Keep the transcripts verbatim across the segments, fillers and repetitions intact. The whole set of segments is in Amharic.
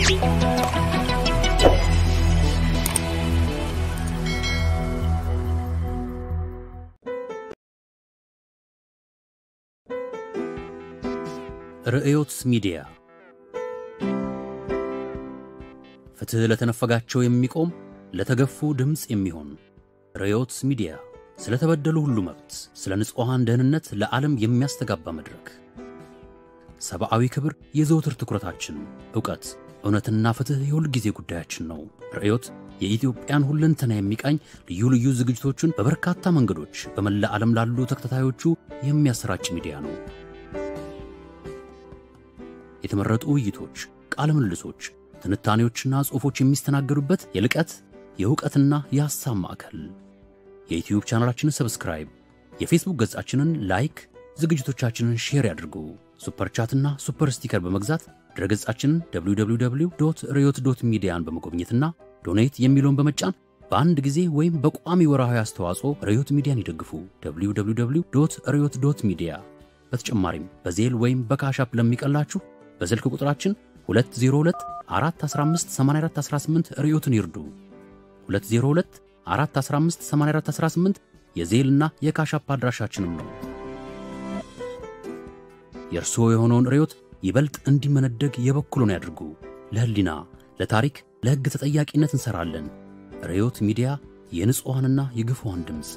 ርዕዮት ሚዲያ ፍትህ ለተነፈጋቸው የሚቆም ለተገፉ ድምጽ የሚሆን ርዕዮት ሚዲያ ስለተበደሉ ሁሉ መብት ስለ ንጹሃን ደህንነት ለዓለም የሚያስተጋባ መድረክ ሰብአዊ ክብር የዘውትር ትኩረታችን ዕውቀት እውነትና ፍትህ የሁል ጊዜ ጉዳያችን ነው ርዕዮት የኢትዮጵያን ሁለንተና የሚቃኝ ልዩ ልዩ ዝግጅቶችን በበርካታ መንገዶች በመላ ዓለም ላሉ ተከታታዮቹ የሚያሰራጭ ሚዲያ ነው የተመረጡ ውይይቶች ቃለ ምልልሶች ትንታኔዎችና ጽሑፎች የሚስተናገዱበት የልቀት የዕውቀትና የሐሳብ ማዕከል የዩቲዩብ ቻናላችንን ሰብስክራይብ የፌስቡክ ገጻችንን ላይክ ዝግጅቶቻችንን ሼር ያድርጉ ሱፐር ቻትና ሱፐር ስቲከር በመግዛት ድረገጻችንን ደብሊው ደብሊው ደብሊው ዶት ርዕዮት ዶት ሚዲያን በመጎብኘትና ዶኔት የሚለውን በመጫን በአንድ ጊዜ ወይም በቋሚ ወርሃዊ አስተዋጽኦ ርዕዮት ሚዲያን ይደግፉ ደብሊው ደብሊው ደብሊው ዶት ርዕዮት ዶት ሚዲያ በተጨማሪም በዜል ወይም በካሽ አፕ ለሚቀላችሁ በስልክ ቁጥራችን ሁለት ዜሮ ሁለት አራት አስራ አምስት ሰማንያ አራት አስራ ስምንት ርዕዮትን ይርዱ ሁለት ዜሮ ሁለት አራት አስራ አምስት ሰማንያ አራት አስራ ስምንት የዜልና የካሽ አፕ አድራሻችንም ነው የርሶ የሆነውን ርዕዮት ይበልጥ እንዲመነደግ የበኩሉን ያድርጉ ለህሊና ለታሪክ ለህግ ተጠያቂነት እንሰራለን ርዕዮት ሚዲያ የንጹሃንና የግፉዋን ድምጽ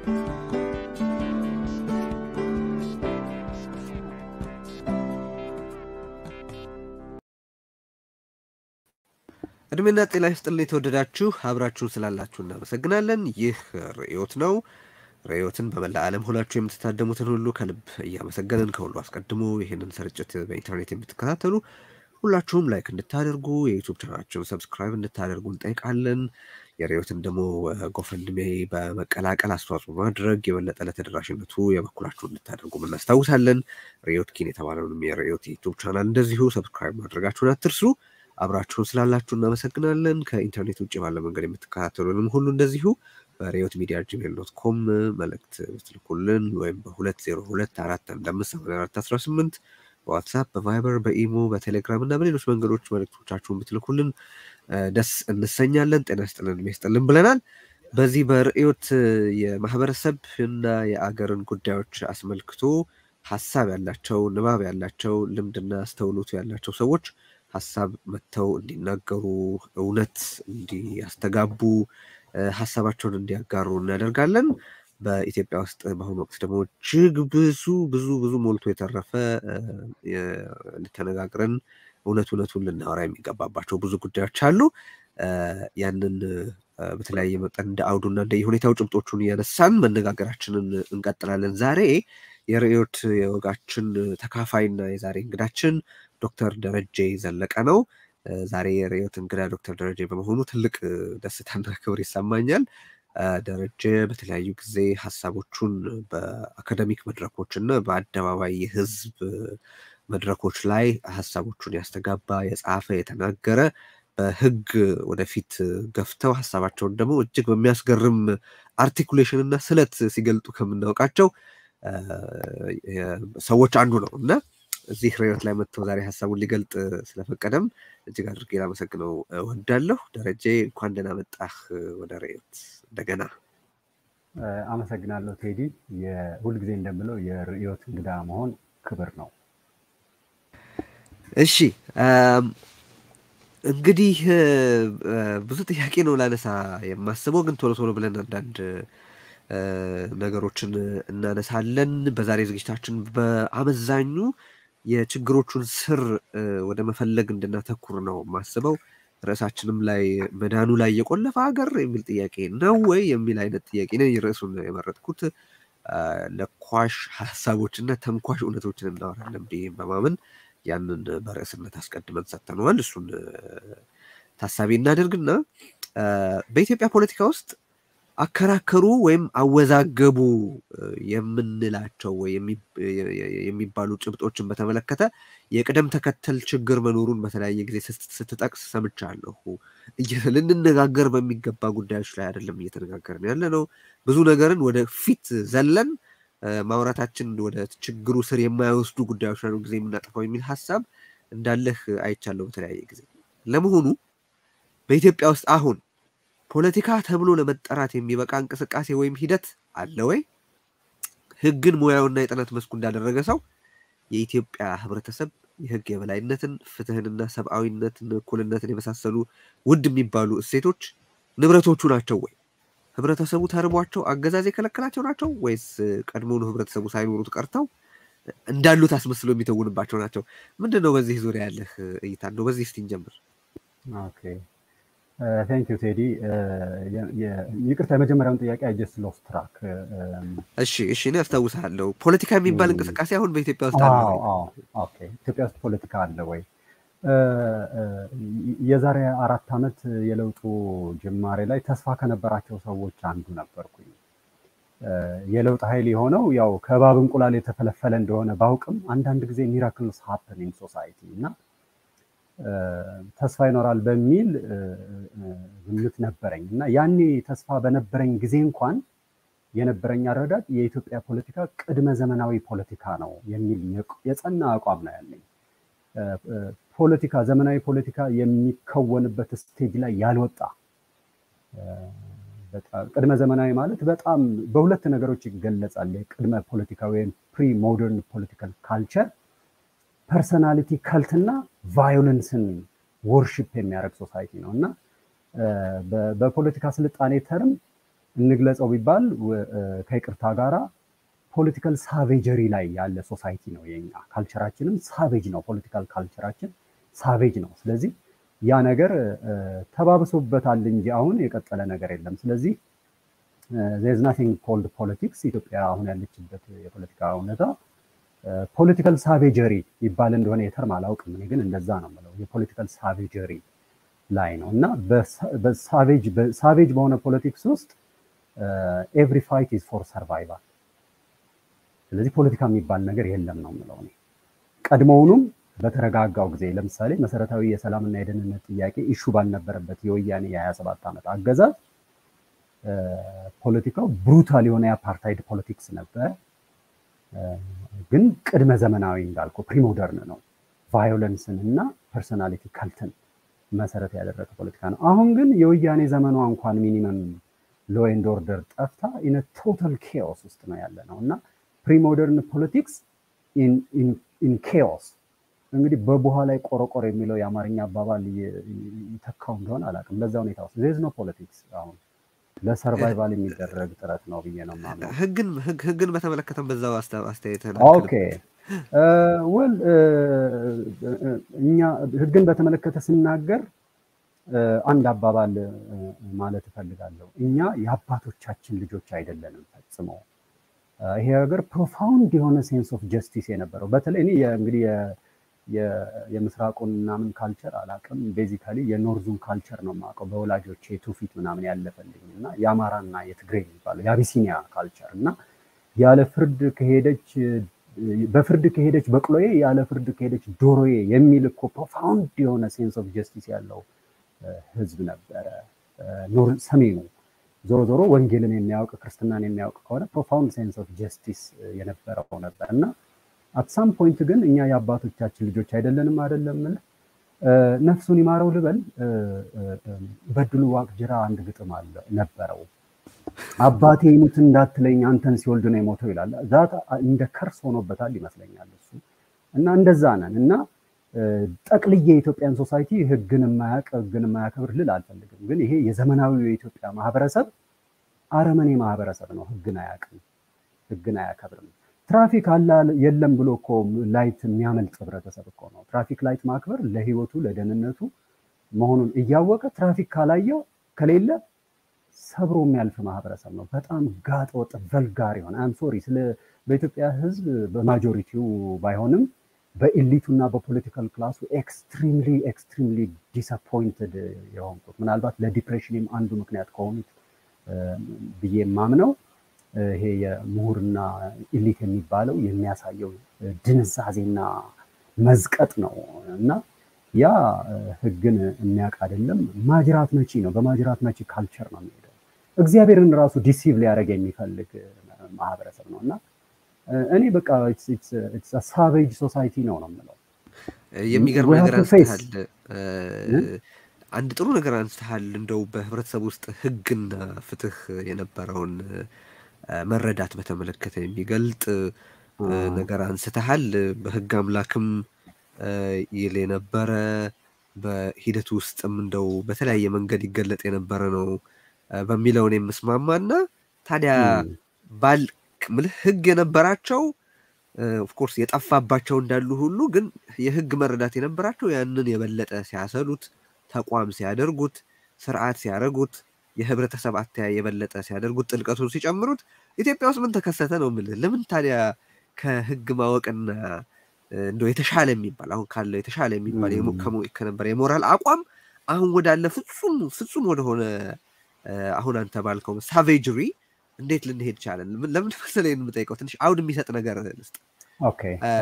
እድሜና ጤና ይስጥልኝ ተወደዳችሁ አብራችሁ ስላላችሁ እናመሰግናለን ይህ ርዕዮት ነው ርዕዮትን በመላ ዓለም ሆናችሁ የምትታደሙትን ሁሉ ከልብ እያመሰገንን ከሁሉ አስቀድሞ ይሄንን ስርጭት በኢንተርኔት የምትከታተሉ ሁላችሁም ላይክ እንድታደርጉ የዩቲዩብ ቻናላችንን ሰብስክራይብ እንድታደርጉ እንጠይቃለን የርዕዮትን ደግሞ ጎፈንድሜ በመቀላቀል አስተዋጽኦ ማድረግ የበለጠ ለተደራሽነቱ የበኩላችሁን እንድታደርጉ እናስታውሳለን ርዕዮት ኪን የተባለውን የርዕዮት ዩቲዩብ ቻናል እንደዚሁ ሰብስክራይብ ማድረጋችሁን አትርሱ አብራችሁን ስላላችሁ እናመሰግናለን ከኢንተርኔት ውጪ ባለ መንገድ የምትከታተሉንም ሁሉ እንደዚሁ በርዕዮት ሚዲያ አት ጂሜል ዶት ኮም መልእክት ብትልኩልን ወይም በሁለት ዜሮ ሁለት አራት አንድ አምስት ሰማንያ አራት አስራ ስምንት በዋትስአፕ በቫይበር በኢሞ በቴሌግራም እና በሌሎች መንገዶች መልእክቶቻችሁን ብትልኩልን ደስ እንሰኛለን ጤና ይስጥልን ይስጥልን ብለናል በዚህ በርዕዮት የማህበረሰብ እና የአገርን ጉዳዮች አስመልክቶ ሐሳብ ያላቸው ንባብ ያላቸው ልምድና አስተውሎት ያላቸው ሰዎች ሐሳብ መተው እንዲናገሩ እውነት እንዲያስተጋቡ ሐሳባቸውን እንዲያጋሩ እናደርጋለን በኢትዮጵያ ውስጥ በአሁኑ ወቅት ደግሞ እጅግ ብዙ ብዙ ብዙ ሞልቶ የተረፈ ለተነጋግረን እውነት እውነቱን ልናወራ የሚገባባቸው ብዙ ጉዳዮች አሉ ያንን በተለያየ መጠን እንደ አውዱና እንደ ሁኔታው ጭብጦቹን ያነሳን መነጋገራችንን እንቀጥላለን ዛሬ የርዕዮት የወጋችን ተካፋይና የዛሬ እንግዳችን ዶክተር ደረጀ ዘለቀ ነው ዛሬ የርዕዮት እንግዳ ዶክተር ደረጀ በመሆኑ ትልቅ ደስታና ክብር ይሰማኛል ደረጀ በተለያዩ ጊዜ ሐሳቦቹን በአካዳሚክ መድረኮችና በአደባባይ የህዝብ መድረኮች ላይ ሐሳቦቹን ያስተጋባ የጻፈ የተናገረ በህግ ወደፊት ገፍተው ሐሳባቸውን ደግሞ እጅግ በሚያስገርም አርቲኩሌሽን እና ስለት ሲገልጡ ከምናውቃቸው ሰዎች አንዱ ነው እና እዚህ ርዕዮት ላይ መጥተው ዛሬ ሐሳቡን ሊገልጥ ስለፈቀደም እጅግ አድርጌ ላመሰግነው እወዳለሁ ደረጀ እንኳን ደህና መጣህ ወደ ርዕዮት እንደገና አመሰግናለሁ ቴዲ የሁሉ ጊዜ እንደምለው የርዕዮት እንግዳ መሆን ክብር ነው እሺ እንግዲህ ብዙ ጥያቄ ነው ላነሳ የማስበው ግን ቶሎ ቶሎ ብለን አንዳንድ ነገሮችን እናነሳለን በዛሬ ዝግጅታችን በአመዛኙ የችግሮቹን ስር ወደ መፈለግ እንድናተኩር ነው ማስበው ራሳችንም ላይ መዳኑ ላይ የቆለፈ ሀገር የሚል ጥያቄ ነው ወይ የሚል አይነት ጥያቄ ነው የርዕሱን የመረጥኩት ለኳሽ ሐሳቦችና ተንኳሽ እውነቶችን እናወራለን በማመን ያንን በርዕስነት አስቀድመን ሰጥተናል እሱን ታሳቢ እናደርግና በኢትዮጵያ ፖለቲካ ውስጥ አከራከሩ ወይም አወዛገቡ የምንላቸው ወይ የሚባሉ ጭብጦችን በተመለከተ የቅደም ተከተል ችግር መኖሩን በተለያየ ጊዜ ስትጠቅስ ሰምቻለሁ እየተለንነጋገር በሚገባ ጉዳዮች ላይ አይደለም እየተነጋገርን ያለነው ብዙ ነገርን ወደ ፊት ዘለን ማውራታችን ወደ ችግሩ ስር የማይወስዱ ጉዳዮች ነው ጊዜ የምናጠፋው የሚል ሐሳብ እንዳለህ አይቻለሁ በተለያየ ጊዜ ለመሆኑ በኢትዮጵያ ውስጥ አሁን ፖለቲካ ተብሎ ለመጠራት የሚበቃ እንቅስቃሴ ወይም ሂደት አለ ወይ? ህግን ሙያውና የጥናት መስኩ እንዳደረገ ሰው የኢትዮጵያ ህብረተሰብ የህግ የበላይነትን፣ ፍትህንና ሰብአዊነትን፣ እኩልነትን የመሳሰሉ ውድ የሚባሉ እሴቶች ንብረቶቹ ናቸው ወይ? ህብረተሰቡ ተርቧቸው አገዛዝ የከለከላቸው ናቸው ወይስ ቀድሞውኑ ህብረተሰቡ ሳይኖሩት ቀርተው እንዳሉት አስመስሎ የሚተውንባቸው ናቸው? ምንድነው በዚህ ዙሪያ ያለህ እይታ? ነው በዚህ እስቲ እንጀምር። ኦኬ ቴንክ ዩ ቴዲ። ይቅርታ የመጀመሪያውን ጥያቄ አይ ጀስት ሎስት ትራክ። እሺ እሺ እኔ አስታውሳለሁ። ፖለቲካ የሚባል እንቅስቃሴ አሁን በኢትዮጵያ ውስጥ አለ ወይ? አዎ ኦኬ ኢትዮጵያ ውስጥ ፖለቲካ አለ ወይ? የዛሬ አራት ዓመት የለውጡ ጅማሬ ላይ ተስፋ ከነበራቸው ሰዎች አንዱ ነበርኩኝ። የለውጥ ኃይል የሆነው ያው ከባብ እንቁላል የተፈለፈለ እንደሆነ ባውቅም አንዳንድ ጊዜ ሚራክልስ ሃፕን ኢን ሶሳይቲ እና ተስፋ ይኖራል በሚል ግምት ነበረኝ እና ያኔ ተስፋ በነበረኝ ጊዜ እንኳን የነበረኝ አረዳድ የኢትዮጵያ ፖለቲካ ቅድመ ዘመናዊ ፖለቲካ ነው የሚል የጸና አቋም ነው ያለኝ። ፖለቲካ ዘመናዊ ፖለቲካ የሚከወንበት ስቴጅ ላይ ያልወጣ በጣም ቅድመ ዘመናዊ ማለት በጣም በሁለት ነገሮች ይገለጻል። ቅድመ ፖለቲካ ወይም ፕሪ ሞደርን ፖለቲካል ካልቸር ፐርሰናሊቲ ካልትና ቫዮለንስን ወርሺፕ የሚያደርግ ሶሳይቲ ነው እና በፖለቲካ ስልጣኔ ተርም እንግለጸው ቢባል ከይቅርታ ጋራ ፖለቲካል ሳቬጀሪ ላይ ያለ ሶሳይቲ ነው የኛ። ካልቸራችንም ሳቬጅ ነው፣ ፖለቲካል ካልቸራችን ሳቬጅ ነው። ስለዚህ ያ ነገር ተባብሶበታል እንጂ አሁን የቀጠለ ነገር የለም። ስለዚህ there is nothing called politics። ኢትዮጵያ አሁን ያለችበት የፖለቲካ ሁኔታ ፖለቲካል ሳቬጀሪ ይባል እንደሆነ የተርም አላውቅም፣ እኔ ግን እንደዛ ነው የምለው። የፖለቲካል ሳቬጀሪ ላይ ነው እና በሳቬጅ በሳቬጅ በሆነ ፖለቲክስ ውስጥ ኤቭሪ ፋይት ኢዝ ፎር ሰርቫይቫል። ስለዚህ ፖለቲካ የሚባል ነገር የለም ነው የምለው እኔ። ቀድሞውኑም በተረጋጋው ጊዜ ለምሳሌ መሰረታዊ የሰላምና የደህንነት ጥያቄ ኢሹ ባልነበረበት የወያኔ የሀያ ሰባት ዓመት አገዛዝ ፖለቲካው ብሩታል የሆነ የአፓርታይድ ፖለቲክስ ነበር። ግን ቅድመ ዘመናዊ እንዳልኩ ፕሪሞደርን ነው። ቫዮለንስን እና ፐርሰናሊቲ ካልትን መሰረት ያደረገ ፖለቲካ ነው። አሁን ግን የወያኔ ዘመኗ እንኳን ሚኒመም ሎ ኤንድ ኦርደር ጠፍታ ኢን ቶታል ኬኦስ ውስጥ ነው ያለ ነው እና ፕሪሞደርን ፖለቲክስ ኢን ኢን ኢን ኬኦስ። እንግዲህ በቡሃ ላይ ቆረቆር የሚለው የአማርኛ አባባል ይተካው እንደሆነ አላውቅም። በዛ ሁኔታ ውስጥ there is no politics አሁን ለሰርቫይቫል የሚደረግ ጥረት ነው ብዬ ነው ማለት። ህግን ህግን በተመለከተ በዛው አስተያየት ነው። ኦኬ ወል እኛ ህግን በተመለከተ ስናገር አንድ አባባል ማለት እፈልጋለሁ። እኛ የአባቶቻችን ልጆች አይደለንም ፈጽሞ። ይሄ ነገር ፕሮፋውንድ የሆነ ሴንስ ኦፍ ጀስቲስ የነበረው በተለይ እኔ እንግዲህ የምስራቁን ምናምን ካልቸር አላውቅም። ቤዚካሊ የኖርዙን ካልቸር ነው የማውቀው በወላጆቼ ትውፊት ምናምን ያለፈልኝ እና የአማራና የትግሬ የሚባለው የአቢሲኒያ ካልቸር እና ያለ ፍርድ ከሄደች በፍርድ ከሄደች በቅሎዬ ያለ ፍርድ ከሄደች ዶሮዬ የሚል እኮ ፕሮፋውንድ የሆነ ሴንስ ኦፍ ጀስቲስ ያለው ህዝብ ነበረ ኖር ሰሜኑ። ዞሮ ዞሮ ወንጌልን የሚያውቅ ክርስትናን የሚያውቅ ከሆነ ፕሮፋውንድ ሴንስ ኦፍ ጀስቲስ የነበረው ነበር እና at some point ግን እኛ የአባቶቻችን ልጆች አይደለንም አይደለም ማለት ነፍሱን ይማረው ልበል። በድሉ ዋቅጅራ አንድ ግጥም አለ ነበረው። አባቴ ይሙት እንዳትለኝ አንተን ሲወልድ ነው የሞተው ይላል። ዛት እንደ ከርስ ሆኖበታል ይመስለኛል እሱ እና እንደዛ ነን እና ጠቅልዬ የኢትዮጵያን ሶሳይቲ ህግን የማያውቅ ህግን የማያከብር ልል አልፈልግም። ግን ይሄ የዘመናዊው የኢትዮጵያ ማህበረሰብ አረመኔ ማህበረሰብ ነው። ህግን አያውቅም፣ ህግን አያከብርም። ትራፊክ አለ የለም ብሎ እኮ ላይት የሚያመልጥ ህብረተሰብ እኮ ነው። ትራፊክ ላይት ማክበር ለህይወቱ ለደህንነቱ መሆኑን እያወቀ ትራፊክ ካላየው ከሌለ ሰብሮ የሚያልፍ ማህበረሰብ ነው። በጣም ጋጥ ወጥ ቨልጋር ይሆን አም ሶሪ ስለ በኢትዮጵያ ህዝብ በማጆሪቲው ባይሆንም በኤሊቱና በፖለቲካል ክላሱ ኤክስትሪምሊ ኤክስትሪምሊ ዲስአፖይንትድ የሆንኩት ምናልባት ለዲፕሬሽንም አንዱ ምክንያት ከሆኑት ብዬ ማምነው ይሄ የምሁርና ኤሊት የሚባለው የሚያሳየው ድንዛዜና መዝቀጥ ነው እና ያ ህግን የሚያውቅ አይደለም። ማጅራት መቺ ነው። በማጅራት መቺ ካልቸር ነው የሚሄደው። እግዚአብሔርን ራሱ ዲሲቭ ሊያደርግ የሚፈልግ ማህበረሰብ ነው እና እኔ በቃ ኢትስ ኢትስ አ ሳቬጅ ሶሳይቲ ነው ነው የምለው። የሚገርም ነገር አንስታል። አንድ ጥሩ ነገር አንስተሃል። እንደው በህብረተሰብ ውስጥ ህግና ፍትህ የነበረውን መረዳት በተመለከተ የሚገልጥ ነገር አንስተሃል። በህግ አምላክም ይል የነበረ በሂደቱ ውስጥም እንደው በተለያየ መንገድ ይገለጥ የነበረ ነው በሚለውን የምስማማና ታዲያ ባል ምልህ ህግ የነበራቸው ኦፍ ኮርስ የጠፋባቸው እንዳሉ ሁሉ ግን የህግ መረዳት የነበራቸው ያንን የበለጠ ሲያሰሉት ተቋም ሲያደርጉት ስርዓት ሲያደርጉት የህብረተሰብ አተያይ የበለጠ ሲያደርጉት ጥልቀቱን ሲጨምሩት ኢትዮጵያ ውስጥ ምን ተከሰተ ነው የምልህ። ለምን ታዲያ ከህግ ማወቅና እንደው የተሻለ የሚባል አሁን ካለው የተሻለ የሚባል ከነበረ የሞራል አቋም አሁን ወዳለ ፍጹም ፍጹም ወደሆነ አሁን አንተ ባልከው ሳቬጅሪ እንዴት ልንሄድ ቻለን? ለምን መሰለኝ የምጠይቀው ትንሽ አውድ የሚሰጥ ነገር ልስጥ። ኦኬ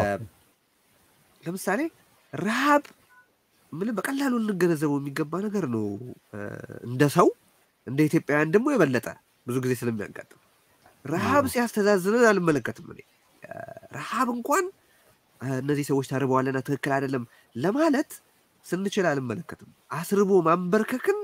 ለምሳሌ ረሃብ ምን በቀላሉ ልንገነዘበው የሚገባ ነገር ነው። እንደ ሰው እንደ ኢትዮጵያውያን ደግሞ የበለጠ ብዙ ጊዜ ስለሚያጋጥም ረሃብ ሲያስተዛዝነን አልመለከትም። እኔ ረሃብ እንኳን እነዚህ ሰዎች ተርበዋልና ትክክል አይደለም ለማለት ስንችል አልመለከትም። አስርቦ ማንበርከክን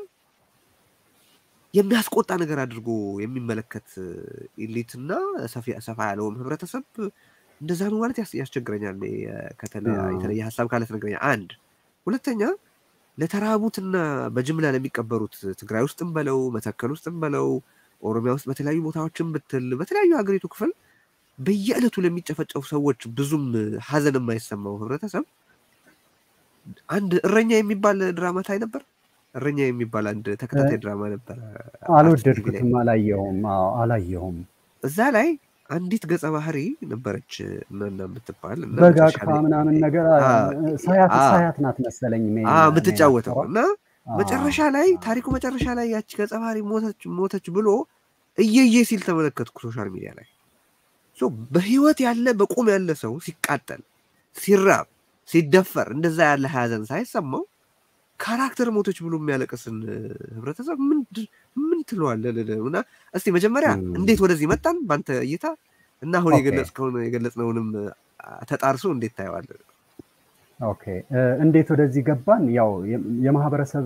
የሚያስቆጣ ነገር አድርጎ የሚመለከት ኢሊትና ሰፋ ያለውም ህብረተሰብ እንደዛ ነው ማለት ያስቸግረኛል። የተለየ ሀሳብ ካለ ትነግረኛለህ። አንድ ሁለተኛ ለተራቡትና በጅምላ ለሚቀበሩት ትግራይ ውስጥም በለው መተከል ውስጥም በለው ኦሮሚያ ውስጥ በተለያዩ ቦታዎችም ብትል በተለያዩ ሀገሪቱ ክፍል በየዕለቱ ለሚጨፈጨፉ ሰዎች ብዙም ሀዘን የማይሰማው ህብረተሰብ አንድ እረኛ የሚባል ድራማ ታይ ነበር። እረኛ የሚባል አንድ ተከታታይ ድራማ ነበር። አልወደድኩትም፣ አላየሁም አላየሁም። እዛ ላይ አንዲት ገጸ ባህሪ ነበረች እና የምትባል እና በጋቅፋ ምናምን ነገር ሳያት ሳያት ናት መሰለኝ የምትጫወተው እና መጨረሻ ላይ ታሪኩ መጨረሻ ላይ ያቺ ገጸ ባህሪ ሞተች ሞተች ብሎ እየየ ሲል ተመለከትኩ ሶሻል ሚዲያ ላይ። ሶ በህይወት ያለ በቁም ያለ ሰው ሲቃጠል ሲራብ ሲደፈር እንደዛ ያለ ሀዘን ሳይሰማው ካራክተር ሞቶች ብሎ የሚያለቅስን ህብረተሰብ ምን ምን ትለዋለህ? እና እስቲ መጀመሪያ እንዴት ወደዚህ መጣን ባንተ እይታ እና አሁን የገለጽከውን የገለጽነውንም ተጣርሶ እንዴት ታየዋለህ? ኦኬ እንዴት ወደዚህ ገባን? ያው የማህበረሰብ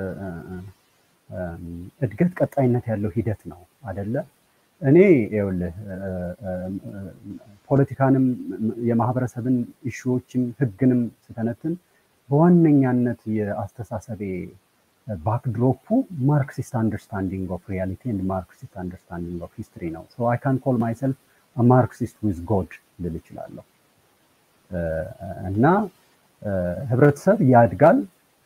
እድገት ቀጣይነት ያለው ሂደት ነው አይደለ? እኔ ይኸውልህ ፖለቲካንም የማህበረሰብን ኢሹዎችም ህግንም ስተነትን በዋነኛነት የአስተሳሰቤ ባክድሮፑ ማርክሲስት አንደርስታንዲንግ ኦፍ ሪያሊቲ ኤንድ ማርክሲስት አንደርስታንዲንግ ኦፍ ሂስትሪ ነው። ሶ አይ ካን ኮል ማይሰልፍ አ ማርክሲስት ዊዝ ጎድ ልል እችላለሁ። እና ህብረተሰብ ያድጋል፣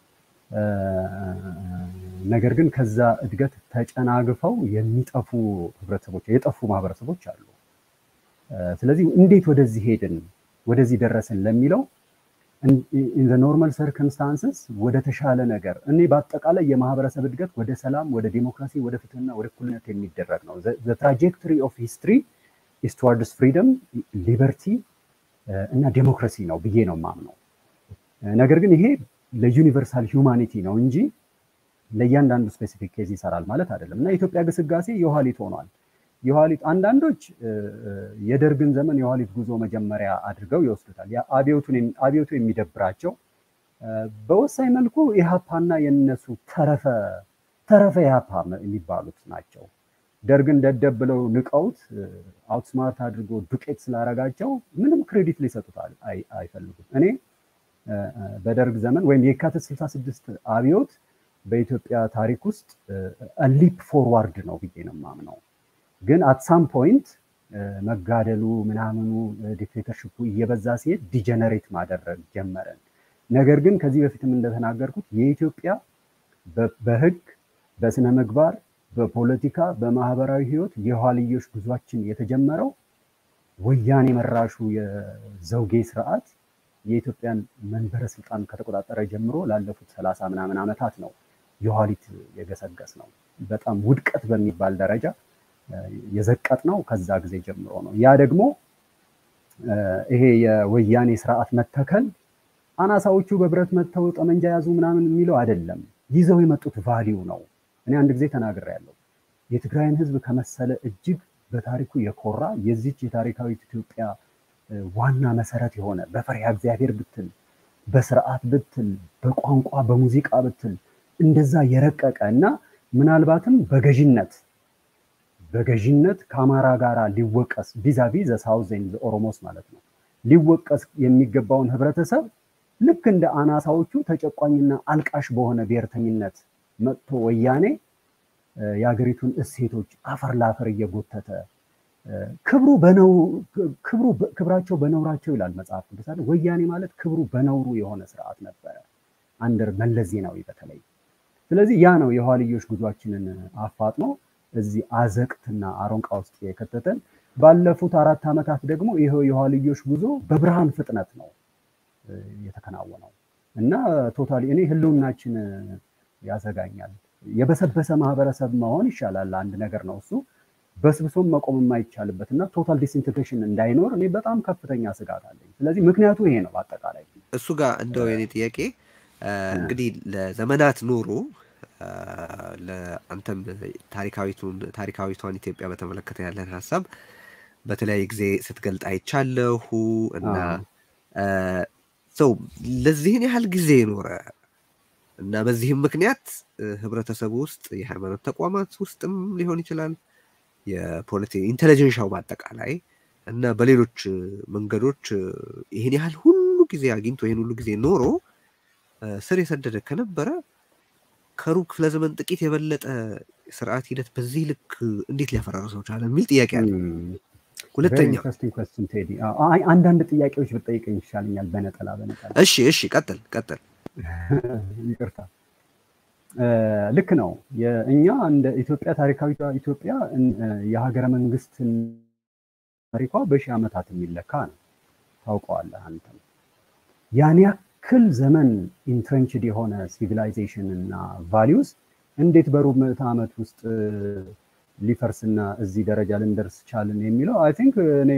ነገር ግን ከዛ እድገት ተጨናግፈው የሚጠፉ ህብረተሰቦች የጠፉ ማህበረሰቦች አሉ። ስለዚህ እንዴት ወደዚህ ሄድን ወደዚህ ደረስን ለሚለው in the normal circumstances ወደ ተሻለ ነገር እኔ በአጠቃላይ የማህበረሰብ እድገት ወደ ሰላም ወደ ዲሞክራሲ ወደ ፍትህና ወደ እኩልነት የሚደረግ ነው። the trajectory of history is towards freedom, liberty እና ዲሞክራሲ ነው ብዬ ነው የማምነው። ነገር ግን ይሄ ለዩኒቨርሳል ሂዩማኒቲ ነው እንጂ ለእያንዳንዱ ስፔሲፊክ ኬዝ ይሰራል ማለት አይደለም። እና የኢትዮጵያ ግስጋሴ የኋሊት ሆኗል። የኋሊት አንዳንዶች የደርግን ዘመን የኋሊት ጉዞ መጀመሪያ አድርገው ይወስዱታል። ያ አብዮቱን አብዮቱ የሚደብራቸው በወሳኝ መልኩ ኢሃፓና የነሱ ተረፈ ተረፈ ኢሃፓ የሚባሉት ናቸው። ደርግን ደደብ ብለው ንቀውት አውትስማርት አድርጎ ዱቄት ስላረጋቸው ምንም ክሬዲት ሊሰጡት አይፈልጉም። እኔ በደርግ ዘመን ወይም የካቲት ስልሳ ስድስት አብዮት በኢትዮጵያ ታሪክ ውስጥ ሊፕ ፎርዋርድ ነው ብዬ ነው የማምነው። ግን አት ሳም ፖይንት መጋደሉ ምናምኑ ዲክቴተርሺፑ እየበዛ ሲሄድ ዲጀነሬት ማደረግ ጀመረን። ነገር ግን ከዚህ በፊትም እንደተናገርኩት የኢትዮጵያ በህግ በስነ ምግባር በፖለቲካ በማህበራዊ ህይወት የኋልዮሽ ጉዟችን የተጀመረው ወያኔ መራሹ የዘውጌ ስርዓት የኢትዮጵያን መንበረ ስልጣን ከተቆጣጠረ ጀምሮ ላለፉት ሰላሳ ምናምን ዓመታት ነው የኋሊት የገሰገስ ነው። በጣም ውድቀት በሚባል ደረጃ የዘቀጥ ነው ከዛ ጊዜ ጀምሮ ነው። ያ ደግሞ ይሄ የወያኔ ስርዓት መተከል አናሳዎቹ በብረት መተው ጠመንጃ ያዙ ምናምን የሚለው አይደለም፣ ይዘው የመጡት ቫልዩ ነው። እኔ አንድ ጊዜ ተናግሬያለሁ። የትግራይን ህዝብ ከመሰለ እጅግ በታሪኩ የኮራ የዚች የታሪካዊት ኢትዮጵያ ዋና መሰረት የሆነ በፈሪሃ እግዚአብሔር ብትል በስርዓት ብትል በቋንቋ በሙዚቃ ብትል እንደዛ የረቀቀ እና ምናልባትም በገዥነት በገዥነት ከአማራ ጋራ ሊወቀስ ቪዛቪ ዘ ሳውዝ ኤንድ ኦሮሞስ ማለት ነው ሊወቀስ የሚገባውን ህብረተሰብ ልክ እንደ አናሳዎቹ ተጨቋኝና አልቃሽ በሆነ ብሔርተኝነት መጥቶ ወያኔ የሀገሪቱን እሴቶች አፈር ላፈር እየጎተተ ክብሩ በነው ክብሩ ክብራቸው በነውራቸው ይላል መጽሐፍ ቅዱስ አይደል? ወያኔ ማለት ክብሩ በነውሩ የሆነ ስርዓት ነበረ አንደር መለስ ዜናዊ በተለይ። ስለዚህ ያ ነው የኋልዮሽ ጉዟችንን አፋጥኖ እዚህ አዘቅትና አሮንቃ ውስጥ የከተተን። ባለፉት አራት ዓመታት ደግሞ ይሄው የኋልዮሽ ጉዞ በብርሃን ፍጥነት ነው የተከናወነው እና ቶታሊ እኔ ህልውናችን ያዘጋኛል። የበሰበሰ ማህበረሰብ መሆን ይሻላል አንድ ነገር ነው እሱ በስብሶም መቆም የማይቻልበትና ቶታል ዲስኢንቴግሬሽን እንዳይኖር እኔ በጣም ከፍተኛ ስጋት አለኝ። ስለዚህ ምክንያቱ ይሄ ነው አጠቃላይ። እሱ ጋር እንደው የኔ ጥያቄ እንግዲህ ለዘመናት ኖሮ ለአንተም ታሪካዊቱን ታሪካዊቷን ኢትዮጵያ በተመለከተ ያለን ሀሳብ በተለያየ ጊዜ ስትገልጥ አይቻለሁ እና ሰው ለዚህን ያህል ጊዜ ኖረ እና በዚህም ምክንያት ህብረተሰቡ ውስጥ የሃይማኖት ተቋማት ውስጥም ሊሆን ይችላል የፖለቲካ ኢንተለጀንሻው በአጠቃላይ እና በሌሎች መንገዶች ይሄን ያህል ሁሉ ጊዜ አግኝቶ ይሄን ሁሉ ጊዜ ኖሮ ስር የሰደደ ከነበረ ከሩቅ ክፍለ ዘመን ጥቂት የበለጠ ስርዓት ሂደት በዚህ ልክ እንዴት ሊያፈራርሰው ቻለ የሚል ጥያቄ አለ። ሁለተኛ አንዳንድ ጥያቄዎች ብጠይቀኝ ይሻለኛል በነጠላ በነጠላ። እሺ እሺ ቀጥል ቀጥል። ይቅርታ ልክ ነው። እኛ እንደ ኢትዮጵያ ታሪካዊቷ ኢትዮጵያ የሀገረ መንግስትን ታሪኳ በሺህ ዓመታት የሚለካ ነው ታውቀዋለህ አንተም። ያን ያክል ዘመን ኢንትሬንችድ የሆነ ሲቪላይዜሽን እና ቫሊዩስ እንዴት በሩብ ምዕተ ዓመት ውስጥ ሊፈርስና እዚህ ደረጃ ልንደርስ ቻልን የሚለው አይ ቲንክ እኔ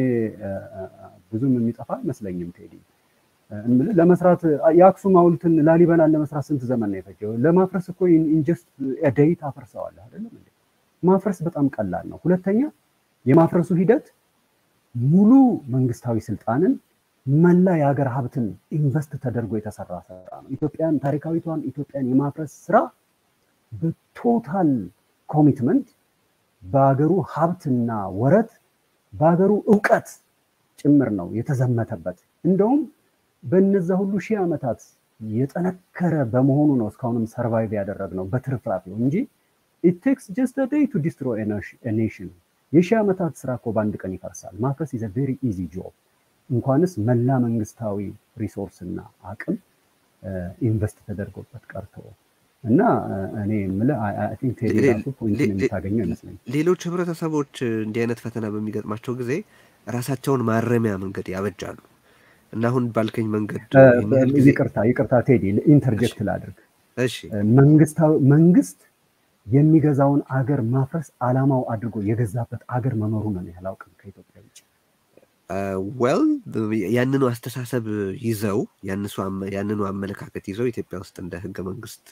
ብዙም የሚጠፋ አይመስለኝም ቴዲ። ለመስራት የአክሱም ሐውልትን ላሊበላን ለመስራት ስንት ዘመን ነው የፈጀው? ለማፍረስ እኮ ኢንጀስት ዴይ ታፈርሰዋለህ አይደለም እንዴ? ማፍረስ በጣም ቀላል ነው። ሁለተኛ የማፍረሱ ሂደት ሙሉ መንግስታዊ ስልጣንን መላ የሀገር ሀብትን ኢንቨስት ተደርጎ የተሰራ ስራ ነው። ኢትዮጵያን ታሪካዊቷን ኢትዮጵያን የማፍረስ ስራ በቶታል ኮሚትመንት በሀገሩ ሀብትና ወረት በሀገሩ ዕውቀት ጭምር ነው የተዘመተበት። እንደውም በእነዛ ሁሉ ሺህ ዓመታት የጠነከረ በመሆኑ ነው እስካሁንም ሰርቫይቭ ያደረግነው በትርፍራፊው እንጂ it takes just a day to destroy a nation። የሺህ ዓመታት ስራ እኮ በአንድ ቀን ይፈርሳል። ማፍረስ is a very easy job። እንኳንስ መላ መንግስታዊ ሪሶርስ እና አቅም ኢንቨስት ተደርጎበት ቀርቶ እና እኔ ምለ አይ ቲንክ ቴሌግራፉ ፖይንት የምታገኘው ይመስለኛል። ሌሎች ህብረተሰቦች እንዲህ አይነት ፈተና በሚገጥማቸው ጊዜ ራሳቸውን ማረሚያ መንገድ ያበጃሉ እና አሁን ባልከኝ መንገድ ይቅርታ ይቅርታ ቴዲ ኢንተርጀክት ላድርግ። እሺ መንግስታዊ መንግስት የሚገዛውን አገር ማፍረስ አላማው አድርጎ የገዛበት አገር መኖሩ ነው ያላውቅም ከኢትዮጵያ ውጭ። ዌል ያንኑ አስተሳሰብ ይዘው ያንሱ ያንኑ አመለካከት ይዘው ኢትዮጵያ ውስጥ እንደ ህገ መንግስት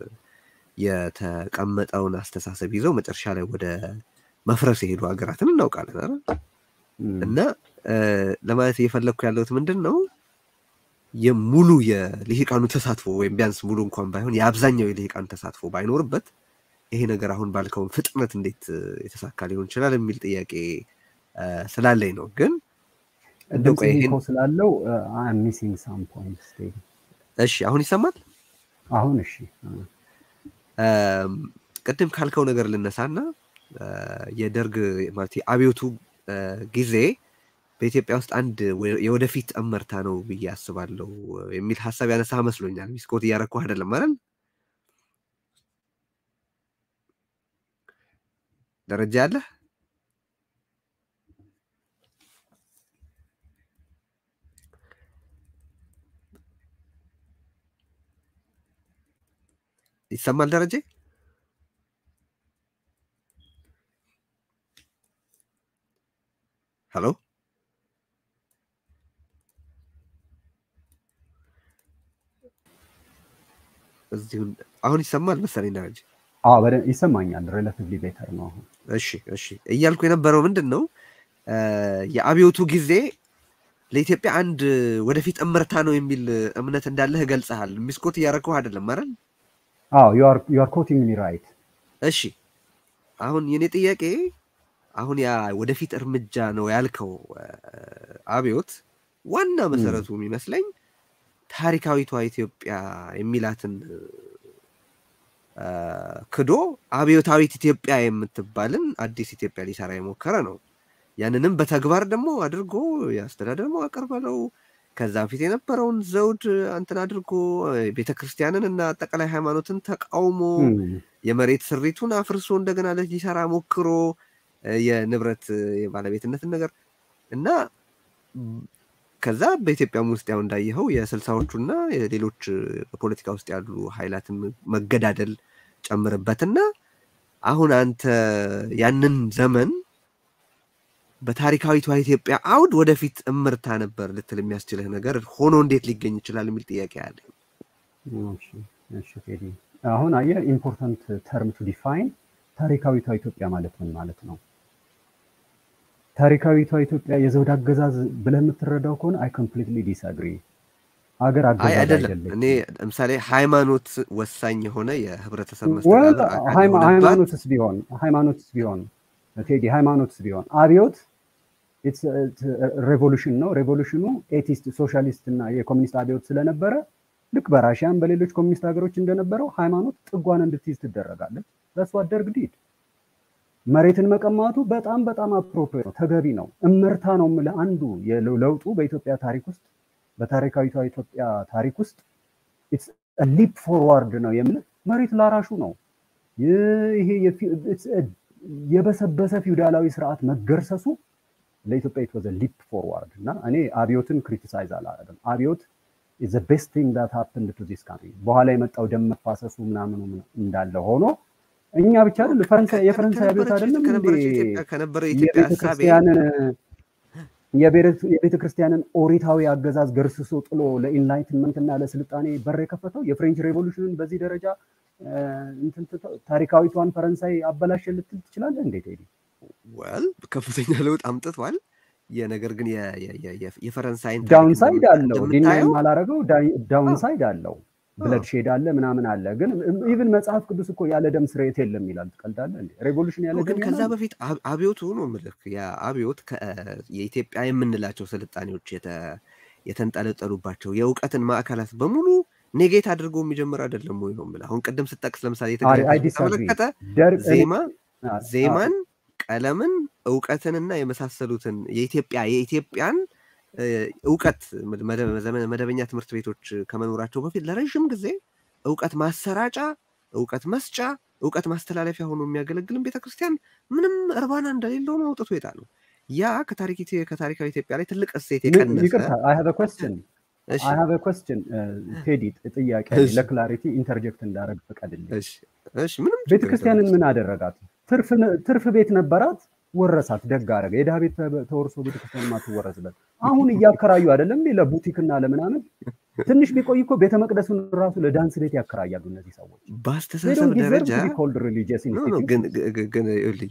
የተቀመጠውን አስተሳሰብ ይዘው መጨረሻ ላይ ወደ መፍረስ የሄዱ ሀገራትን እናውቃለን አይደል? እና ለማለት እየፈለኩ ያለሁት ምንድነው የሙሉ የልሂቃኑ ተሳትፎ ወይም ቢያንስ ሙሉ እንኳን ባይሆን የአብዛኛው የልሂቃኑ ተሳትፎ ባይኖርበት ይሄ ነገር አሁን ባልከው ፍጥነት እንዴት የተሳካ ሊሆን ይችላል የሚል ጥያቄ ስላለኝ ነው። ግን እንደው ቆይ ይሄን ስላለው አይ አም ሚሲንግ ሳም ፖይንትስ። እሺ አሁን ይሰማል? አሁን እሺ ቅድም ካልከው ነገር ልነሳና የደርግ ማለት አብዮቱ ጊዜ በኢትዮጵያ ውስጥ አንድ የወደፊት እመርታ ነው ብዬ አስባለሁ የሚል ሐሳብ ያነሳ መስሎኛል። ሚስኮት እያረኩ አይደለም አይደል? ደረጃ አለ ይሰማል ደረጃ? ሄሎ እዚሁ አሁን ይሰማል መሰለኝ ደረጃ? አዎ በደንብ ይሰማኛል። ሪሌቲቭሊ ቤተር ነው አሁን። እሺ እሺ እያልኩ የነበረው ምንድነው የአብዮቱ ጊዜ ለኢትዮጵያ አንድ ወደፊት እምርታ ነው የሚል እምነት እንዳለህ ገልጸሃል። ሚስኮት እያረከው አይደለም አይደል? አዎ you are you are quoting me right። እሺ አሁን የኔ ጥያቄ አሁን ያ ወደፊት እርምጃ ነው ያልከው አብዮት ዋና መሰረቱ የሚመስለኝ ታሪካዊቷ ኢትዮጵያ የሚላትን ክዶ አብዮታዊት ኢትዮጵያ የምትባልን አዲስ ኢትዮጵያ ሊሰራ የሞከረ ነው። ያንንም በተግባር ደግሞ አድርጎ ያስተዳደር መዋቅር በለው ከዛ ፊት የነበረውን ዘውድ አንተን አድርጎ ቤተክርስቲያንን እና አጠቃላይ ሃይማኖትን ተቃውሞ የመሬት ስሪቱን አፍርሶ እንደገና ሊሰራ ሞክሮ የንብረት የባለቤትነትን ነገር እና ከዛ በኢትዮጵያም ውስጥ ያው እንዳየኸው የስልሳዎቹና የሌሎች በፖለቲካ ውስጥ ያሉ ኃይላትን መገዳደል ጨምርበትና አሁን አንተ ያንን ዘመን በታሪካዊቷ ኢትዮጵያ አውድ ወደፊት እምርታ ነበር ልትል የሚያስችልህ ነገር ሆኖ እንዴት ሊገኝ ይችላል የሚል ጥያቄ አለ። እሺ እሺ ቴዲ አሁን አየህ ኢምፖርታንት ተርም ቱ ዲፋይን ታሪካዊቷ ኢትዮጵያ ማለት ምን ማለት ነው? ታሪካዊቷ ኢትዮጵያ የዘውድ አገዛዝ ብለህ የምትረዳው ከሆነ አይ ኮምፕሊትሊ ዲስአግሪ። አገር አገዛዝ አይደለም። እኔ ለምሳሌ ሃይማኖት ወሳኝ የሆነ የህብረተሰብ መስተጋብር ሃይማኖትስ ቢሆን ሃይማኖትስ ቢሆን ቴዲ ሃይማኖትስ ቢሆን አብዮት ኢትስ ሬቮሉሽን ነው። ሬቮሉሽኑ ኤቲስት ሶሻሊስት እና የኮሙኒስት አብዮት ስለነበረ ልክ በራሺያን በሌሎች ኮሙኒስት ሀገሮች እንደነበረው ሃይማኖት ጥጓን እንድትይዝ ትደረጋለች። that's what ደርግ did። መሬትን መቀማቱ በጣም በጣም አፕሮፕሪየት ነው፣ ተገቢ ነው። እምርታ ነው ማለት አንዱ የለውጡ በኢትዮጵያ ታሪክ ውስጥ በታሪካዊቷ ኢትዮጵያ ታሪክ ውስጥ it's a leap forward ነው የሚል መሬት ላራሹ ነው። ይሄ የበሰበሰ ፊውዳላዊ ስርዓት መገርሰሱ ለኢትዮጵያ it was a leap forward እና እኔ አብዮትን ክሪቲሳይዝ አላደረግም። አብዮት is the best thing that happened to this country። በኋላ የመጣው ደም መፋሰሱ ምናምን እንዳለ ሆኖ እኛ ብቻ አይደል ፈረንሳይ የፈረንሳይ አብዮት አይደለም እንዴ ከነበረ ኢትዮጵያ የቤተክርስቲያንን የቤተክርስቲያንን ኦሪታዊ አገዛዝ ገርስሶ ጥሎ ለኢንላይትመንት እና ለስልጣኔ በር የከፈተው የፍሬንች ሬቮሉሽንን በዚህ ደረጃ እንትን ታሪካዊቷን ፈረንሳይ አበላሽ ልትል ትችላለህ እንዴ ቴዲ? well ከፍተኛ ለውጥ አምጥቷል። የነገር ግን የፈረንሳይን ዳውንሳይድ አለው። ዲናይም አላረገው ዳውንሳይድ አለው። ብለድ ሼድ አለ ምናምን አለ። ግን ኢቭን መጽሐፍ ቅዱስ እኮ ያለ ደም ስርየት የለም ይላል። ትቀልዳለህ እንዴ? ሬቮሉሽን ያለ ደም ከዛ በፊት አብዮቱ ነው ምልክ ያ አብዮት የኢትዮጵያ የምንላቸው ስልጣኔዎች የተንጠለጠሉባቸው የእውቀትን ማዕከላት በሙሉ ኔጌት አድርጎ የሚጀምር አይደለም ወይ ነው ማለት። አሁን ቅድም ስጠቅስ ለምሳሌ የተመለከተ ዜማ ዜማን ቀለምን እውቀትንና የመሳሰሉትን የኢትዮጵያ የኢትዮጵያን እውቀት መደበኛ ትምህርት ቤቶች ከመኖራቸው በፊት ለረጅም ጊዜ እውቀት ማሰራጫ እውቀት መስጫ እውቀት ማስተላለፊያ ሆኖ የሚያገለግልን ቤተክርስቲያን ምንም እርባና እንደሌለው ነው አውጥቶ ይጣሉ። ያ ከታሪክ ከታሪካዊ ኢትዮጵያ ላይ ትልቅ እሴት የቀነሰ ይቅርታ I have a question I have a question ቴዲ ጥያቄ ለክላሪቲ ኢንተርጀክት እንዳደረግ ፈቀድልኝ። እሺ እሺ ምንም ቤተክርስቲያንን ምን አደረጋት? ትርፍ ትርፍ ቤት ነበራት ወረሳት። ደግ አደረገ። የድሃ ቤት ተወርሶ ቤተክርስቲያን ማትወረስበት አሁን እያከራዩ አይደለም ለቡቲክና ለምናምን ትንሽ ቢቆይ እኮ ቤተ መቅደሱን ራሱ ለዳንስ ቤት ያከራያሉ እነዚህ ሰዎች። በአስተሳሰብ ደረጃ ግን ግን ግን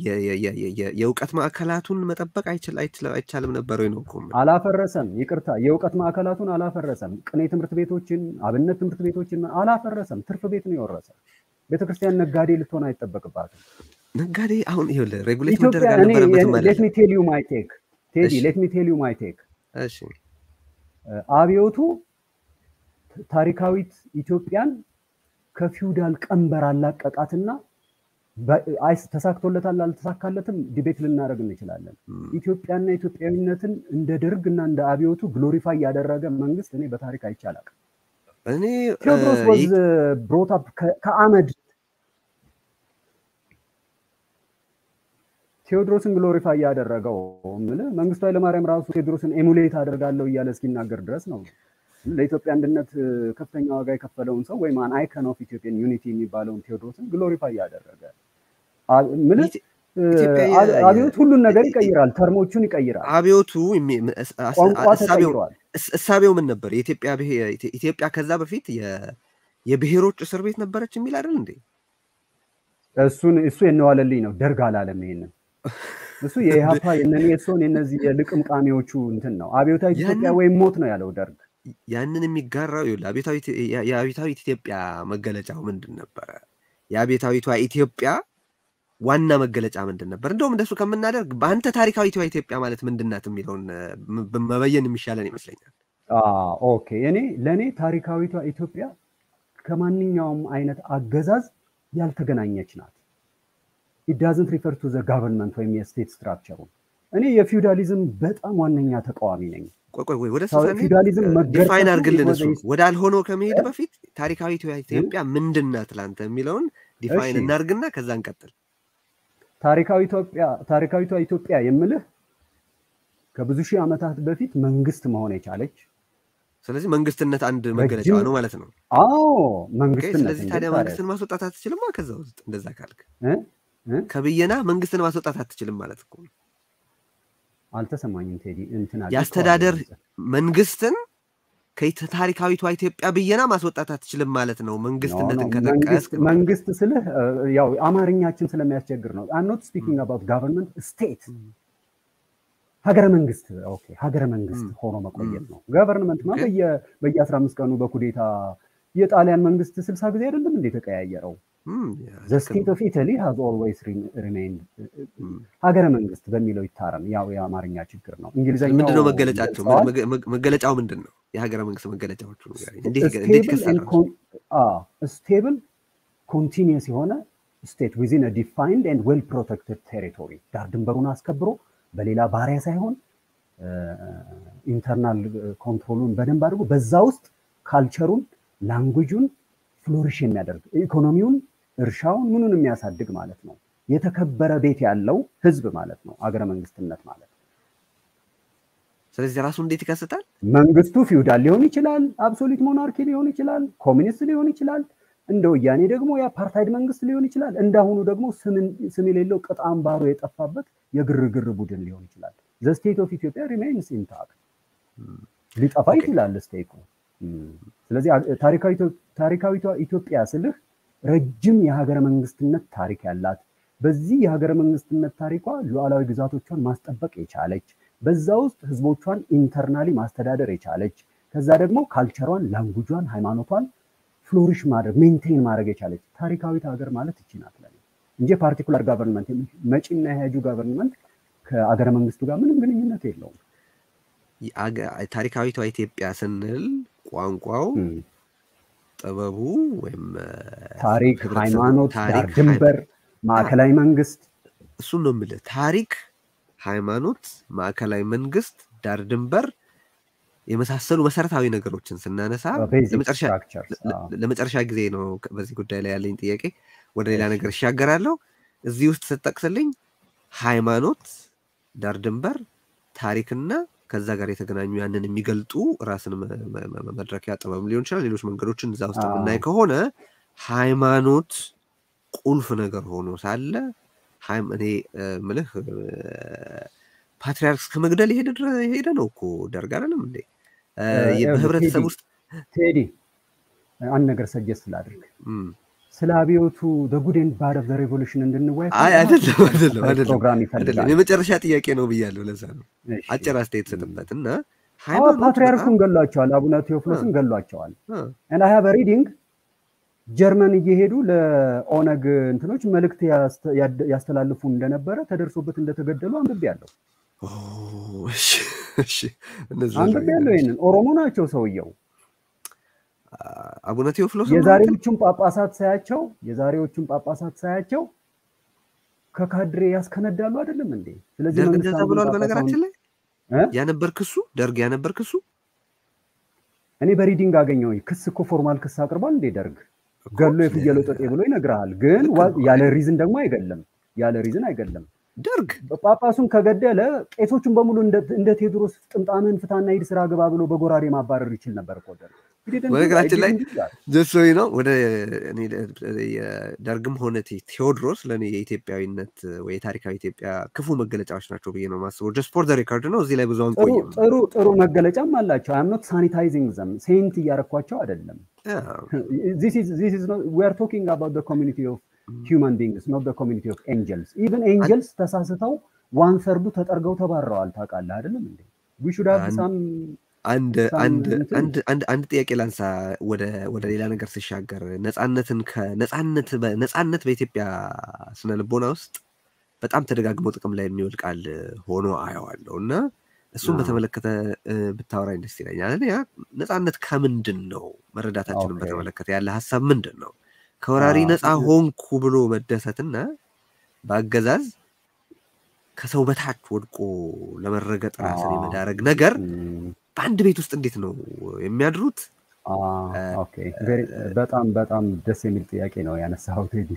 የእውቀት ማዕከላቱን መጠበቅ አይችል አይቻልም ነበር ወይ ነው እኮ አላፈረሰም። ይቅርታ የእውቀት ማዕከላቱን አላፈረሰም። ቅኔ ትምህርት ቤቶችን አብነት ትምህርት ቤቶችን አላፈረሰም። ትርፍ ቤት ነው የወረሰው። ቤተክርስቲያን ነጋዴ ልትሆን አይጠበቅባትም። ነጋዴ አሁን ይሄ ሬጉሌት መደረግ አልነበረበትም ማለት let me tell you my take ቴዲ let me tell you my take እሺ አብዮቱ ታሪካዊት ኢትዮጵያን ከፊውዳል ቀንበር አላቀቃትና አይስ ተሳክቶለታል አልተሳካለትም ዲቤት ልናደርግ እንችላለን። ኢትዮጵያና ኢትዮጵያዊነትን እንደ ደርግና እንደ አብዮቱ ግሎሪፋይ ያደረገ መንግስት እኔ በታሪክ አይቻላል። እኔ ቴዎድሮስ was brought up ከአመድ ቴዎድሮስን ግሎሪፋይ ያደረገው ማለት መንግስቱ ኃይለማርያም ራሱ ቴዎድሮስን ኤሙሌት አደርጋለሁ እያለ እስኪናገር ድረስ ነው። ለኢትዮጵያ አንድነት ከፍተኛ ዋጋ የከፈለውን ሰው ወይ ማን አይከን ኦፍ ኢትዮጵያን ዩኒቲ የሚባለውን ቴዎድሮስን ግሎሪፋይ ያደረገ ማለት አብዮት ሁሉን ነገር ይቀይራል፣ ተርሞቹን ይቀይራል። አብዮቱ አሳቢው እሳቤው ምን ነበር? የኢትዮጵያ ኢትዮጵያ ከዛ በፊት የብሔሮች እስር ቤት ነበረች የሚል አይደል እንዴ? እሱን እሱ የነዋለልኝ ነው። ደርግ አላለም ይሄንን እሱ የኢሃፓ የነኔሶን የነዚህ የልቅምቃሚዎቹ እንትን ነው አብዮታዊ ኢትዮጵያ ወይ ሞት ነው ያለው ደርግ ያንን የሚጋራው ይኸውልህ አብዮታዊ የአብዮታዊ ኢትዮጵያ መገለጫው ምንድን ነበረ የአብዮታዊቷ ኢትዮጵያ ዋና መገለጫ ምንድን ነበር እንደውም እንደሱ ከምናደርግ በአንተ ታሪካዊቷ ኢትዮጵያ ማለት ምንድናት የሚለውን መበየን የሚሻለን ይመስለኛል አዎ ኦኬ እኔ ለኔ ታሪካዊቷ ኢትዮጵያ ከማንኛውም አይነት አገዛዝ ያልተገናኘች ናት it doesn't refer to the government ወይ የስቴት ስትራክቸሩ እኔ የፊውዳሊዝም በጣም ዋነኛ ተቃዋሚ ነኝ ቆይ ቆይ ወደ ፊውዳሊዝም ዲፋይን አድርግልን እሱ ወደ አልሆነው ከመሄድ በፊት ታሪካዊቷ ኢትዮጵያ ምንድናት ላንተ የሚለውን ዲፋይን እናርግና ከዛ እንቀጥል ታሪካዊቷ ኢትዮጵያ ታሪካዊቷ ኢትዮጵያ የምልህ ከብዙ ሺህ ዓመታት በፊት መንግስት መሆን የቻለች ስለዚህ መንግስትነት አንድ መገለጫ ነው ማለት ነው አዎ መንግስትነት ስለዚህ ታዲያ መንግስትን ማስወጣት አትችልም ከዛ ውስጥ እንደዛ ካልክ እ ከብየና መንግስትን ማስወጣት አትችልም ማለት እኮ አልተሰማኝም ቴዲ እንትና ያስተዳደር መንግስትን ከታሪካዊቷ ኢትዮጵያ ብየና ማስወጣት አትችልም ማለት ነው መንግስትነትን ከተቀስክ መንግስት ስለ ያው አማርኛችን ስለሚያስቸግር ነው I'm not speaking about government state ሀገረ መንግስት ኦኬ ሀገረ መንግስት ሆኖ መቆየት ነው ገቨርንመንት ማለት በየ በየ15 ቀኑ በኩዴታ የጣሊያን መንግስት ስልሳ ጊዜ አይደለም እንዴ ተቀያየረው the state of Italy has always remained ሀገረ መንግስት በሚለው ይታረም ያው የአማርኛ ችግር ነው እንግሊዘኛው ምንድነው መገለጫቸው መገለጫው ምንድነው የሀገረ መንግስት መገለጫዎቹ ነው እንዴት እንዴት ከሰራው አ stable continuous የሆነ state within a defined and well protected territory ዳር ድንበሩን አስከብሮ በሌላ ባሪያ ሳይሆን ኢንተርናል ኮንትሮሉን በደንብ አድርጎ በዛ ውስጥ ካልቸሩን ላንጉጁን ፍሎሪሽ የሚያደርግ ኢኮኖሚውን እርሻውን ምኑን የሚያሳድግ ማለት ነው የተከበረ ቤት ያለው ህዝብ ማለት ነው አገረ መንግስትነት ማለት ስለዚህ ራሱ እንዴት ይከሰታል መንግስቱ ፊውዳል ሊሆን ይችላል አብሶሉት ሞናርኪ ሊሆን ይችላል ኮሚኒስት ሊሆን ይችላል እንደው ያኔ ደግሞ የአፓርታይድ መንግስት ሊሆን ይችላል እንዳሁኑ ደግሞ ስም ስም የሌለው ቅጣም ባሮ የጠፋበት የግርግር ቡድን ሊሆን ይችላል the state of Ethiopia remains intact ሊጠፋ ይችላል ስቴቱ ስለዚህ ታሪካዊቷ ታሪካዊቷ ኢትዮጵያ ስልህ ረጅም የሀገረ መንግስትነት ታሪክ ያላት በዚህ የሀገረ መንግስትነት ታሪኳ ሉዓላዊ ግዛቶቿን ማስጠበቅ የቻለች በዛ ውስጥ ህዝቦቿን ኢንተርናሊ ማስተዳደር የቻለች ከዛ ደግሞ ካልቸሯን ላንጉጇን ሃይማኖቷን ፍሎሪሽ ማድረግ ሜንቴን ማድረግ የቻለች ታሪካዊት ሀገር ማለት እቺ ናት ለኔ እንጂ ፓርቲኩላር ገቨርንመንት መጪና ያጁ ገቨርንመንት ከአገረ መንግስቱ ጋር ምንም ግንኙነት የለውም ታሪካዊቷ ኢትዮጵያ ስንል ቋንቋው ጥበቡ ወይም ታሪክ ሃይማኖት ዳር ድንበር ማዕከላዊ መንግስት እሱ ነው የሚለው ታሪክ ሃይማኖት ማዕከላዊ መንግስት ዳር ድንበር የመሳሰሉ መሰረታዊ ነገሮችን ስናነሳ ለመጨረሻ ለመጨረሻ ጊዜ ነው በዚህ ጉዳይ ላይ ያለኝ ጥያቄ ወደ ሌላ ነገር ይሻገራለሁ እዚህ ውስጥ ተጠቅሰልኝ ሃይማኖት ዳር ድንበር ታሪክና ከዛ ጋር የተገናኙ ያንን የሚገልጡ ራስን መድረክ ያጠበም ሊሆን ይችላል ሌሎች መንገዶችን እዛ ውስጥ እናይ ከሆነ ሃይማኖት ቁልፍ ነገር ሆኖ ሳለ ሃይም እኔ ምልህ ፓትሪያርክስ ከመግደል ይሄድ ይሄድ ነው እኮ ደርግ አይደለም እንዴ የህብረተሰብ ውስጥ ቴዲ አንድ ነገር ሰጀስት ላድርግ ስለ አብዮቱ the good and bad of the revolution እንድንወያይ አይ አይደለም አይደለም አይደለም የመጨረሻ ጥያቄ ነው ብያለሁ ለዛ ነው አጭር አስተያየት ሰጥበትና ሃይማኖት ፓትሪያርኩን ገሏቸዋል አቡነ ቴዎፍሎስን ገሏቸዋል and I have a reading ጀርመን እየሄዱ ለኦነግ እንትኖች መልእክት ያስተላልፉ እንደነበረ ተደርሶበት እንደተገደሉ አንብቤያለሁ ኦ እሺ እሺ እነዚህ አንብቤያለሁ ይሄንን ኦሮሞ ናቸው ሰውየው አቡነ ቴዎፍሎስ የዛሬዎቹን ጳጳሳት ሳያቸው የዛሬዎቹን ጳጳሳት ሳያቸው ከካድሬ ያስከነዳሉ አይደለም እንዴ ስለዚህ መንግስት ተብሏል በነገራችን ላይ ያነበርክሱ ደርግ ያነበርክሱ እኔ በሪዲንግ አገኘው ክስ እኮ ፎርማል ክስ አቅርቧል እንዴ ደርግ ገሎ የፍየለው ጠጤ ብሎ ይነግራል ግን ያለ ሪዝን ደግሞ አይገለም ያለ ሪዝን አይገለም ደርግ ጳጳሱን ከገደለ ቄሶቹን በሙሉ እንደ ቴዎድሮስ ጥምጣምን ፍታና ሂድ ስራ ገባ ብሎ በጎራዴ ማባረር ይችል ነበር እኮ ደርግ በነገራችን ላይ ጀሶይ ነው ወደ እኔ ደርግም ሆነ ቴዎድሮስ ለኔ የኢትዮጵያዊነት ወይ ታሪካዊ ኢትዮጵያ ክፉ መገለጫዎች ናቸው ብዬ ነው ማስበው just for the record ነው እዚህ ላይ ብዙ አንቆይም ጥሩ ጥሩ መገለጫም አላቸው I am not sanitizing them saint ያረኳቸው አይደለም this is this is not we are talking about the community of human beings not the community of angels even angels ተሳስተው ዋን ሰርዱ ተጠርገው ተባረዋል ታውቃለህ አይደለም እንዴ we should have some አንድ አንድ አንድ አንድ አንድ ጥያቄ ላንሳ ወደ ወደ ሌላ ነገር ሲሻገር ነፃነትን ከነፃነት በነፃነት በኢትዮጵያ ስነ ልቦና ውስጥ በጣም ተደጋግሞ ጥቅም ላይ የሚውል ቃል ሆኖ አየዋለሁና እሱን በተመለከተ ብታወራኝ ደስ ይለኛል። ያ ነፃነት ከምንድን ነው መረዳታችንን በተመለከተ ያለ ሐሳብ ምንድን ነው? ከወራሪ ነፃ ሆንኩ ብሎ መደሰትና በአገዛዝ ከሰው በታች ወድቆ ለመረገጥ ራስን የመዳረግ ነገር በአንድ ቤት ውስጥ እንዴት ነው የሚያድሩት? ኦኬ በጣም በጣም ደስ የሚል ጥያቄ ነው ያነሳው ቴዲ።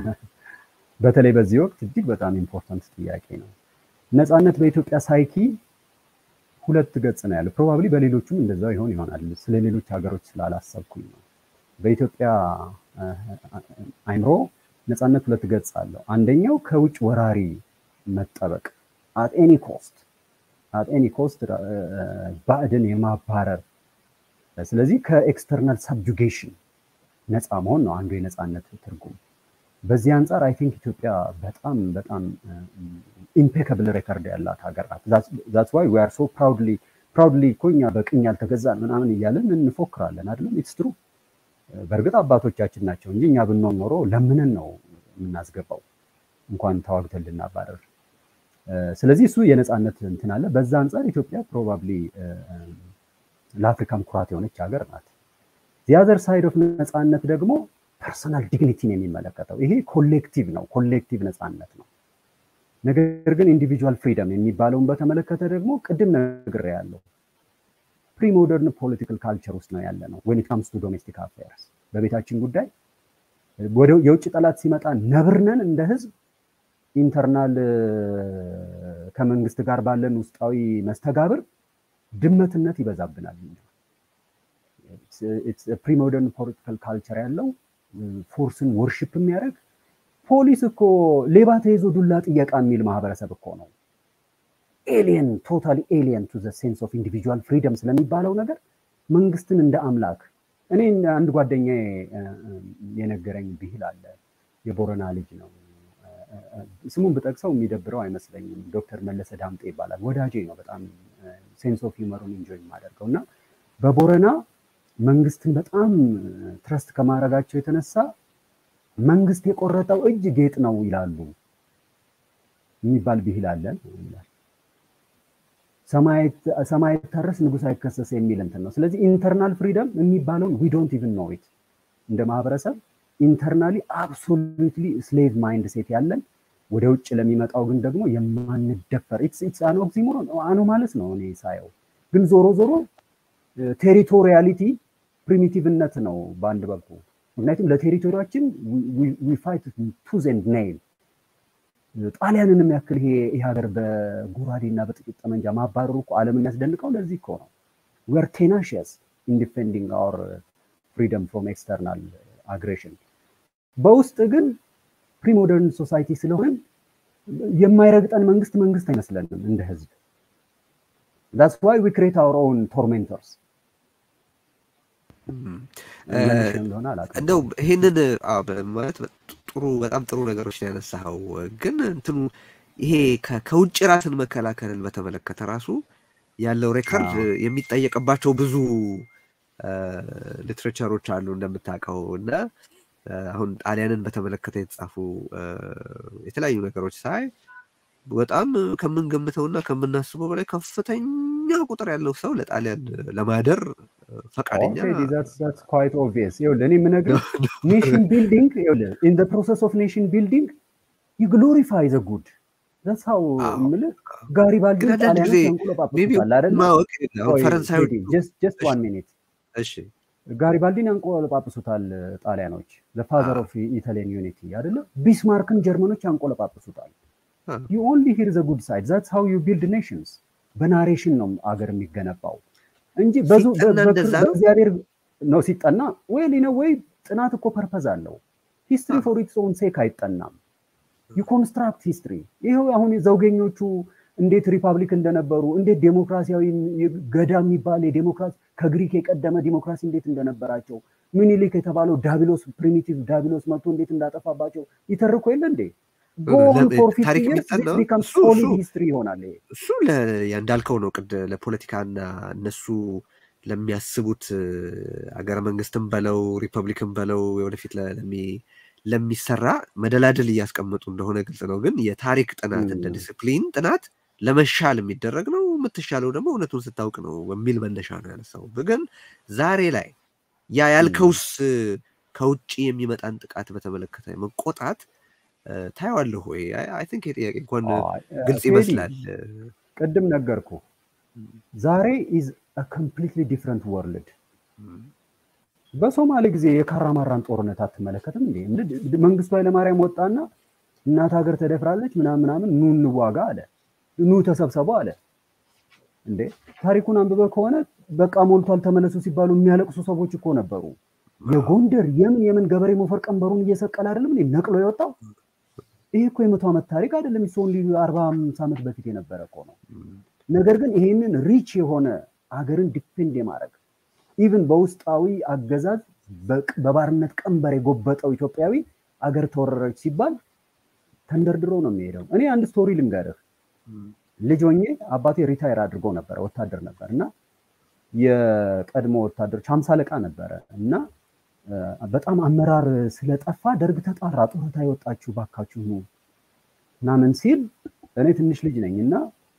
በተለይ በዚህ ወቅት እጅግ በጣም ኢምፖርታንት ጥያቄ ነው። ነፃነት በኢትዮጵያ ሳይኪ ሁለት ገጽ ነው ያለው። ፕሮባብሊ በሌሎችም እንደዛው ይሆን ይሆናል። ስለ ሌሎች ሀገሮች ስላላሰብኩኝ ነው። በኢትዮጵያ አይምሮ ነፃነት ሁለት ገጽ አለው። አንደኛው ከውጭ ወራሪ መጠበቅ at any cost at any cost ባዕድን የማባረር ስለዚህ ከኤክስተርናል ሰብጁጌሽን ነፃ መሆን ነው አንዱ የነፃነት ትርጉም። በዚህ አንፃር አይ ቲንክ ኢትዮጵያ በጣም በጣም ኢምፔካብል ሬከርድ ያላት ሀገር ናት። that's why we are so proudly proudly ኮኛ በቅኝ ያልተገዛን ምናምን እያለን እንፎክራለን አይደለም? it's true። በእርግጥ አባቶቻችን ናቸው እንጂ እኛ ብንሆን ኖሮ ለምንን ነው የምናስገባው እንኳን ተዋግተን ልናባረር። ስለዚህ እሱ የነፃነት እንትን አለ። በዛ አንፃር ኢትዮጵያ ፕሮባብሊ ለአፍሪካም ኩራት የሆነች ሀገር ናት። the other side of ነፃነት ደግሞ ፐርሰናል ዲግኒቲን የሚመለከተው ይሄ ኮሌክቲቭ ነው፣ ኮሌክቲቭ ነፃነት ነው። ነገር ግን ኢንዲቪጁዋል ፍሪደም የሚባለውን በተመለከተ ደግሞ ቅድም ነግሬያለሁ። ፕሪሞደርን ፖለቲካል ካልቸር ውስጥ ነው ያለ ነው when it comes to domestic affairs። በቤታችን ጉዳይ ወደ የውጭ ጠላት ሲመጣ ነብርነን እንደ ህዝብ ኢንተርናል ከመንግስት ጋር ባለን ውስጣዊ መስተጋብር ድመትነት ይበዛብናል። it's a pre-modern political culture ያለው ፎርስን ወርሺፕ የሚያደርግ ፖሊስ እኮ ሌባ ተይዞ ዱላ ጥየቃ የሚል ማህበረሰብ እኮ ነው። ኤሊየን ቶታሊ ኤሊየን ቱ ዘ ሴንስ ኦፍ ኢንዲቪጁዋል ፍሪደም ስለሚባለው ነገር መንግስትን እንደ አምላክ እኔ አንድ ጓደኛዬ የነገረኝ ብሂል አለ። የቦረና ልጅ ነው። ስሙን ብጠቅሰው የሚደብረው አይመስለኝም። ዶክተር መለሰ ዳምጤ ይባላል። ወዳጄ ነው። በጣም ሴንስ ኦፍ ሂውመሩን ኢንጆይ ማደርገውና በቦረና መንግስትን በጣም ትረስት ከማድረጋቸው የተነሳ መንግስት የቆረጠው እጅ ጌጥ ነው ይላሉ የሚባል ብሂል አለ ይላል። ሰማይ ሰማይ ተረስ ንጉስ አይከሰስ የሚል እንትን ነው። ስለዚህ ኢንተርናል ፍሪደም የሚባለው we don't even know it እንደ ማህበረሰብ ኢንተርናሊ አብሶሉትሊ ስሌቭ ማይንድ ሴት ያለን ወደ ውጭ ለሚመጣው ግን ደግሞ የማንደፈር ኢትስ ኢትስ አን ኦክሲሞሮን አኖ ማለት ነው እኔ ሳየው። ግን ዞሮ ዞሮ ቴሪቶሪያሊቲ ፕሪሚቲቭነት ነው በአንድ በኩል። ምክንያቱም ለቴሪቶሪያችን we fight tooth and nail። ጣሊያንንም ያክል ይሄ ሀገር በጉራዴና በጥቂት ጠመንጃ ማባረሩ እኮ ዓለምን ያስደንቀው ለዚህ እኮ ነው። we are tenacious in defending our freedom from external aggression። በውስጥ ግን ፕሪሞደርን ሶሳይቲ ስለሆነ የማይረግጠን መንግስት መንግስት አይመስለንም እንደ ህዝብ። that's why we create our own tormentors። እንደው ይሄንን ማለት ጥሩ በጣም ጥሩ ነገሮች ያነሳው ግን እንትኑ ይሄ ከውጭ ራስን መከላከልን በተመለከተ ራሱ ያለው ሬከርድ የሚጠየቅባቸው ብዙ ሊትሬቸሮች አሉ እንደምታውቀው እና አሁን ጣሊያንን በተመለከተ የተጻፉ የተለያዩ ነገሮች ሳይ በጣም ከምንገምተውና ከምናስበው በላይ ከፍተኛ ቁጥር ያለው ሰው ለጣሊያን ለማደር ፈቃደኛ ነው። that's that's quite obvious። ይኸውልህ እኔ የምነግርህ ኔሽን ቢልዲንግ ይኸውልህ in the process of nation building you glorify the good that's how ምልህ ጋሪባልዲ ጣሊያን ያንቆለጳጳሱታል አይደል? ማወቅ ነው ፈረንሳይ just just one minute እሺ ጋሪባልዲን ያንቆለጳጳሱታል ጣሊያኖች the father of Italian unity አይደል? ቢስማርክን ጀርመኖች ያንቆለጳጳሱታል። you only hear the good side that's how you build nations። በናሬሽን ነው አገር የሚገነባው እንጂ በዙ በእግዚአብሔር ነው ሲጠና ወይ ነው ወይ ጥናት እኮ ፐርፐዝ አለው። ሂስትሪ ፎር ኢትስ ኦን ሴክ አይጠናም። you construct history። ይሄው አሁን ዘውገኞቹ እንዴት ሪፐብሊክ እንደነበሩ እንዴት ዴሞክራሲያዊ ገዳም የሚባል የዴሞክራሲ ከግሪክ የቀደመ ዴሞክራሲ እንዴት እንደነበራቸው ምኒልክ የተባለው ዳቢሎስ ፕሪሚቲቭ ዳቢሎስ መጥቶ እንዴት እንዳጠፋባቸው ይተርኩ የለ እንዴ? go on for fifty ታሪክ years የሚጠናው this becomes እሱ solid እሱ history ይሆናል ይሄ እሱ እንዳልከው ነው ቅድ ለፖለቲካና እነሱ ለሚያስቡት አገረ መንግስትም በለው ሪፐብሊክም በለው ወደፊት ለሚ ለሚሰራ መደላድል እያስቀመጡ እንደሆነ ግልጽ ነው። ግን የታሪክ ጥናት እንደ ዲሲፕሊን ጥናት ለመሻል የሚደረግ ነው። የምትሻለው ደግሞ እውነቱን ስታውቅ ነው በሚል መነሻ ነው ያነሳው። ግን ዛሬ ላይ ያ ያልከውስ ከውጪ የሚመጣን ጥቃት በተመለከተ መቆጣት ታያዋለህ ወይ? አይ ቲንክ የጥያቄ እንኳን ግልጽ ይመስላል። ቅድም ነገርኩ ዛሬ is a completely different world። በሶማሌ ጊዜ የካራማራን ጦርነት አትመለከትም እንዴ? መንግስቱ ኃይለማርያም ወጣና እናት ሀገር ተደፍራለች ምናምን ምናምን ኑ እንዋጋ አለ። ኑ ተሰብሰቡ አለ እንዴ? ታሪኩን አንብበ ከሆነ በቃ ሞልቷል ተመለሱ ሲባሉ የሚያለቅሱ ሰዎች እኮ ነበሩ። የጎንደር የምን የምን ገበሬ ሞፈር ቀንበሩን እየሰቀለ አይደለም እንዴ ነቅሎ የወጣው? ይሄ እኮ የመቶ ዓመት ታሪክ አይደለም። ሶንሊ አርባ አምስት ዓመት በፊት የነበረ እኮ ነው። ነገር ግን ይሄንን ሪች የሆነ ሀገርን ዲፔንድ የማድረግ ኢቭን በውስጣዊ አገዛዝ በባርነት ቀንበር የጎበጠው ኢትዮጵያዊ አገር ተወረረች ሲባል ተንደርድሮ ነው የሚሄደው። እኔ አንድ ስቶሪ ልንገርህ። ልጅ ሆኜ አባቴ ሪታየር አድርጎ ነበር፣ ወታደር ነበር እና የቀድሞ ወታደሮች ሃምሳ አለቃ ነበረ እና በጣም አመራር ስለጠፋ ደርግ ተጣራ፣ ጡረታ የወጣችሁ ባካችሁ ነው ምናምን ሲል እኔ ትንሽ ልጅ ነኝና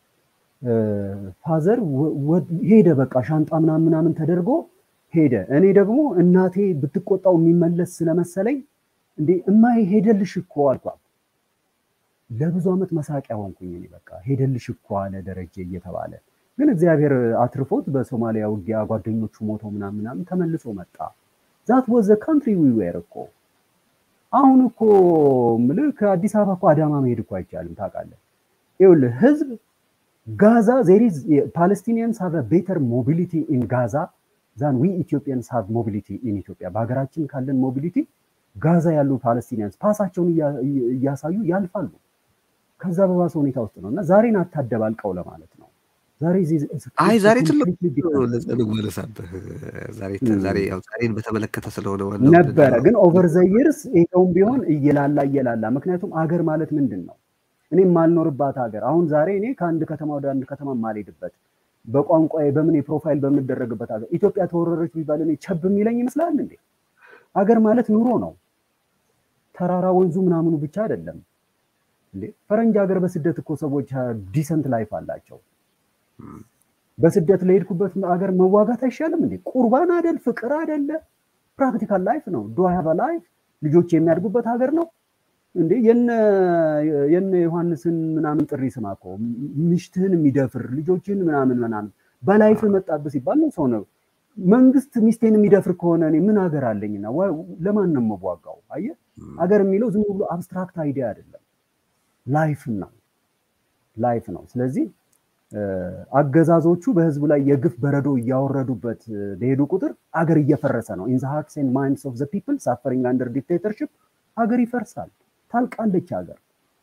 ፋዘር ሄደ። በቃ ሻንጣ ምናምን ምናምን ተደርጎ ሄደ። እኔ ደግሞ እናቴ ብትቆጣው የሚመለስ ስለመሰለኝ እንዴ እማዬ ሄደልሽ እኮ አልኳት። ለብዙ ዓመት መሳቂያ ሆንኩኝ። እኔ በቃ ሄደልሽ እኮ አለ ደረጀ እየተባለ። ግን እግዚአብሔር አትርፎት በሶማሊያ ውጊያ ጓደኞቹ ሞተው ምናምን ምናምን ተመልሶ መጣ። that was the country we were እኮ። አሁን እኮ ምልህ ከአዲስ አበባ እኮ አዳማ መሄድ እኮ አይቻልም ታውቃለህ። ይኸውልህ ህዝብ Gaza, there is uh, Palestinians have a better mobility in Gaza than we Ethiopians have mobility in Ethiopia. በሀገራችን ካለን ሞቢሊቲ ጋዛ ያሉ ፓለስቲኒያንስ ፓሳቸውን እያሳዩ ያልፋሉ። ከዛ በባሰ ሁኔታ ውስጥ ነውና ዛሬን አታደባልቀው ለማለት ነው። ዛሬ አይ ዛሬ ትልቅ ለጸልቅ ወለሳበህ ዛሬ ዛሬ ያው ዛሬን በተመለከተ ስለሆነ ዋናው ነበረ። ግን ኦቨር ዘ ይርስ ይሄውም ቢሆን እየላላ እየላላ ምክንያቱም አገር ማለት ምንድነው? እኔ ማልኖርባት ሀገር አሁን ዛሬ እኔ ከአንድ ከተማ ወደ አንድ ከተማ ማልሄድበት በቋንቋዬ በምን የፕሮፋይል በምደረግበት ሀገር ኢትዮጵያ ተወረረች ቢባል እኔ ቸብ የሚለኝ ይመስላል እንዴ? ሀገር ማለት ኑሮ ነው። ተራራ ወንዙ ምናምኑ ብቻ አይደለም እንዴ? ፈረንጅ ሀገር በስደት እኮ ሰዎች ዲሰንት ላይፍ አላቸው። በስደት ለሄድኩበት ሀገር መዋጋት አይሻልም እንዴ? ቁርባን አይደል? ፍቅር አይደለ? ፕራክቲካል ላይፍ ነው። ዱ አይ ሃቭ አ ላይፍ? ልጆች የሚያድጉበት ሀገር ነው እንዴ? የነ የነ ዮሐንስን ምናምን ጥሪ ስማኮ ሚስትህን የሚደፍር ልጆችን ምናምን ምናምን በላይፍ መጣብ ሲባል ነው ሰው ነው። መንግስት ሚስቴን የሚደፍር ከሆነ እኔ ምን ሀገር አለኝና ለማን ነው መዋጋው? አየ ሀገር የሚለው ዝም ብሎ አብስትራክት አይዲያ አይደለም፣ ላይፍ ነው ላይፍ ነው። ስለዚህ አገዛዞቹ በህዝቡ ላይ የግፍ በረዶ እያወረዱበት በሄዱ ቁጥር አገር እየፈረሰ ነው። in the hearts and minds of the people suffering under dictatorship ሀገር ይፈርሳል፣ ታልቃለች ሀገር።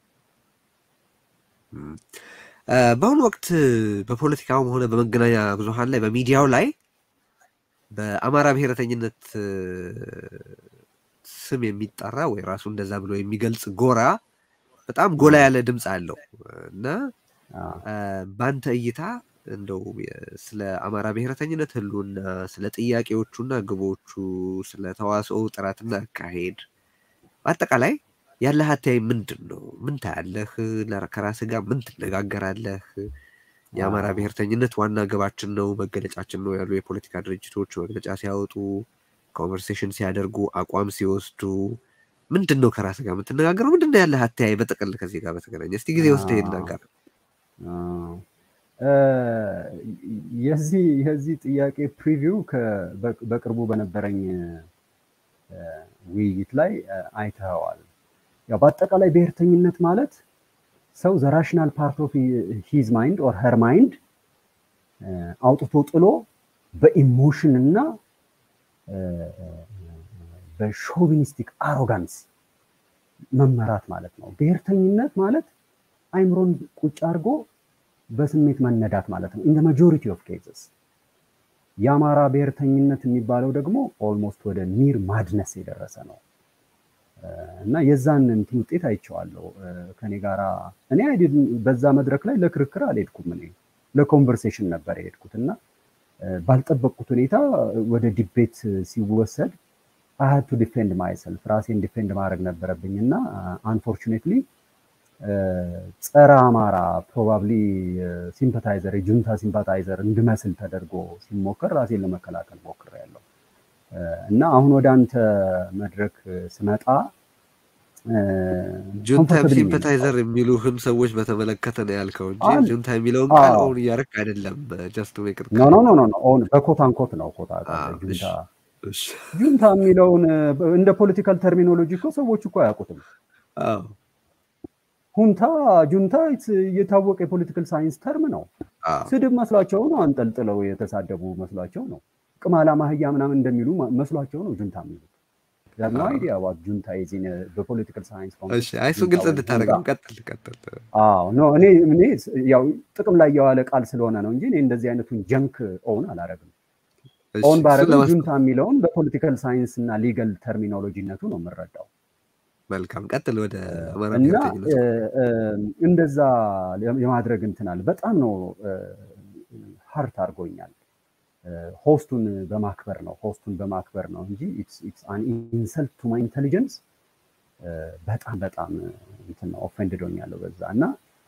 በአሁኑ ወቅት በፖለቲካውም ሆነ በመገናኛ ብዙሃን ላይ በሚዲያው ላይ በአማራ ብሔረተኝነት ስም የሚጠራ ወይ ራሱ እንደዛ ብሎ የሚገልጽ ጎራ በጣም ጎላ ያለ ድምጽ አለው እና ባንተ እይታ እንደው ስለ አማራ ብሔረተኝነት ህልውና ስለ ጥያቄዎቹና ግቦቹ ስለ ተዋስኦ ጥራትና አካሄድ በአጠቃላይ ያለህ አተያይ ምንድነው? ምን ታያለህ? ለራስህ ጋር ምን ትነጋገራለህ? የአማራ ብሔረተኝነት ዋና ግባችን ነው መገለጫችን ነው ያሉ የፖለቲካ ድርጅቶች መግለጫ ሲያወጡ ኮንቨርሴሽን ሲያደርጉ አቋም ሲወስዱ ምንድነው ከራስህ ጋር የምትነጋገረው? ምንድነው ያለህ አተያይ በጥቅል ከዚህ ጋር በተገናኘ እስቲ ጊዜ ወስደህ ይናገር። የዚህ የዚህ ጥያቄ ፕሪቪው በቅርቡ በነበረኝ ውይይት ላይ አይተዋል። ያው በአጠቃላይ ብሔርተኝነት ማለት ሰው ዘ ራሽናል ፓርት ኦፍ ሂዝ ማይንድ ኦር ሄር ማይንድ አውጥቶ ጥሎ በኢሞሽን እና በሾቪኒስቲክ አሮጋንስ መመራት ማለት ነው። ብሔርተኝነት ማለት አይምሮን ቁጭ አድርጎ በስሜት መነዳት ማለት ነው። in the majority of cases የአማራ ብሔርተኝነት የሚባለው ደግሞ ኦልሞስት ወደ ኒር ማድነስ የደረሰ ነው። እና የዛን እንትን ውጤት አይቼዋለሁ ከኔ ጋራ እኔ አይደል በዛ መድረክ ላይ ለክርክር አልሄድኩም እኔ ለኮንቨርሴሽን ነበር የሄድኩትና ባልጠበቅኩት ሁኔታ ወደ ዲቤት ሲወሰድ I had to defend myself ራሴን ዲፌንድ ማድረግ ነበረብኝና unfortunately ጸረ አማራ ፕሮባብሊ ሲምፓታይዘር የጁንታ ሲምፓታይዘር እንድመስል ተደርጎ ሲሞከር ራሴን ለመከላከል ሞክሬያለሁ እና አሁን ወደ አንተ መድረክ ስመጣ ጁንታ ሲምፓታይዘር የሚሉህን ሰዎች በተመለከተ ነው ያልከው እንጂ ጁንታ የሚለውን ቃል ኦን ያረክ አይደለም just to make it no no no no ኦን በኮት አንኮት ነው ኮታ ጁንታ ጁንታ የሚለውን እንደ ፖለቲካል ተርሚኖሎጂ እኮ ሰዎች እኮ አያውቁትም አዎ ሁንታ ጁንታ የታወቀ የፖለቲካል ሳይንስ ተርም ነው ስድብ መስሏቸው ነው አንጠልጥለው የተሳደቡ መስሏቸው ነው ቅማላ ማህያ ምናምን እንደሚሉ መስሏቸው ነው ጁንታ የሚሉት There's no idea what junta is in the political science concept. እሺ አይሱ ግልጽ እንድታረጋው ቀጥል ቀጥል አዎ ኖ እኔ እኔ ያው ጥቅም ላይ ያዋለ ቃል ስለሆነ ነው እንጂ እኔ እንደዚህ አይነቱን ጀንክ ኦን አላረግም ኦን ባረግም ጁንታ የሚለውን በፖለቲካል ሳይንስ እና ሊጋል ተርሚኖሎጂነቱ ነው የምረዳው መልካም ቀጥል ወደ አማራ እና እንደዛ የማድረግ እንትናል በጣም ነው ሃርት አርጎኛል ሆስቱን በማክበር ነው ሆስቱን በማክበር ነው እንጂ it's it's an insult to my intelligence በጣም በጣም እንትን ነው ኦፌንድድ ሆኛለሁ በዛና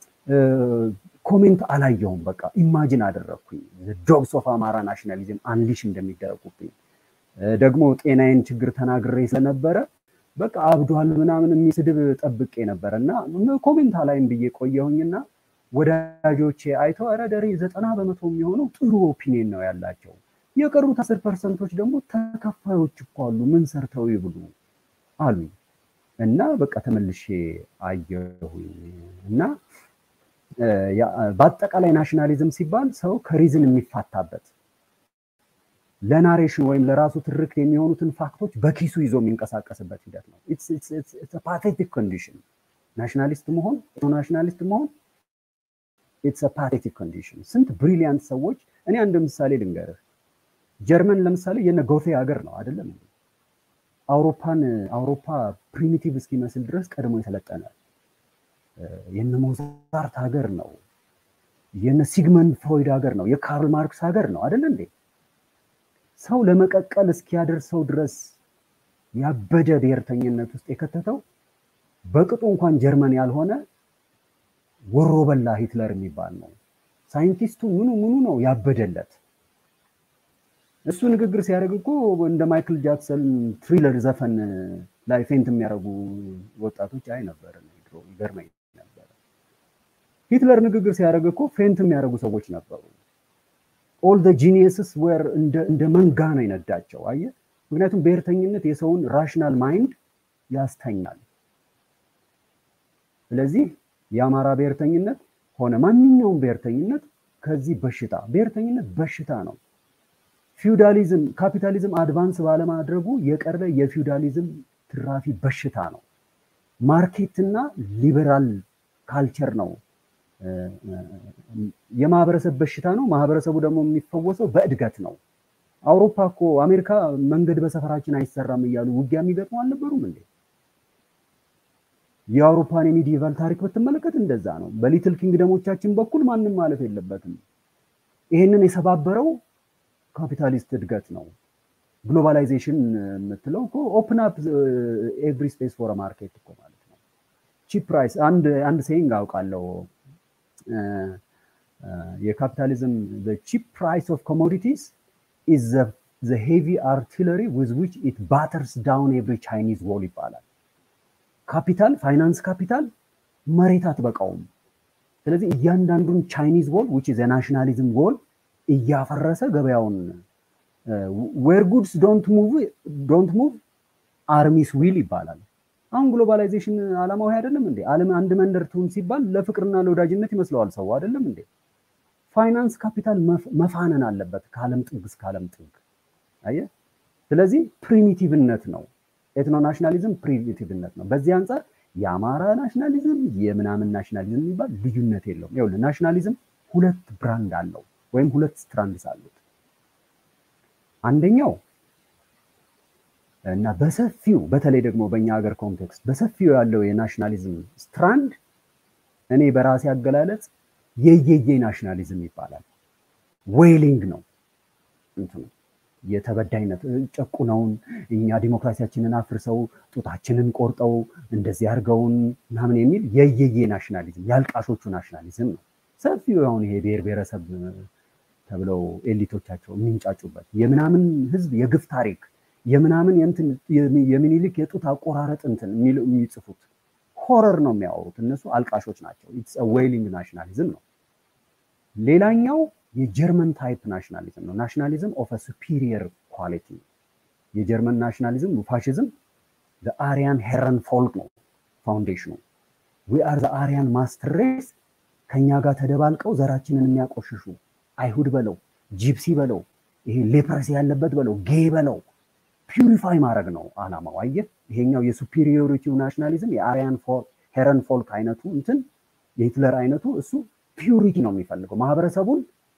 ኮሜንት አላየውም በቃ ኢማጂን አደረኩኝ the dogs of Amara nationalism unleash እንደሚደረጉብኝ ደግሞ ጤናዬን ችግር ተናግሬ ስለነበረ በቃ አብዷል ምናምን የሚስድብ ጠብቄ ነበርና ኮሜንት አላይም ብዬ ቆየሁኝና ወዳጆቼ አይተው አረደሪ ዘጠና በመቶ የሚሆነው ጥሩ ኦፒኒየን ነው ያላቸው የቀሩት አስር ፐርሰንቶች ደግሞ ተከፋዮች እኮ አሉ ምን ሰርተው ይብሉ አሉ እና በቃ ተመልሼ አየሁኝ እና በአጠቃላይ ናሽናሊዝም ሲባል ሰው ከሪዝን የሚፋታበት ለናሬሽን ወይም ለራሱ ትርክት የሚሆኑትን ፋክቶች በኪሱ ይዞ የሚንቀሳቀስበት ሂደት ነው it's it's it's a pathetic condition ናሽናሊስት መሆን ናሽናሊስት መሆን it's a pathetic condition ስንት ብሪሊያንት ሰዎች እኔ አንድ ምሳሌ ልንገርህ ጀርመን ለምሳሌ የነ ጎቴ ሀገር ነው አይደለም አውሮፓን አውሮፓ ፕሪሚቲቭ እስኪመስል ድረስ ቀድሞ የሰለጠነ የነ ሞዛርት ሀገር ነው የነ ሲግመንድ ፍሮይድ ሀገር ነው የካርል ማርክስ ሀገር ነው አይደል እንዴ ሰው ለመቀቀል እስኪያደርሰው ድረስ ያበደ ብሔርተኝነት ውስጥ የከተተው በቅጡ እንኳን ጀርመን ያልሆነ ወሮ በላ ሂትለር የሚባል ነው ሳይንቲስቱ ምኑ ምኑ ነው ያበደለት እሱ ንግግር ሲያደርግ እኮ እንደ ማይክል ጃክሰን ትሪለር ዘፈን ላይ ፌንት የሚያደርጉ ወጣቶች አይ ነበር ነው ይገርመኝ ነበር ሂትለር ንግግር ሲያደርግ እኮ ፌንት የሚያደርጉ ሰዎች ነበሩ all the geniuses were እንደ እንደ መንጋ ነው ይነዳቸው አየ ምክንያቱም ብሔርተኝነት የሰውን ራሽናል ማይንድ ያስተኛል ስለዚህ የአማራ ብሔርተኝነት ሆነ ማንኛውም ብሔርተኝነት ከዚህ በሽታ ብሔርተኝነት በሽታ ነው ፊውዳሊዝም ካፒታሊዝም አድቫንስ ባለማድረጉ የቀረ የፊውዳሊዝም ትራፊ በሽታ ነው ማርኬትና ሊበራል ካልቸር ነው የማህበረሰብ በሽታ ነው ማህበረሰቡ ደግሞ የሚፈወሰው በእድገት ነው አውሮፓ እኮ አሜሪካ መንገድ በሰፈራችን አይሰራም ይያሉ ውጊያ የሚገጥሙ አልነበሩም እንዴ የአውሮፓን ሚዲቫል ታሪክ በተመለከተ እንደዛ ነው በሊትል ኪንግደሞቻችን በኩል ማንንም ማለፍ የለበትም ይሄንን የሰባበረው ካፒታሊስት እድገት ነው ግሎባላይዜሽን የምትለው እኮ ኦፕን አፕ ኤቭሪ ስፔስ ፎር አ ማርኬት እኮ ማለት ነው ቺፕ ፕራይስ አንድ አንድ ሴይንግ አውቃለሁ የካፒታሊዝም the cheap price of commodities is the the heavy artillery with which it batters down every Chinese wall ይባላል ካፒታል ፋይናንስ ካፒታል መሬት አትበቃውም ስለዚህ እያንዳንዱን ቻይኒዝ wall which is a nationalism wall እያፈረሰ ገበያውን where goods don't move don't move armies will ይባላል አሁን ግሎባላይዜሽን አላማው አይደለም እንዴ ዓለም አንድ መንደር ትሁን ሲባል ለፍቅርና ለወዳጅነት ይመስለዋል ሰው አይደለም እንዴ ፋይናንስ ካፒታል መፋነን አለበት ካለም ጥግ እስካለም ጥግ አየ ስለዚህ ፕሪሚቲቭነት ነው ኤትኖ ናሽናሊዝም ፕሪሚቲቭነት ነው በዚህ አንፃር የአማራ ናሽናሊዝም የምናምን ናሽናሊዝም ይባል ልዩነት የለውም ይኸውልህ ናሽናሊዝም ሁለት ብራንድ አለው ወይም ሁለት ስትራንድስ አሉት አንደኛው እና በሰፊው በተለይ ደግሞ በእኛ ሀገር ኮንቴክስት በሰፊው ያለው የናሽናሊዝም ስትራንድ እኔ በራሴ አገላለጽ የየየ ናሽናሊዝም ይባላል። ዌይሊንግ ነው እንትኑ የተበዳይነት ጨቁነውን እኛ ዲሞክራሲያችንን አፍርሰው ጡታችንን ቆርጠው እንደዚህ አድርገውን ምናምን የሚል የየየ ናሽናሊዝም ያልቃሾቹ ናሽናሊዝም ነው። ሰፊው አሁን ይሄ ብሔር ብሔረሰብ ተብለው ኤሊቶቻቸው የሚንጫጩበት የምናምን ህዝብ የግፍ ታሪክ የምናምን የእንትን የሚኒሊክ የጡት አቆራረጥ እንትን የሚጽፉት ሆረር ነው የሚያወሩት እነሱ አልቃሾች ናቸው። ኢትስ አ ዌይሊንግ ናሽናሊዝም ነው። ሌላኛው የጀርመን ታይፕ ናሽናሊዝም ነው። ናሽናሊዝም ኦፍ አ ሱፒሪየር ኳሊቲ የጀርመን ናሽናሊዝም ፋሽዝም the Aryan Herren Volk ነው ፋውንዴሽኑ። we are the Aryan master race ከኛ ጋር ተደባልቀው ዘራችንን የሚያቆሽሹ አይሁድ በለው ጂፕሲ በለው ይሄ ሌፕረሲ ያለበት በለው ጌይ በለው ፒዩሪፋይ ማድረግ ነው አላማው። አየህ ይሄኛው የሱፒሪዮሪቲው ናሽናሊዝም የአሪያን ሄረን ፎልክ አይነቱ እንትን የሂትለር አይነቱ እሱ ፒዩሪቲ ነው የሚፈልገው ማህበረሰቡን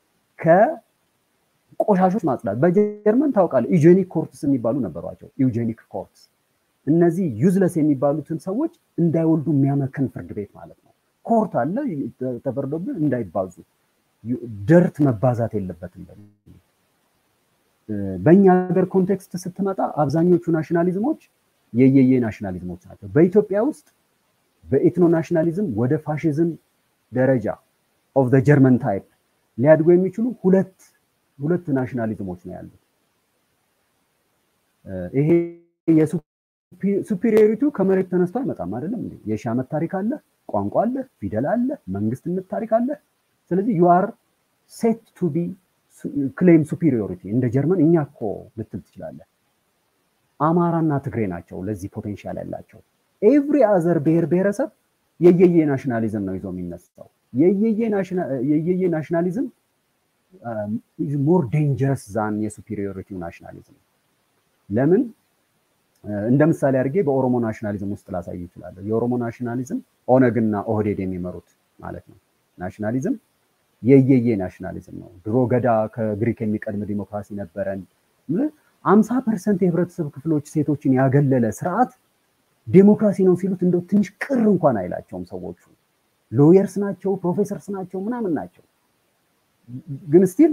ከቆሻሾች ማጽዳት። በጀርመን ታውቃለህ ኢዩጄኒክ ኮርትስ የሚባሉ ነበሯቸው። ኢዩጄኒክ ኮርትስ እነዚህ ዩዝለስ የሚባሉትን ሰዎች እንዳይወልዱ የሚያመክን ፍርድ ቤት ማለት ነው። ኮርት አለ ተፈርዶብህ እንዳይባዙ ደርት መባዛት የለበትም። በእኛ ሀገር ኮንቴክስት ስትመጣ አብዛኞቹ ናሽናሊዝሞች የየየ ናሽናሊዝሞች ናቸው። በኢትዮጵያ ውስጥ በኤትኖ ናሽናሊዝም ወደ ፋሽዝም ደረጃ ኦፍ ዘ ጀርመን ታይፕ ሊያድጉ የሚችሉ ሁለት ሁለት ናሽናሊዝሞች ነው ያሉት። ይሄ የሱፒሪዮሪቲው ከመሬት ተነስቶ አይመጣም አይደለም እንዴ? የሺህ ዓመት ታሪክ አለ፣ ቋንቋ አለ፣ ፊደል አለ፣ መንግስትነት ታሪክ አለ። ስለዚህ you are set to be claim superiority እንደ ጀርመን እኛ እኮ ልትል ትችላለህ። አማራና ትግሬ ናቸው ለዚህ ፖቴንሻል ያላቸው። ኤቭሪ አዘር ብሔር ብሔረሰብ የየየ ናሽናሊዝም ነው ይዞ የሚነሳው። የየየ ናሽናል የየየ ናሽናሊዝም is more dangerous than የሱፒሪዮሪቲው ናሽናሊዝም። ለምን እንደ ምሳሌ አድርጌ በኦሮሞ ናሽናሊዝም ውስጥ ላሳይ ይችላል። የኦሮሞ ናሽናሊዝም ኦነግና ኦህዴድ የሚመሩት ማለት ነው ናሽናሊዝም የየየ ናሽናሊዝም ነው። ድሮ ገዳ ከግሪክ የሚቀድም ዲሞክራሲ ነበረን አምሳ ፐርሰንት የህብረተሰብ ክፍሎች ሴቶችን ያገለለ ስርዓት ዴሞክራሲ ነው ሲሉት እንደው ትንሽ ቅር እንኳን አይላቸውም ሰዎቹ። ሎየርስ ናቸው ፕሮፌሰርስ ናቸው ምናምን ናቸው። ግን ስቲል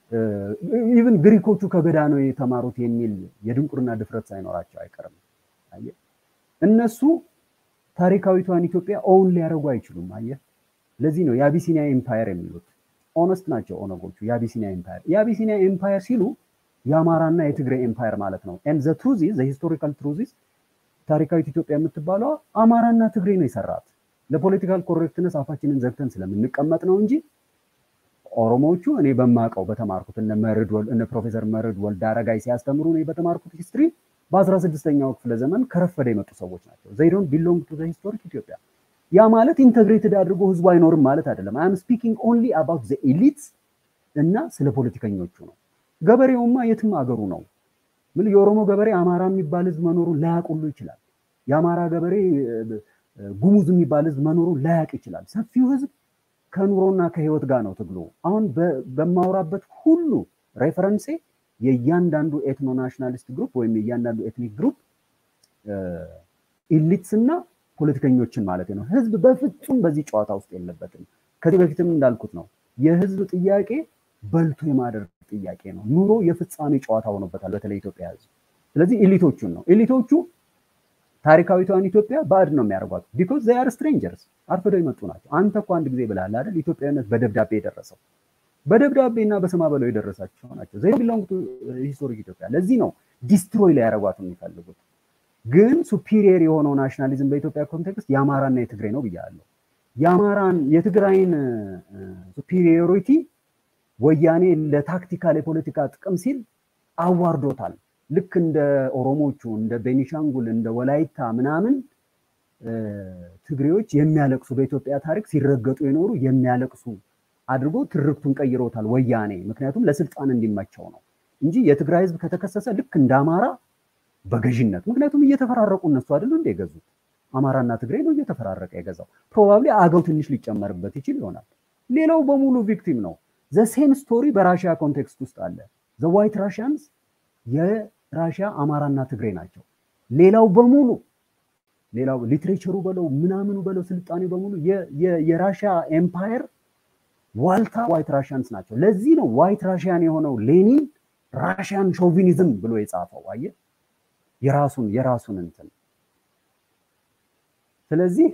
ኢቭን ግሪኮቹ ከገዳ ነው የተማሩት የሚል የድንቁርና ድፍረት ሳይኖራቸው አይቀርም። አየህ እነሱ ታሪካዊቷን ኢትዮጵያ ኦውን ሊያደርጉ አይችሉም። አየህ ለዚህ ነው የአቢሲኒያ ኤምፓየር የሚሉት። ኦነስት ናቸው ኦነጎቹ። የአቢሲኒያ ኤምፓየር የአቢሲኒያ ኤምፓየር ሲሉ የአማራና የትግሬ ኤምፓየር ማለት ነው። and the truth is the historical truth is ታሪካዊት ኢትዮጵያ የምትባለው አማራና ትግሬ ነው የሰራት። ለፖለቲካል ኮሬክትነስ አፋችንን ዘግተን ስለምንቀመጥ ነው እንጂ ኦሮሞዎቹ እኔ በማቀው በተማርኩት እነ መርድ ወል እነ ፕሮፌሰር መርድ ወልደ አረጋይ ሲያስተምሩ ነው በተማርኩት ሂስትሪ በ16ኛው ክፍለ ዘመን ከረፈደ የመጡ ሰዎች ናቸው። they don't belong to the historic ኢትዮጵያ። ያ ማለት ኢንተግሬትድ አድርጎ ህዝቡ አይኖርም ማለት አይደለም። I am speaking only about the elites እና ስለ ፖለቲከኞቹ ነው። ገበሬውማ የትም አገሩ ነው። ምን የኦሮሞ ገበሬ አማራ የሚባል ህዝብ መኖሩን ላያውቅ ሁሉ ይችላል። የአማራ ገበሬ ጉሙዝ የሚባል ህዝብ መኖሩን ላያውቅ ይችላል። ሰፊው ህዝብ ከኑሮና ከህይወት ጋር ነው ትግሉ። አሁን በማውራበት ሁሉ ሬፈረንሴ የእያንዳንዱ ኤትኖ ናሽናሊስት ግሩፕ ወይም የእያንዳንዱ ኤትኒክ ግሩፕ ኢሊትስ እና ፖለቲከኞችን ማለት ነው። ህዝብ በፍጹም በዚህ ጨዋታ ውስጥ የለበትም። ከዚህ በፊትም እንዳልኩት ነው የህዝብ ጥያቄ በልቶ የማደር ጥያቄ ነው። ኑሮ የፍጻሜ ጨዋታ ሆኖበታል በተለይ ኢትዮጵያ ህዝብ። ስለዚህ ኢሊቶቹን ነው ኢሊቶቹ ታሪካዊቷን ኢትዮጵያ ባዕድ ነው የሚያደርጓት because they are strangers አርፈደው የመጡ ናቸው። አንተ እኮ አንድ ጊዜ ብለሃል አይደል ኢትዮጵያዊነት በደብዳቤ የደረሰው በደብዳቤና በስማ በለው የደረሳቸው ናቸው። they belong to historic ኢትዮጵያ። ለዚህ ነው ዲስትሮይ ላይ ያደርጓት የሚፈልጉት። ግን ሱፒሪየር የሆነው ናሽናሊዝም በኢትዮጵያ ኮንቴክስት የአማራና የትግሬ ነው ብያለሁ። የአማራን የትግራይን ሱፒሪዮሪቲ ወያኔ ለታክቲካል የፖለቲካ ጥቅም ሲል አዋርዶታል። ልክ እንደ ኦሮሞቹ እንደ ቤኒሻንጉል እንደ ወላይታ ምናምን ትግሬዎች የሚያለቅሱ በኢትዮጵያ ታሪክ ሲረገጡ የኖሩ የሚያለቅሱ አድርጎ ትርክቱን ቀይሮታል ወያኔ። ምክንያቱም ለስልጣን እንዲመቸው ነው እንጂ የትግራይ ህዝብ ከተከሰሰ ልክ እንደ አማራ በገዥነት ምክንያቱም እየተፈራረቁ እነሱ አይደሉ እንደ የገዙት አማራና ትግሬ ነው እየተፈራረቀ የገዛው። ፕሮባብሊ አገው ትንሽ ሊጨመርበት ይችል ይሆናል። ሌላው በሙሉ ቪክቲም ነው። ዘ ሴም ስቶሪ በራሺያ ኮንቴክስት ውስጥ አለ። ዘ ዋይት ራሺያንስ ራሽያ አማራና ትግሬ ናቸው። ሌላው በሙሉ ሌላው ሊትሬቸሩ በለው ምናምኑ በለው ስልጣኔው በሙሉ የራሽያ ኤምፓየር ዋልታ ዋይት ራሽያንስ ናቸው። ለዚህ ነው ዋይት ራሽያን የሆነው ሌኒን ራሽያን ሾቪኒዝም ብሎ የጻፈው። አየ የራሱን የራሱን እንትን ስለዚህ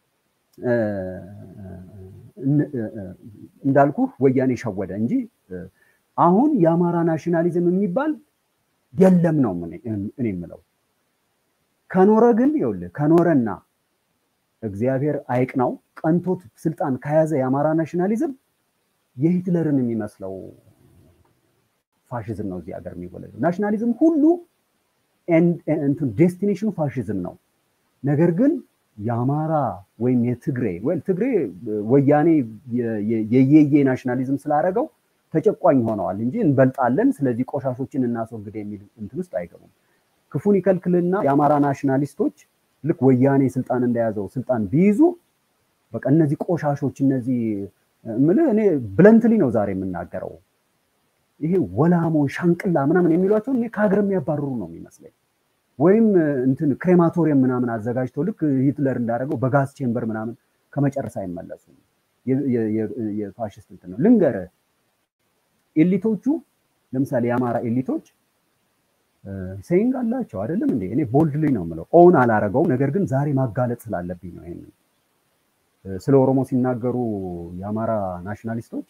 እንዳልኩ ወያኔ ሸወደ እንጂ አሁን የአማራ ናሽናሊዝም የሚባል የለም ነው እኔ የምለው። ከኖረ ግን ይኸውልህ ከኖረና እግዚአብሔር አይቅናው ቀንቶት ስልጣን ከያዘ የአማራ ናሽናሊዝም የሂትለርን የሚመስለው ፋሽዝም ነው እዚህ ሀገር የሚወለደው። ናሽናሊዝም ሁሉ እንትን ዴስቲኔሽኑ ፋሽዝም ነው። ነገር ግን የአማራ ወይም የትግሬ ወይ ትግሬ ወያኔ የየየ ናሽናሊዝም ስላደረገው ተጨቋኝ ሆነዋል እንጂ እንበልጣለን ስለዚህ ቆሻሾችን እናስወግድ የሚል እንትን ውስጥ አይገቡም። ክፉን ይከልክልና የአማራ ናሽናሊስቶች ልክ ወያኔ ስልጣን እንደያዘው ስልጣን ቢይዙ በቃ እነዚህ ቆሻሾች እነዚህ ምለ እኔ ብለንትሊ ነው ዛሬ የምናገረው። ይሄ ወላሞ ሻንቅላ ምናምን የሚሏቸው እኔ ከሀገር የሚያባርሩ ነው የሚመስለኝ። ወይም እንትን ክሬማቶሪየም ምናምን አዘጋጅተው ልክ ሂትለር እንዳደረገው በጋዝ ቼምበር ምናምን ከመጨረስ አይመለሱም። የፋሽስት እንትን ነው ልንገርህ። ኤሊቶቹ ለምሳሌ የአማራ ኤሊቶች ሴይንግ አላቸው አይደለም እንዴ? እኔ ቦልድሊ ነው የምለው ኦን አላረገው፣ ነገር ግን ዛሬ ማጋለጥ ስላለብኝ ነው ይሄን። ስለ ኦሮሞ ሲናገሩ የአማራ ናሽናሊስቶች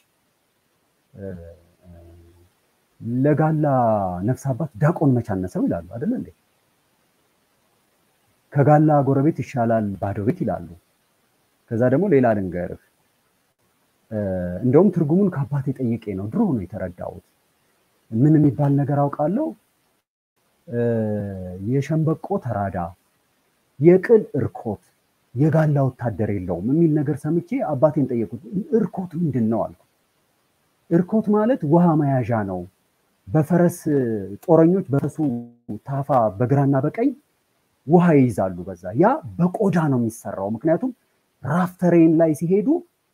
ለጋላ ነፍስ አባት ዳቆን መቻነሰው ይላሉ አይደል እንዴ? ከጋላ ጎረቤት ይሻላል ባዶ ቤት ይላሉ። ከዛ ደግሞ ሌላ ልንገርህ፣ እንደውም ትርጉሙን ከአባቴ ጠይቄ ነው ድሮ ነው የተረዳሁት። ምን የሚባል ነገር አውቃለሁ፣ የሸንበቆ ተራዳ የቅል እርኮት የጋላ ወታደር የለውም የሚል ነገር ሰምቼ አባቴን ጠየቁት። እርኮት ምንድን ነው አልኩ። እርኮት ማለት ውሃ መያዣ ነው። በፈረስ ጦረኞች በፈረሱ ታፋ በግራና በቀኝ ውሃ ይይዛሉ። በዛ ያ በቆዳ ነው የሚሰራው። ምክንያቱም ራፍተሬን ላይ ሲሄዱ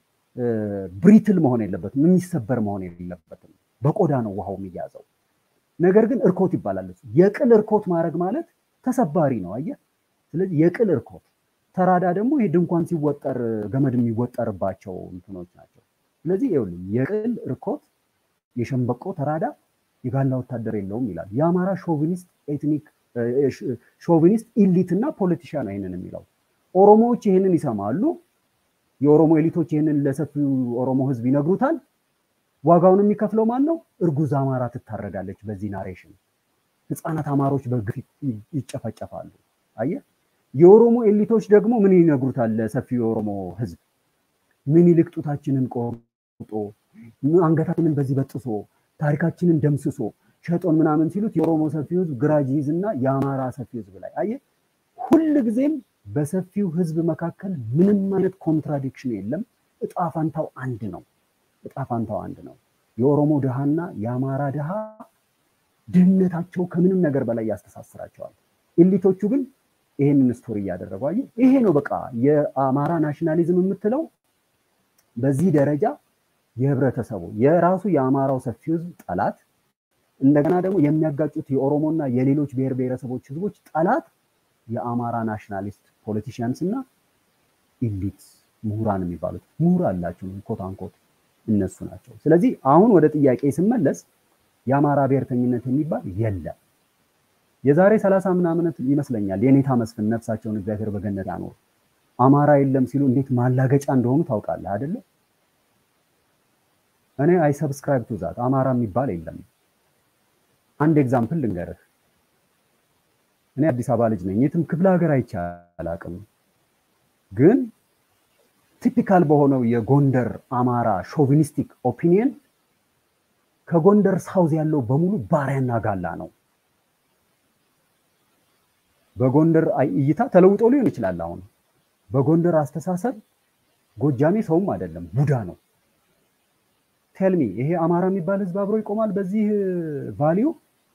ብሪትል መሆን የለበትም፣ የሚሰበር መሆን የለበትም። በቆዳ ነው ውሃው የሚያዘው። ነገር ግን እርኮት ይባላል። የቅል እርኮት ማድረግ ማለት ተሰባሪ ነው። አየህ። ስለዚህ የቅል እርኮት ተራዳ ደግሞ ይሄ ድንኳን ሲወጠር ገመድ የሚወጠርባቸው እንትኖች ናቸው። ስለዚህ ይኸውልህ የቅል እርኮት የሸንበቆ ተራዳ የጋላ ወታደር የለውም ይላል። የአማራ ሾቪኒስት ኤትኒክ ሾቪኒስት ኢሊት እና ፖለቲሻን ነው ይሄንን የሚለው። ኦሮሞዎች ይሄንን ይሰማሉ። የኦሮሞ ኤሊቶች ይሄንን ለሰፊው ኦሮሞ ህዝብ ይነግሩታል። ዋጋውን የሚከፍለው ማን ነው? እርጉዝ አማራ ትታረዳለች በዚህ ናሬሽን። ህፃናት አማሮች በግፍ ይጨፈጨፋሉ። አየህ። የኦሮሞ ኤሊቶች ደግሞ ምን ይነግሩታል ለሰፊው የኦሮሞ ህዝብ? ምን ይልቅ ጡታችንን ቆርጦ አንገታችንን በዚህ በጥሶ ታሪካችንን ደምስሶ ሸጦን ምናምን ሲሉት የኦሮሞ ሰፊው ህዝብ ግራጅ ይዝና የአማራ ሰፊው ህዝብ ላይ አየህ። ሁሉ ጊዜም በሰፊው ህዝብ መካከል ምንም አይነት ኮንትራዲክሽን የለም። እጣ ፋንታው አንድ ነው። እጣ ፋንታው አንድ ነው። የኦሮሞ ድሃና የአማራ ድሃ ድህነታቸው ከምንም ነገር በላይ ያስተሳስራቸዋል። ኤሊቶቹ ግን ይሄንን ስቶሪ እያደረጉ አየህ። ይሄ ነው በቃ የአማራ ናሽናሊዝም የምትለው በዚህ ደረጃ የህብረተሰቡ የራሱ የአማራው ሰፊው ህዝብ ጠላት፣ እንደገና ደግሞ የሚያጋጩት የኦሮሞና የሌሎች ብሔር ብሔረሰቦች ህዝቦች ጠላት የአማራ ናሽናሊስት ፖለቲሽያንስ እና ኢሊት ምሁራን የሚባሉት ምሁር አላቸው ኮት አንኮት እነሱ ናቸው። ስለዚህ አሁን ወደ ጥያቄ ስመለስ የአማራ ብሔርተኝነት የሚባል የለም። የዛሬ ሰላሳ ምናምን ይመስለኛል የኔታ መስፍን ነፍሳቸውን እግዚአብሔር በገነት ያኖር አማራ የለም ሲሉ እንዴት ማላገጫ እንደሆኑ ታውቃለህ አይደለ? እኔ አይ ሰብስክራይብ ቱ ዛት አማራ የሚባል የለም። አንድ ኤግዛምፕል ልንገርህ። እኔ አዲስ አበባ ልጅ ነኝ። የትም ክፍለ ሀገር አይቼ አላውቅም። ግን ቲፒካል በሆነው የጎንደር አማራ ሾቪኒስቲክ ኦፒኒየን ከጎንደር ሳውዝ ያለው በሙሉ ባሪያና ጋላ ነው። በጎንደር እይታ ተለውጦ ሊሆን ይችላል። አሁን በጎንደር አስተሳሰብ ጎጃሜ ሰውም አይደለም ቡዳ ነው። ቴልሚ ይሄ አማራ የሚባል ህዝብ አብሮ ይቆማል በዚህ ቫልዩ?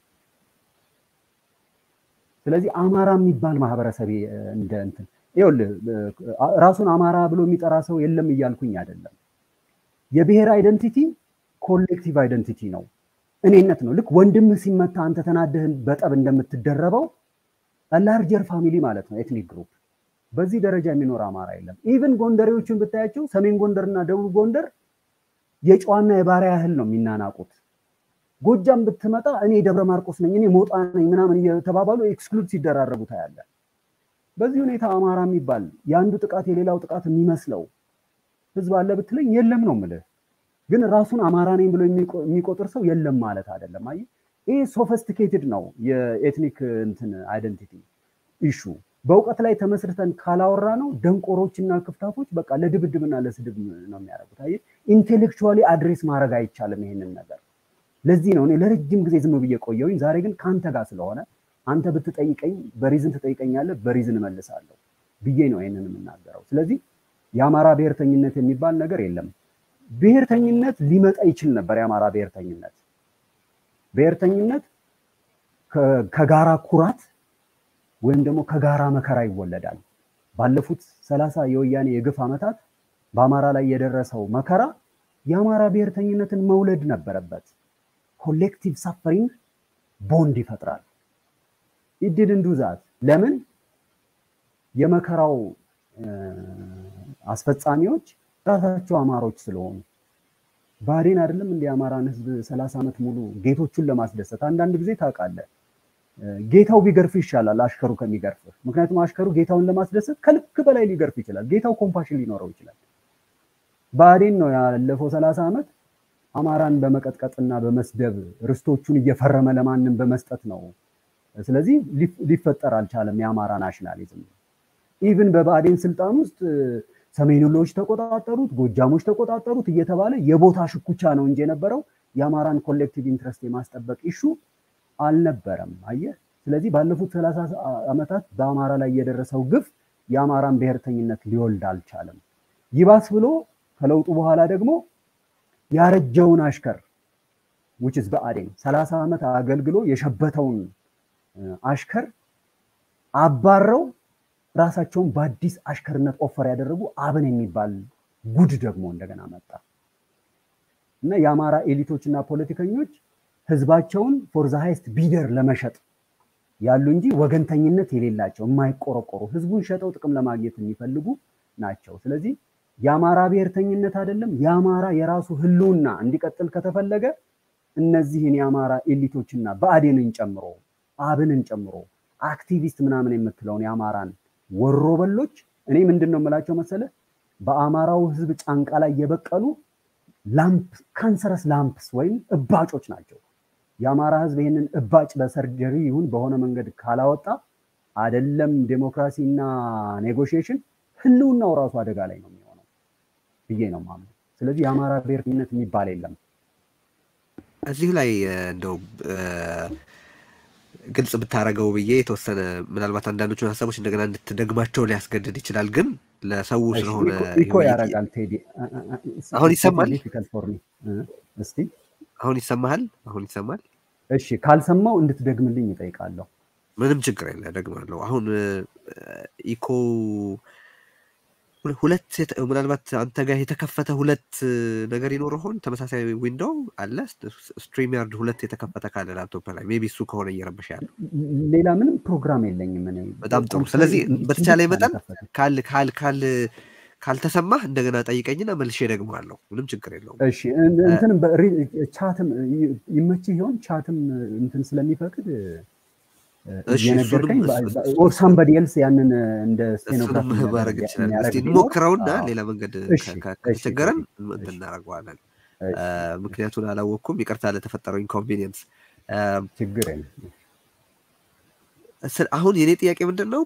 ስለዚህ አማራ የሚባል ማህበረሰብ እንደ እንትን ይኸውልህ ራሱን አማራ ብሎ የሚጠራ ሰው የለም እያልኩኝ አይደለም። የብሔር አይደንቲቲ ኮሌክቲቭ አይደንቲቲ ነው። እኔነት ነው። ልክ ወንድምህ ሲመታ አንተ ተናደህ በጠብ እንደምትደረበው ላርጀር ፋሚሊ ማለት ነው ኤትኒክ ግሩፕ። በዚህ ደረጃ የሚኖር አማራ የለም። ኢቭን ጎንደሬዎችን ብታያቸው ሰሜን ጎንደርና ደቡብ ጎንደር የጨዋና የባሪያ ያህል ነው የሚናናቁት። ጎጃም ብትመጣ እኔ ደብረ ማርቆስ ነኝ እኔ ሞጣ ነኝ ምናምን እየተባባሉ ኤክስክሉድ ሲደራረጉ ታያለ። በዚህ ሁኔታ አማራ የሚባል የአንዱ ጥቃት የሌላው ጥቃት የሚመስለው ህዝብ አለ ብትለኝ የለም ነው የምልህ። ግን ራሱን አማራ ነኝ ብሎ የሚቆጥር ሰው የለም ማለት አይደለም። አይ ይሄ ሶፊስቲኬትድ ነው የኤትኒክ እንትን አይደንቲቲ ኢሹ። በእውቀት ላይ ተመስርተን ካላወራ ነው ደንቆሮችና ክፍታፎች በቃ ለድብድብና ለስድብ ነው የሚያደርጉት። አይ ኢንቴሌክቹዋሊ አድሬስ ማድረግ አይቻልም ይሄንን ነገር። ለዚህ ነው እኔ ለረጅም ጊዜ ዝም ብዬ ቆየሁኝ። ዛሬ ግን ካንተ ጋር ስለሆነ አንተ ብትጠይቀኝ በሪዝን ትጠይቀኛለህ፣ በሪዝን እመልሳለሁ ብዬ ነው ይሄንን የምናገረው። ስለዚህ የአማራ ብሔርተኝነት የሚባል ነገር የለም። ብሔርተኝነት ሊመጣ ይችል ነበር። የአማራ ብሔርተኝነት ብሔርተኝነት ከጋራ ኩራት ወይም ደግሞ ከጋራ መከራ ይወለዳል። ባለፉት ሰላሳ የወያኔ የግፍ ዓመታት በአማራ ላይ የደረሰው መከራ የአማራ ብሔርተኝነትን መውለድ ነበረበት። ኮሌክቲቭ ሳፈሪንግ ቦንድ ይፈጥራል። it didn't do that። ለምን? የመከራው አስፈጻሚዎች ራሳቸው አማሮች ስለሆኑ። ባዴን አይደለም እንደ አማራን ህዝብ ሰላሳ ዓመት ሙሉ ጌቶቹን ለማስደሰት አንዳንድ ጊዜ ታውቃለህ ጌታው ቢገርፍ ይሻላል አሽከሩ ከሚገርፍ። ምክንያቱም አሽከሩ ጌታውን ለማስደሰት ከልክ በላይ ሊገርፍ ይችላል፣ ጌታው ኮምፓሽን ሊኖረው ይችላል። ባዴን ነው ያለፈው ሰላሳ ዓመት አማራን በመቀጥቀጥና በመስደብ ርስቶቹን እየፈረመ ለማንም በመስጠት ነው። ስለዚህ ሊፈጠር አልቻለም የአማራ ናሽናሊዝም። ኢቭን በባዴን ስልጣን ውስጥ ሰሜኑሎች ተቆጣጠሩት፣ ጎጃሞች ተቆጣጠሩት እየተባለ የቦታ ሽኩቻ ነው እንጂ የነበረው የአማራን ኮሌክቲቭ ኢንትረስት የማስጠበቅ ኢሹ አልነበረም። አየህ። ስለዚህ ባለፉት ሰላሳ ዓመታት በአማራ ላይ የደረሰው ግፍ የአማራን ብሔርተኝነት ሊወልድ አልቻለም። ይባስ ብሎ ከለውጡ በኋላ ደግሞ ያረጀውን አሽከር which is በአዴን ሰላሳ ዓመት አገልግሎ የሸበተውን አሽከር አባረው ራሳቸውን በአዲስ አሽከርነት ኦፈር ያደረጉ አብን የሚባል ጉድ ደግሞ እንደገና መጣ እና የአማራ ኤሊቶችና ፖለቲከኞች ህዝባቸውን ፎር ዘ ሃይስት ቢደር ለመሸጥ ያሉ እንጂ ወገንተኝነት የሌላቸው የማይቆረቆሩ ህዝቡን ሸጠው ጥቅም ለማግኘት የሚፈልጉ ናቸው። ስለዚህ የአማራ ብሔርተኝነት አይደለም የአማራ የራሱ ህልውና እንዲቀጥል ከተፈለገ እነዚህን የአማራ ኤሊቶችና በአዴንን ጨምሮ አብንን ጨምሮ አክቲቪስት ምናምን የምትለውን የአማራን ወሮበሎች እኔ ምንድነው የምላቸው መሰለ በአማራው ህዝብ ጫንቃ ላይ የበቀሉ ላምፕ ካንሰረስ ላምፕስ ወይም እባጮች ናቸው። የአማራ ህዝብ ይሄንን እባጭ በሰርጀሪ ይሁን በሆነ መንገድ ካላወጣ አይደለም ዴሞክራሲና ኔጎሺዬሽን ህልውናው ራሱ አደጋ ላይ ነው የሚሆነው ብዬ ነው ማለት። ስለዚህ የአማራ ብሔርተኝነት የሚባል የለም። እዚህ ላይ እንደው ግልጽ ብታረገው ብዬ የተወሰነ ምናልባት አንዳንዶቹን ሀሳቦች እንደገና እንድትደግማቸው ሊያስገድድ ይችላል። ግን ለሰው ስለሆነ ኢኮ ያረጋል ቴዲ። አሁን ይሰማል? እስቲ አሁን ይሰማሃል? አሁን ይሰማል? እሺ ካልሰማው እንድትደግምልኝ እጠይቃለሁ። ምንም ችግር የለ ደግማለሁ። አሁን ኢኮ ሁለት ምናልባት አንተ ጋር የተከፈተ ሁለት ነገር ይኖር ሆን ተመሳሳይ ዊንዶው አለ ስትሪም ያርድ ሁለት የተከፈተ ካለ ላፕቶፕ ላይ ሜቢ እሱ ከሆነ እየረበሽ ያለው ሌላ ምንም ፕሮግራም የለኝም እኔ። በጣም ጥሩ። ስለዚህ በተቻለ መጠን ካል ካል ካል ካልተሰማህ እንደገና ጠይቀኝና መልሼ ደግማለሁ። ምንም ችግር የለውም። እሺ እንትን ቻትም ይመች ይሆን? ቻትም እንትን ስለሚፈቅድ እሺ የነገርከኝ or somebody else ያንን እንደ ስቴኖግራፍ ማድረግ ይችላል። እስቲ እንሞክረውና ሌላ መንገድ ከተቸገረን እናደርገዋለን። ምክንያቱም አላወቅኩም፣ ይቅርታ ለተፈጠረው ኢንኮንቪኒየንስ። ችግር የለም። አሁን የኔ ጥያቄ ምንድነው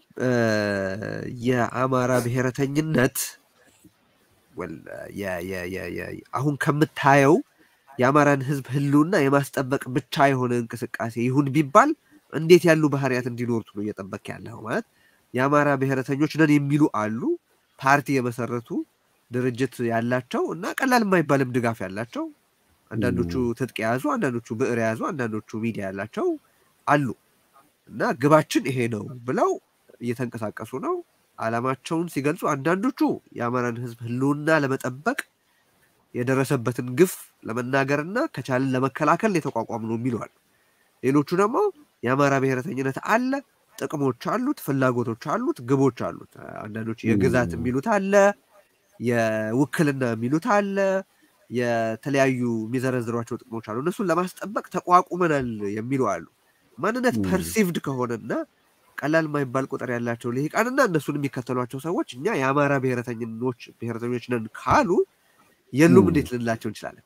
የአማራ ብሔረተኝነት ወል ያ ያ ያ አሁን ከምታየው የአማራን ህዝብ ህልውና የማስጠበቅ ብቻ የሆነ እንቅስቃሴ ይሁን ቢባል እንዴት ያሉ ባህሪያት እንዲኖሩት ነው እየጠበቅ ያለው? ማለት የአማራ ብሔረተኞች ነን የሚሉ አሉ፣ ፓርቲ የመሰረቱ ድርጅት ያላቸው እና ቀላል የማይባልም ድጋፍ ያላቸው፣ አንዳንዶቹ ትጥቅ የያዙ፣ አንዳንዶቹ ብዕር የያዙ፣ አንዳንዶቹ ሚዲያ ያላቸው አሉ እና ግባችን ይሄ ነው ብለው እየተንቀሳቀሱ ነው። አላማቸውን ሲገልጹ አንዳንዶቹ የአማራን ህዝብ ህልውና ለመጠበቅ የደረሰበትን ግፍ ለመናገርና ከቻልን ለመከላከል የተቋቋም ነው የሚሏል። ሌሎቹ ደግሞ የአማራ ብሔረተኝነት አለ፣ ጥቅሞች አሉት፣ ፍላጎቶች አሉት፣ ግቦች አሉት። አንዳንዶች የግዛት የሚሉት አለ፣ የውክልና የሚሉት አለ፣ የተለያዩ የሚዘረዝሯቸው ጥቅሞች አሉ። እነሱን ለማስጠበቅ ተቋቁመናል የሚሉ አሉ። ማንነት ፐርሲቭድ ከሆነና ቀላል የማይባል ቁጥር ያላቸው ልሂቃንና እነሱን የሚከተሏቸው ሰዎች እኛ የአማራ ብሔረተኞች ብሔረተኞች ነን ካሉ የሉም እንዴት ልንላቸው እንችላለን?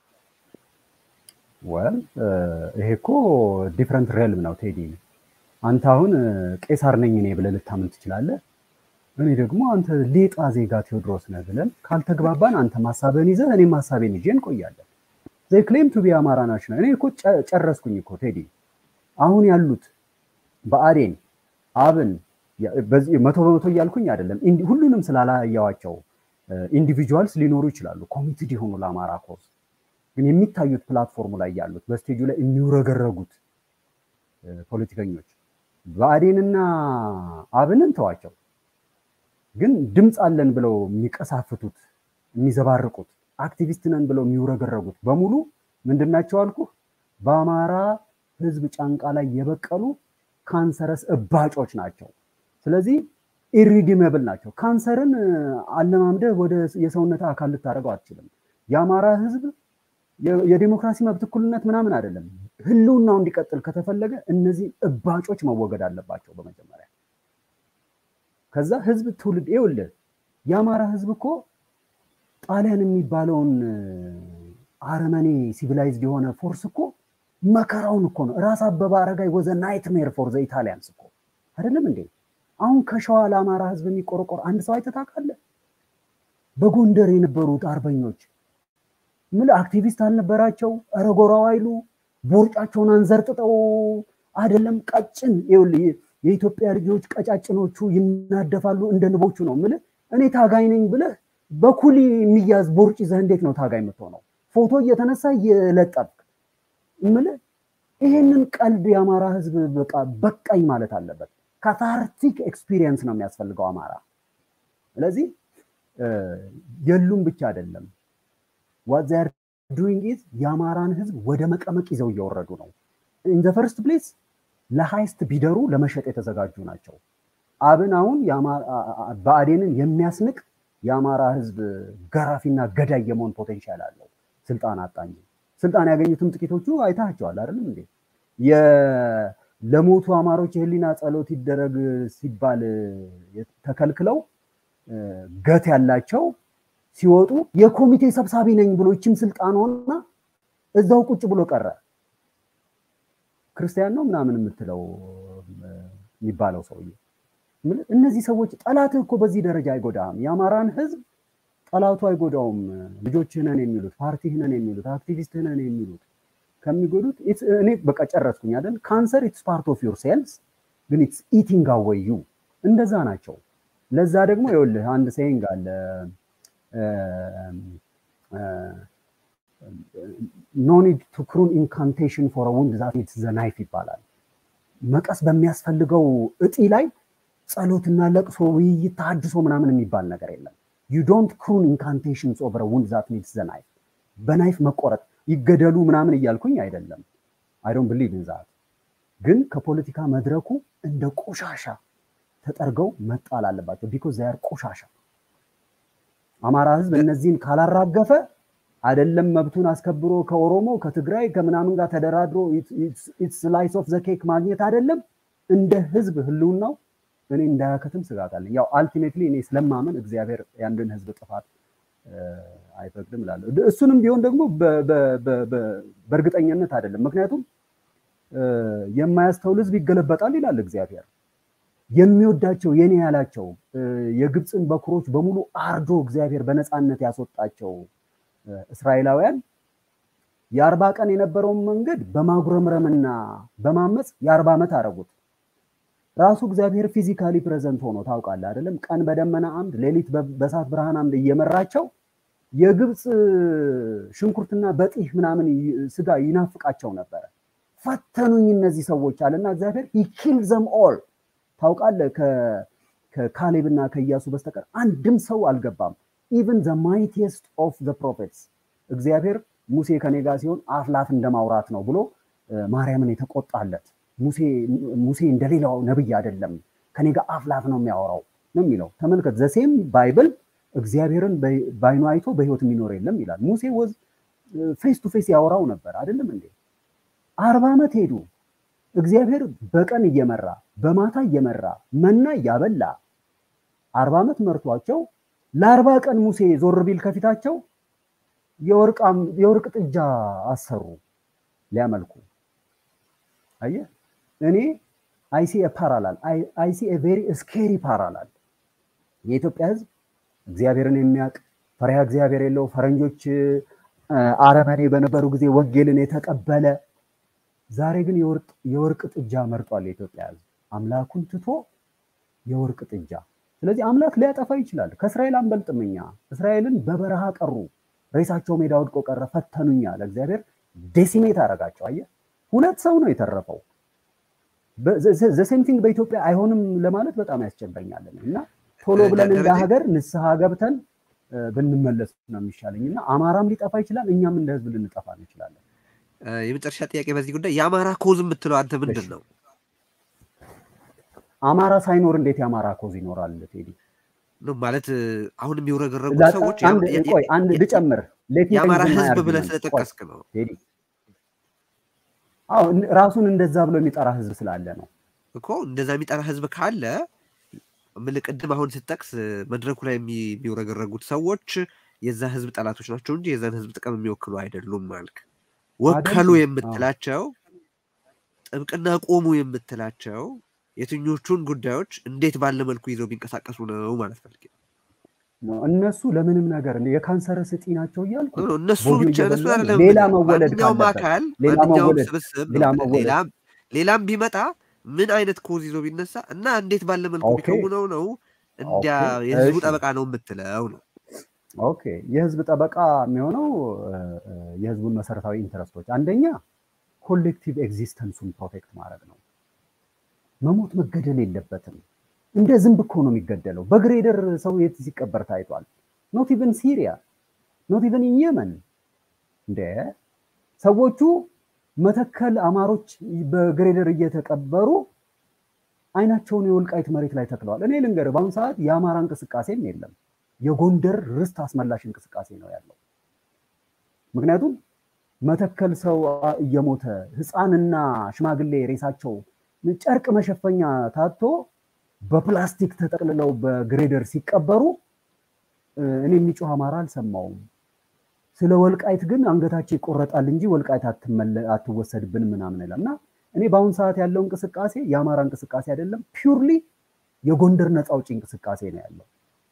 ወል ይሄ እኮ ዲፍረንት ሬልም ነው ቴዲ። አንተ አሁን ቄሳር ነኝ እኔ ብለህ ልታምን ትችላለህ። እኔ ደግሞ አንተ ሌጣ ዜጋ ቴዎድሮስ ነህ ብለን ካልተግባባን አንተ ማሳበን ይዘህ እኔ ማሳበን ይዤ እንቆያለን። they claim to be አማራ ናሽናል። እኔ እኮ ጨረስኩኝ እኮ ቴዲ። አሁን ያሉት በአዴን አብን በዚህ መቶ በመቶ እያልኩኝ አይደለም፣ ሁሉንም ስላላያዋቸው ኢንዲቪጁዋልስ ሊኖሩ ይችላሉ ኮሚትድ የሆኑ ለአማራ ኮዝ። ግን የሚታዩት ፕላትፎርሙ ላይ ያሉት በስቴጁ ላይ የሚውረገረጉት ፖለቲከኞች በአዴንና አብንን ተዋቸው፣ ግን ድምፅ አለን ብለው የሚቀሳፍቱት የሚዘባርቁት አክቲቪስት ነን ብለው የሚውረገረጉት በሙሉ ምንድናቸው አልኩ? በአማራ ህዝብ ጫንቃ ላይ የበቀሉ ካንሰረስ እባጮች ናቸው። ስለዚህ ኢሪዲሜብል ናቸው። ካንሰርን አለማምደህ ወደ የሰውነት አካል ልታደርገው አትችልም። የአማራ ህዝብ የዲሞክራሲ መብት እኩልነት ምናምን አይደለም። ህልውናው እንዲቀጥል ከተፈለገ እነዚህ እባጮች መወገድ አለባቸው በመጀመሪያ። ከዛ ህዝብ ትውልድ ይኸውልህ የአማራ ህዝብ እኮ ጣሊያን የሚባለውን አረመኔ ሲቪላይዝድ የሆነ ፎርስ እኮ መከራውን እኮ ነው ራስ አበበ አረጋይ ወዘ ናይትሜር ፎር ዘ ኢታሊያንስ እኮ አይደለም እንዴ? አሁን ከሸዋ ለአማራ ህዝብ የሚቆረቆር አንድ ሰው አይተህ ታውቃለህ? በጎንደር የነበሩት አርበኞች ምን አክቲቪስት አልነበራቸው? ረጎራው አይሉ ቦርጫቸውን አንዘርጥጠው አይደለም ቀጭን ይኸውልህ የኢትዮጵያ ልጆች ቀጫጭኖቹ ይናደፋሉ እንደ ንቦቹ ነው ምለ እኔ ታጋይ ነኝ ብለህ በኩሊ የሚያዝ ቦርጭ ይዘህ እንዴት ነው ታጋይ የምትሆነው? ፎቶ እየተነሳ እየለጠፍክ ምለ ይሄንን ቀልድ የአማራ ህዝብ በቃ በቃኝ ማለት አለበት። ካታርቲክ ኤክስፒሪየንስ ነው የሚያስፈልገው አማራ። ስለዚህ የሉም ብቻ አይደለም what they are doing is የአማራን ህዝብ ወደ መቀመቅ ይዘው እየወረዱ ነው። in the first place ለሃይስት ቢደሩ ለመሸጥ የተዘጋጁ ናቸው። አብን አሁን በአዴንን የሚያስንቅ የአማራ ህዝብ ገራፊና ገዳይ የመሆን ፖቴንሻል አለው። ስልጣን አጣኝ ስልጣን ያገኙትም ጥቂቶቹ አይታቸዋል አይደለም እንዴ? ለሞቱ አማሮች የህሊና ጸሎት ይደረግ ሲባል ተከልክለው ገት ያላቸው ሲወጡ የኮሚቴ ሰብሳቢ ነኝ ብሎ እቺም ስልጣን ሆነና እዛው ቁጭ ብሎ ቀረ። ክርስቲያን ነው ምናምን የምትለው የሚባለው ሰውዬ እነዚህ ሰዎች ጠላት እኮ በዚህ ደረጃ አይጎዳም። የአማራን ህዝብ ጠላቱ አይጎዳውም። ልጆችህ ነን የሚሉት ፓርቲህ ነን የሚሉት አክቲቪስትህ ነን የሚሉት ከሚጎዱት እኔ በቃ ጨረስኩኝ አይደል? ካንሰር ኢትስ ፓርት ኦፍ ዩር ሴልስ ግን ኢትስ ኢቲንግ አዌይ ዩ እንደዛ ናቸው። ለዛ ደግሞ ይኸውልህ አንድ ሴይንግ አለ no need to croon incantation for a wound that it's the knife ይባላል። መቀስ በሚያስፈልገው እጢ ላይ ጸሎትና ለቅሶ ውይይት ታድሶ ምናምን የሚባል ነገር የለም። you don't croon incantations over a wound that needs the knife በናይፍ መቆረጥ ይገደሉ ምናምን እያልኩኝ አይደለም። I don't believe in that ግን ከፖለቲካ መድረኩ እንደ ቆሻሻ ተጠርገው መጣል አለባቸው because they are ቆሻሻ። አማራ ህዝብ እነዚህን ካላራገፈ አይደለም መብቱን አስከብሮ ከኦሮሞ ከትግራይ ከምናምን ጋር ተደራድሮ it's slice of the cake ማግኘት አይደለም እንደ ህዝብ ህልውናው እኔ እንዳያከትም ስጋት አለኝ። ያው አልቲሜትሊ እኔ ስለማመን እግዚአብሔር ያንድን ህዝብ ጥፋት አይፈቅድም እላለሁ። እሱንም ቢሆን ደግሞ በእርግጠኝነት አይደለም። ምክንያቱም የማያስተውል ህዝብ ይገለበጣል ይላል እግዚአብሔር። የሚወዳቸው የኔ ያላቸው የግብፅን በኩሮች በሙሉ አርዶ እግዚአብሔር በነፃነት ያስወጣቸው እስራኤላውያን የአርባ ቀን የነበረውን መንገድ በማጉረምረምና በማመጽ የአርባ ዓመት አረጉት። ራሱ እግዚአብሔር ፊዚካሊ ፕሬዘንት ሆኖ ታውቃለህ አይደለም? ቀን በደመና አምድ ሌሊት በእሳት ብርሃን አምድ እየመራቸው የግብፅ ሽንኩርትና በጢህ ምናምን ስጋ ይናፍቃቸው ነበር። ፈተኑኝ እነዚህ ሰዎች አለና እግዚአብሔር he killed them all። ታውቃለህ ከካሌብና ከኢያሱ በስተቀር አንድም ሰው አልገባም። even the mightiest of the prophets እግዚአብሔር ሙሴ ከኔ ጋር ሲሆን አፍላፍ እንደማውራት ነው ብሎ ማርያምን የተቆጣለት ሙሴ ሙሴ እንደሌላው ነብይ አይደለም ከኔ ጋር አፍላፍ ነው የሚያወራው ነው የሚለው ተመልከት ዘሴም ባይብል እግዚአብሔርን ባይኑ አይቶ በህይወት የሚኖር የለም ይላል ሙሴ ወዝ ፌስ ቱ ፌስ ያወራው ነበር አይደለም እንዴ አርባ ዓመት ሄዱ እግዚአብሔር በቀን እየመራ በማታ እየመራ መና ያበላ አርባ ዓመት መርቷቸው ለአርባ ቀን ሙሴ ዞር ቢል ከፊታቸው የወርቃም የወርቅ ጥጃ አሰሩ ሊያመልኩ አየ እኔ I see a parallel I, I see a very scary parallel የኢትዮጵያ ህዝብ እግዚአብሔርን የሚያውቅ ፈሪሃ እግዚአብሔር የለው ፈረንጆች አረመኔ በነበሩ ጊዜ ወንጌልን የተቀበለ ዛሬ ግን የወርቅ የወርቅ ጥጃ መርጧል የኢትዮጵያ ህዝብ አምላኩን ትቶ የወርቅ ጥጃ ስለዚህ አምላክ ሊያጠፋ ይችላል ከእስራኤል አንበልጥምኛ እስራኤልን በበረሃ ቀሩ ሬሳቸው ሜዳ ወድቆ ቀረ ፈተኑኛ ለእግዚአብሔር ዴሲሜት አረጋቸው አየ ሁለት ሰው ነው የተረፈው ዘ ሴም ቲንግ በኢትዮጵያ አይሆንም ለማለት በጣም ያስቸግረኛልና ቶሎ ብለን እንደ ሀገር ንስሐ ገብተን ብንመለስ ነው የሚሻለኝና አማራም ሊጠፋ ይችላል እኛም እንደ ህዝብ ልንጠፋ እንችላለን የመጨረሻ ጥያቄ በዚህ ጉዳይ የአማራ ኮዝ የምትለው አንተ ምንድነው አማራ ሳይኖር እንዴት የአማራ ኮዝ ይኖራል ቴዲ ነው ማለት አሁን የሚወረገረጉ ሰዎች አንድ ቆይ አንድ ልጨምር የአማራ ህዝብ ብለህ ስለጠቀስክ ነው ቴዲ አው ራሱን እንደዛ ብሎ የሚጠራ ህዝብ ስላለ ነው እኮ እንደዛ የሚጠራ ህዝብ ካለ ምን ልቀድም አሁን ስትጠቅስ መድረኩ ላይ የሚወረገረጉት ሰዎች የዛ ህዝብ ጠላቶች ናቸው እንጂ የዛን ህዝብ ጥቅም የሚወክሉ አይደሉም ማለት ወከሉ የምትላቸው ጥብቅና ቆሙ የምትላቸው የትኞቹን ጉዳዮች እንዴት ባለ መልኩ ይዘው ቢንቀሳቀሱ ነው ማለት ፈልጌ ነው እነሱ ለምንም ነገር የካንሰር ስጢ ናቸው ይያልኩ እነሱ ብቻ እነሱ አይደለም ሌላ መወለድ ነው ማካል ሌላው ስብስብ ሌላም ሌላም ቢመጣ ምን አይነት ኮዝ ይዞ ቢነሳ እና እንዴት ባለ መልኩ ቢከውነው ነው እንዴ የህዝቡ ጠበቃ ነው የምትለው ነው ኦኬ የህዝብ ጠበቃ የሚሆነው የህዝቡን መሰረታዊ ኢንተረስቶች አንደኛ ኮሌክቲቭ ኤግዚስተንሱን ፕሮቴክት ማድረግ ነው መሞት መገደል የለበትም እንደ ዝንብ እኮ ነው የሚገደለው በግሬደር ሰው የት ሲቀበር ታይቷል ኖት ኢቭን ሲሪያ ኖት ኢቭን የመን እንደ ሰዎቹ መተከል አማሮች በግሬደር እየተቀበሩ አይናቸውን የወልቃይት መሬት ላይ ተክለዋል እኔ ልንገር በአሁን ሰዓት የአማራ እንቅስቃሴም የለም የጎንደር ርስት አስመላሽ እንቅስቃሴ ነው ያለው ምክንያቱም መተከል ሰው እየሞተ ህፃንና ሽማግሌ ሬሳቸው ጨርቅ መሸፈኛ ታቶ በፕላስቲክ ተጠቅልለው በግሬደር ሲቀበሩ እኔ የሚጮህ አማራ አልሰማውም ስለ ወልቃይት ግን አንገታቸው ይቆረጣል እንጂ ወልቃይት አትወሰድብን ምናምን ይላልና እኔ በአሁን ሰዓት ያለው እንቅስቃሴ የአማራ እንቅስቃሴ አይደለም ፒውርሊ የጎንደር ነፃ አውጪ እንቅስቃሴ ነው ያለው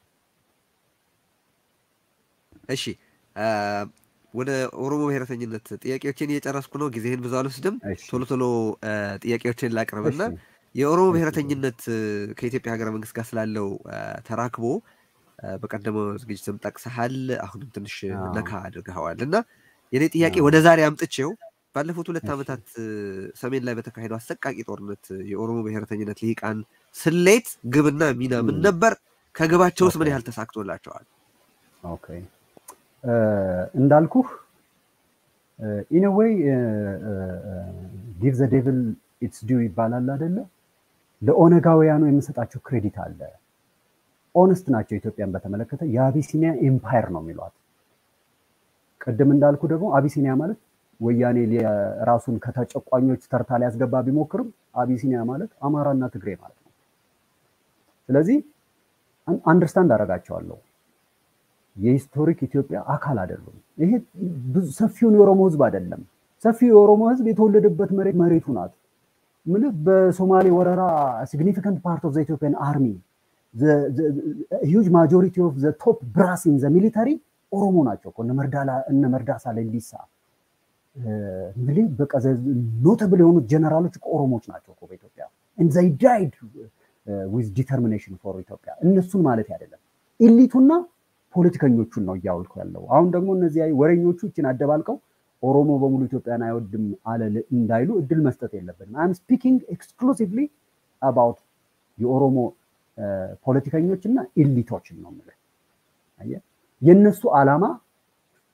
እሺ ወደ ኦሮሞ ብሔረተኝነት ጥያቄዎችን እየጨረስኩ ነው ጊዜህን ብዙ አልወስድም ቶሎ ቶሎ ጥያቄዎችን ላቅርብና የኦሮሞ ብሔረተኝነት ከኢትዮጵያ ሀገረ መንግስት ጋር ስላለው ተራክቦ በቀደመው ዝግጅትም ጠቅሰሃል አሁንም ትንሽ ነካ አድርገዋልና የኔ ጥያቄ ወደ ዛሬ አምጥቼው ባለፉት ሁለት ዓመታት ሰሜን ላይ በተካሄደው አሰቃቂ ጦርነት የኦሮሞ ብሔረተኝነት ሊቃን ስሌት ግብና ሚና ምን ነበር ከግባቸውስ ምን ያህል ተሳክቶላቸዋል ኦኬ እንዳልኩ in a way give the devil its due ይባላል አይደለ ለኦነጋውያኑ የሚሰጣቸው ክሬዲት አለ ኦነስት ናቸው ኢትዮጵያን በተመለከተ የአቢሲኒያ ኤምፓየር ነው የሚሏት ቀደም እንዳልኩ ደግሞ አቢሲኒያ ማለት ወያኔ ራሱን ከተጨቋኞች ተርታ ላይ ያስገባ ቢሞክርም አቢሲኒያ ማለት አማራና ትግሬ ማለት ነው ስለዚህ አንደርስታንድ አረጋቸዋለሁ የሂስቶሪክ ኢትዮጵያ አካል አይደሉም ይሄ ሰፊው የኦሮሞ ህዝብ አይደለም ሰፊው የኦሮሞ ህዝብ የተወለደበት መሬት መሬቱ ናት ምን በሶማሌ ወረራ significant part of the Ethiopian army the, the, the huge majority of the top brass in the military ኦሮሞ ናቸው እነ መርዳላ እነ መርዳሳ ለሊሳ እንግዲህ በቃ ኖተብል የሆኑ ጀነራሎች ኦሮሞች ናቸው እኮ በኢትዮጵያ and they died uh, with determination for Ethiopia እነሱን ማለት አይደለም ኢሊቱና ፖለቲከኞቹን ነው ያውልኩ ያለው አሁን ደግሞ እነዚህ አይ ወሬኞቹ እቺን አደባልቀው ኦሮሞ በሙሉ ኢትዮጵያን አይወድም አለ እንዳይሉ እድል መስጠት የለብንም I am speaking exclusively about የኦሮሞ ፖለቲከኞችና ኢሊቶችን ነው ማለት አየ የነሱ ዓላማ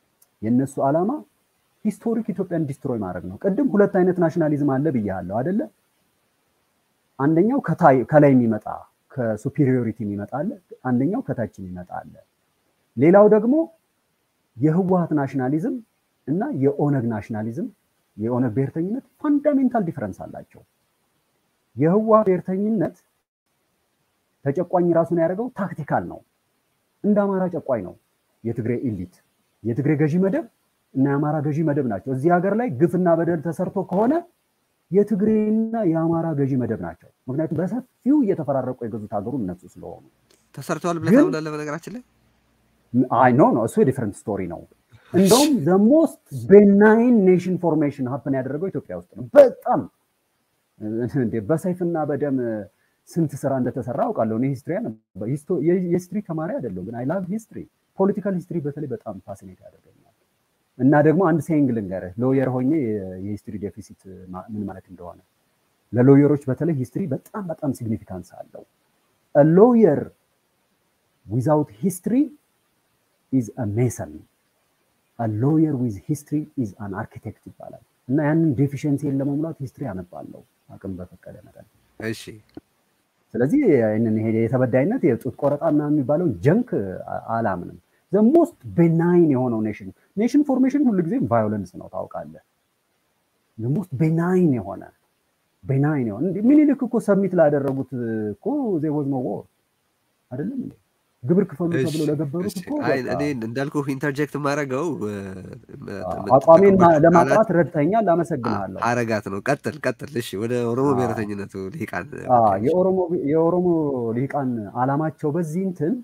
የነሱ ዓላማ ሂስቶሪክ ኢትዮጵያን ዲስትሮይ ማድረግ ነው። ቅድም ሁለት አይነት ናሽናሊዝም አለ ብያለሁ አይደለ? አንደኛው ከታይ ከላይ የሚመጣ ከሱፒሪዮሪቲ የሚመጣ አለ፣ አንደኛው ከታች የሚመጣ አለ። ሌላው ደግሞ የህወሓት ናሽናሊዝም እና የኦነግ ናሽናሊዝም የኦነግ ብሔርተኝነት ፋንዳሜንታል ዲፈረንስ አላቸው። የህወሓት ብሔርተኝነት ተጨቋኝ ራሱን ያደረገው ታክቲካል ነው። እንደ አማራ ጨቋኝ ነው። የትግሬ ኢሊት የትግሬ ገዢ መደብ እና የአማራ ገዢ መደብ ናቸው። እዚህ ሀገር ላይ ግፍና በደል ተሰርቶ ከሆነ የትግሬና የአማራ ገዢ መደብ ናቸው። ምክንያቱም በሰፊው እየተፈራረቁ የገዙት ሀገሩን እነሱ ስለሆኑ ተሰርተዋል ብለህ ታውላለህ። በነገራችን ላይ አይ ኖ ኖ እሱ ዲፈረንት ስቶሪ ነው። እንደውም the most benign nation formation happen ያደረገው ኢትዮጵያ ውስጥ ነው። በጣም እንደ በሰይፍና በደም ስንት ስራ እንደተሰራ አውቃለሁ። እኔ ሂስትሪ ነው የሂስትሪ ተማሪ አይደለሁም፣ ግን አይ ላቭ ሂስትሪ ፖለቲካል ሂስትሪ በተለይ በጣም ፋሲኔት ያደርገኛል። እና ደግሞ አንድ ሴይንግ ልንገርህ፣ ሎየር ሆኜ የሂስትሪ ዴፊሲት ምን ማለት እንደሆነ ለሎየሮች በተለይ ሂስትሪ በጣም በጣም ሲግኒፊካንስ አለው። a lawyer without history is a mason, a lawyer with history is an architect ይባላል። እና ያንን ዴፊሺየንሲን ለመሙላት ሂስትሪ አነባለሁ አቅም በፈቀደ መጠን። እሺ ስለዚህ እነን ይሄ የተበዳይነት የጡት ቆረጣ ምናምን የሚባለው ጀንክ አላምንም። the most benign የሆነው ኔሽን ኔሽን ፎርሜሽን ሁሉ ጊዜ ቫዮለንስ ነው ታውቃለህ። the most benign የሆነ benign የሆነ ምኒልክ እኮ ሰሚት ላደረጉት እኮ there was no war አይደለም እንዴ? ግብር ክፈሉ ተብሎ ለገበሩት እኮ አይ እኔ እንዳልኩህ ኢንተርጀክት ማረጋው አቋሜን ለማጥራት ረድተኛል። አመሰግናለሁ። አረጋት ነው። ቀጥል ቀጥል። እሺ ወደ ኦሮሞ ብሔረተኝነቱ ሊቃን አ የኦሮሞ የኦሮሞ ሊቃን አላማቸው በዚህ እንትን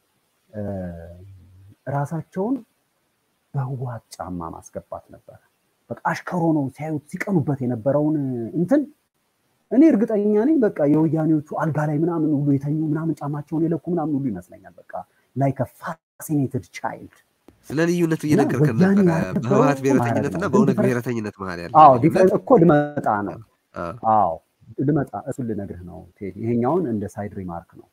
ራሳቸውን በህወሓት ጫማ ማስገባት ነበር። በቃ አሽከሮ ነው ሲያዩት ሲቀኑበት የነበረውን እንትን እኔ እርግጠኛ ነኝ በቃ የወያኔዎቹ አልጋ ላይ ምናምን ሁሉ የተኙ ምናምን ጫማቸውን የለኩ ምናምን ሁሉ ይመስለኛል። በቃ ላይክ አ ፋሲኔትድ ቻይልድ ስለ ልዩነቱ እየነገርከን ነበር በህወሓት ብሔረተኝነትና በኦነግ ብሔረተኝነት መሃል ያለው። አዎ ዲፈረንስ እኮ ልመጣ ነው። አዎ ልመጣ እሱን ልነግርህ ነው ቴዲ። ይሄኛውን እንደ ሳይድ ሪማርክ ነው።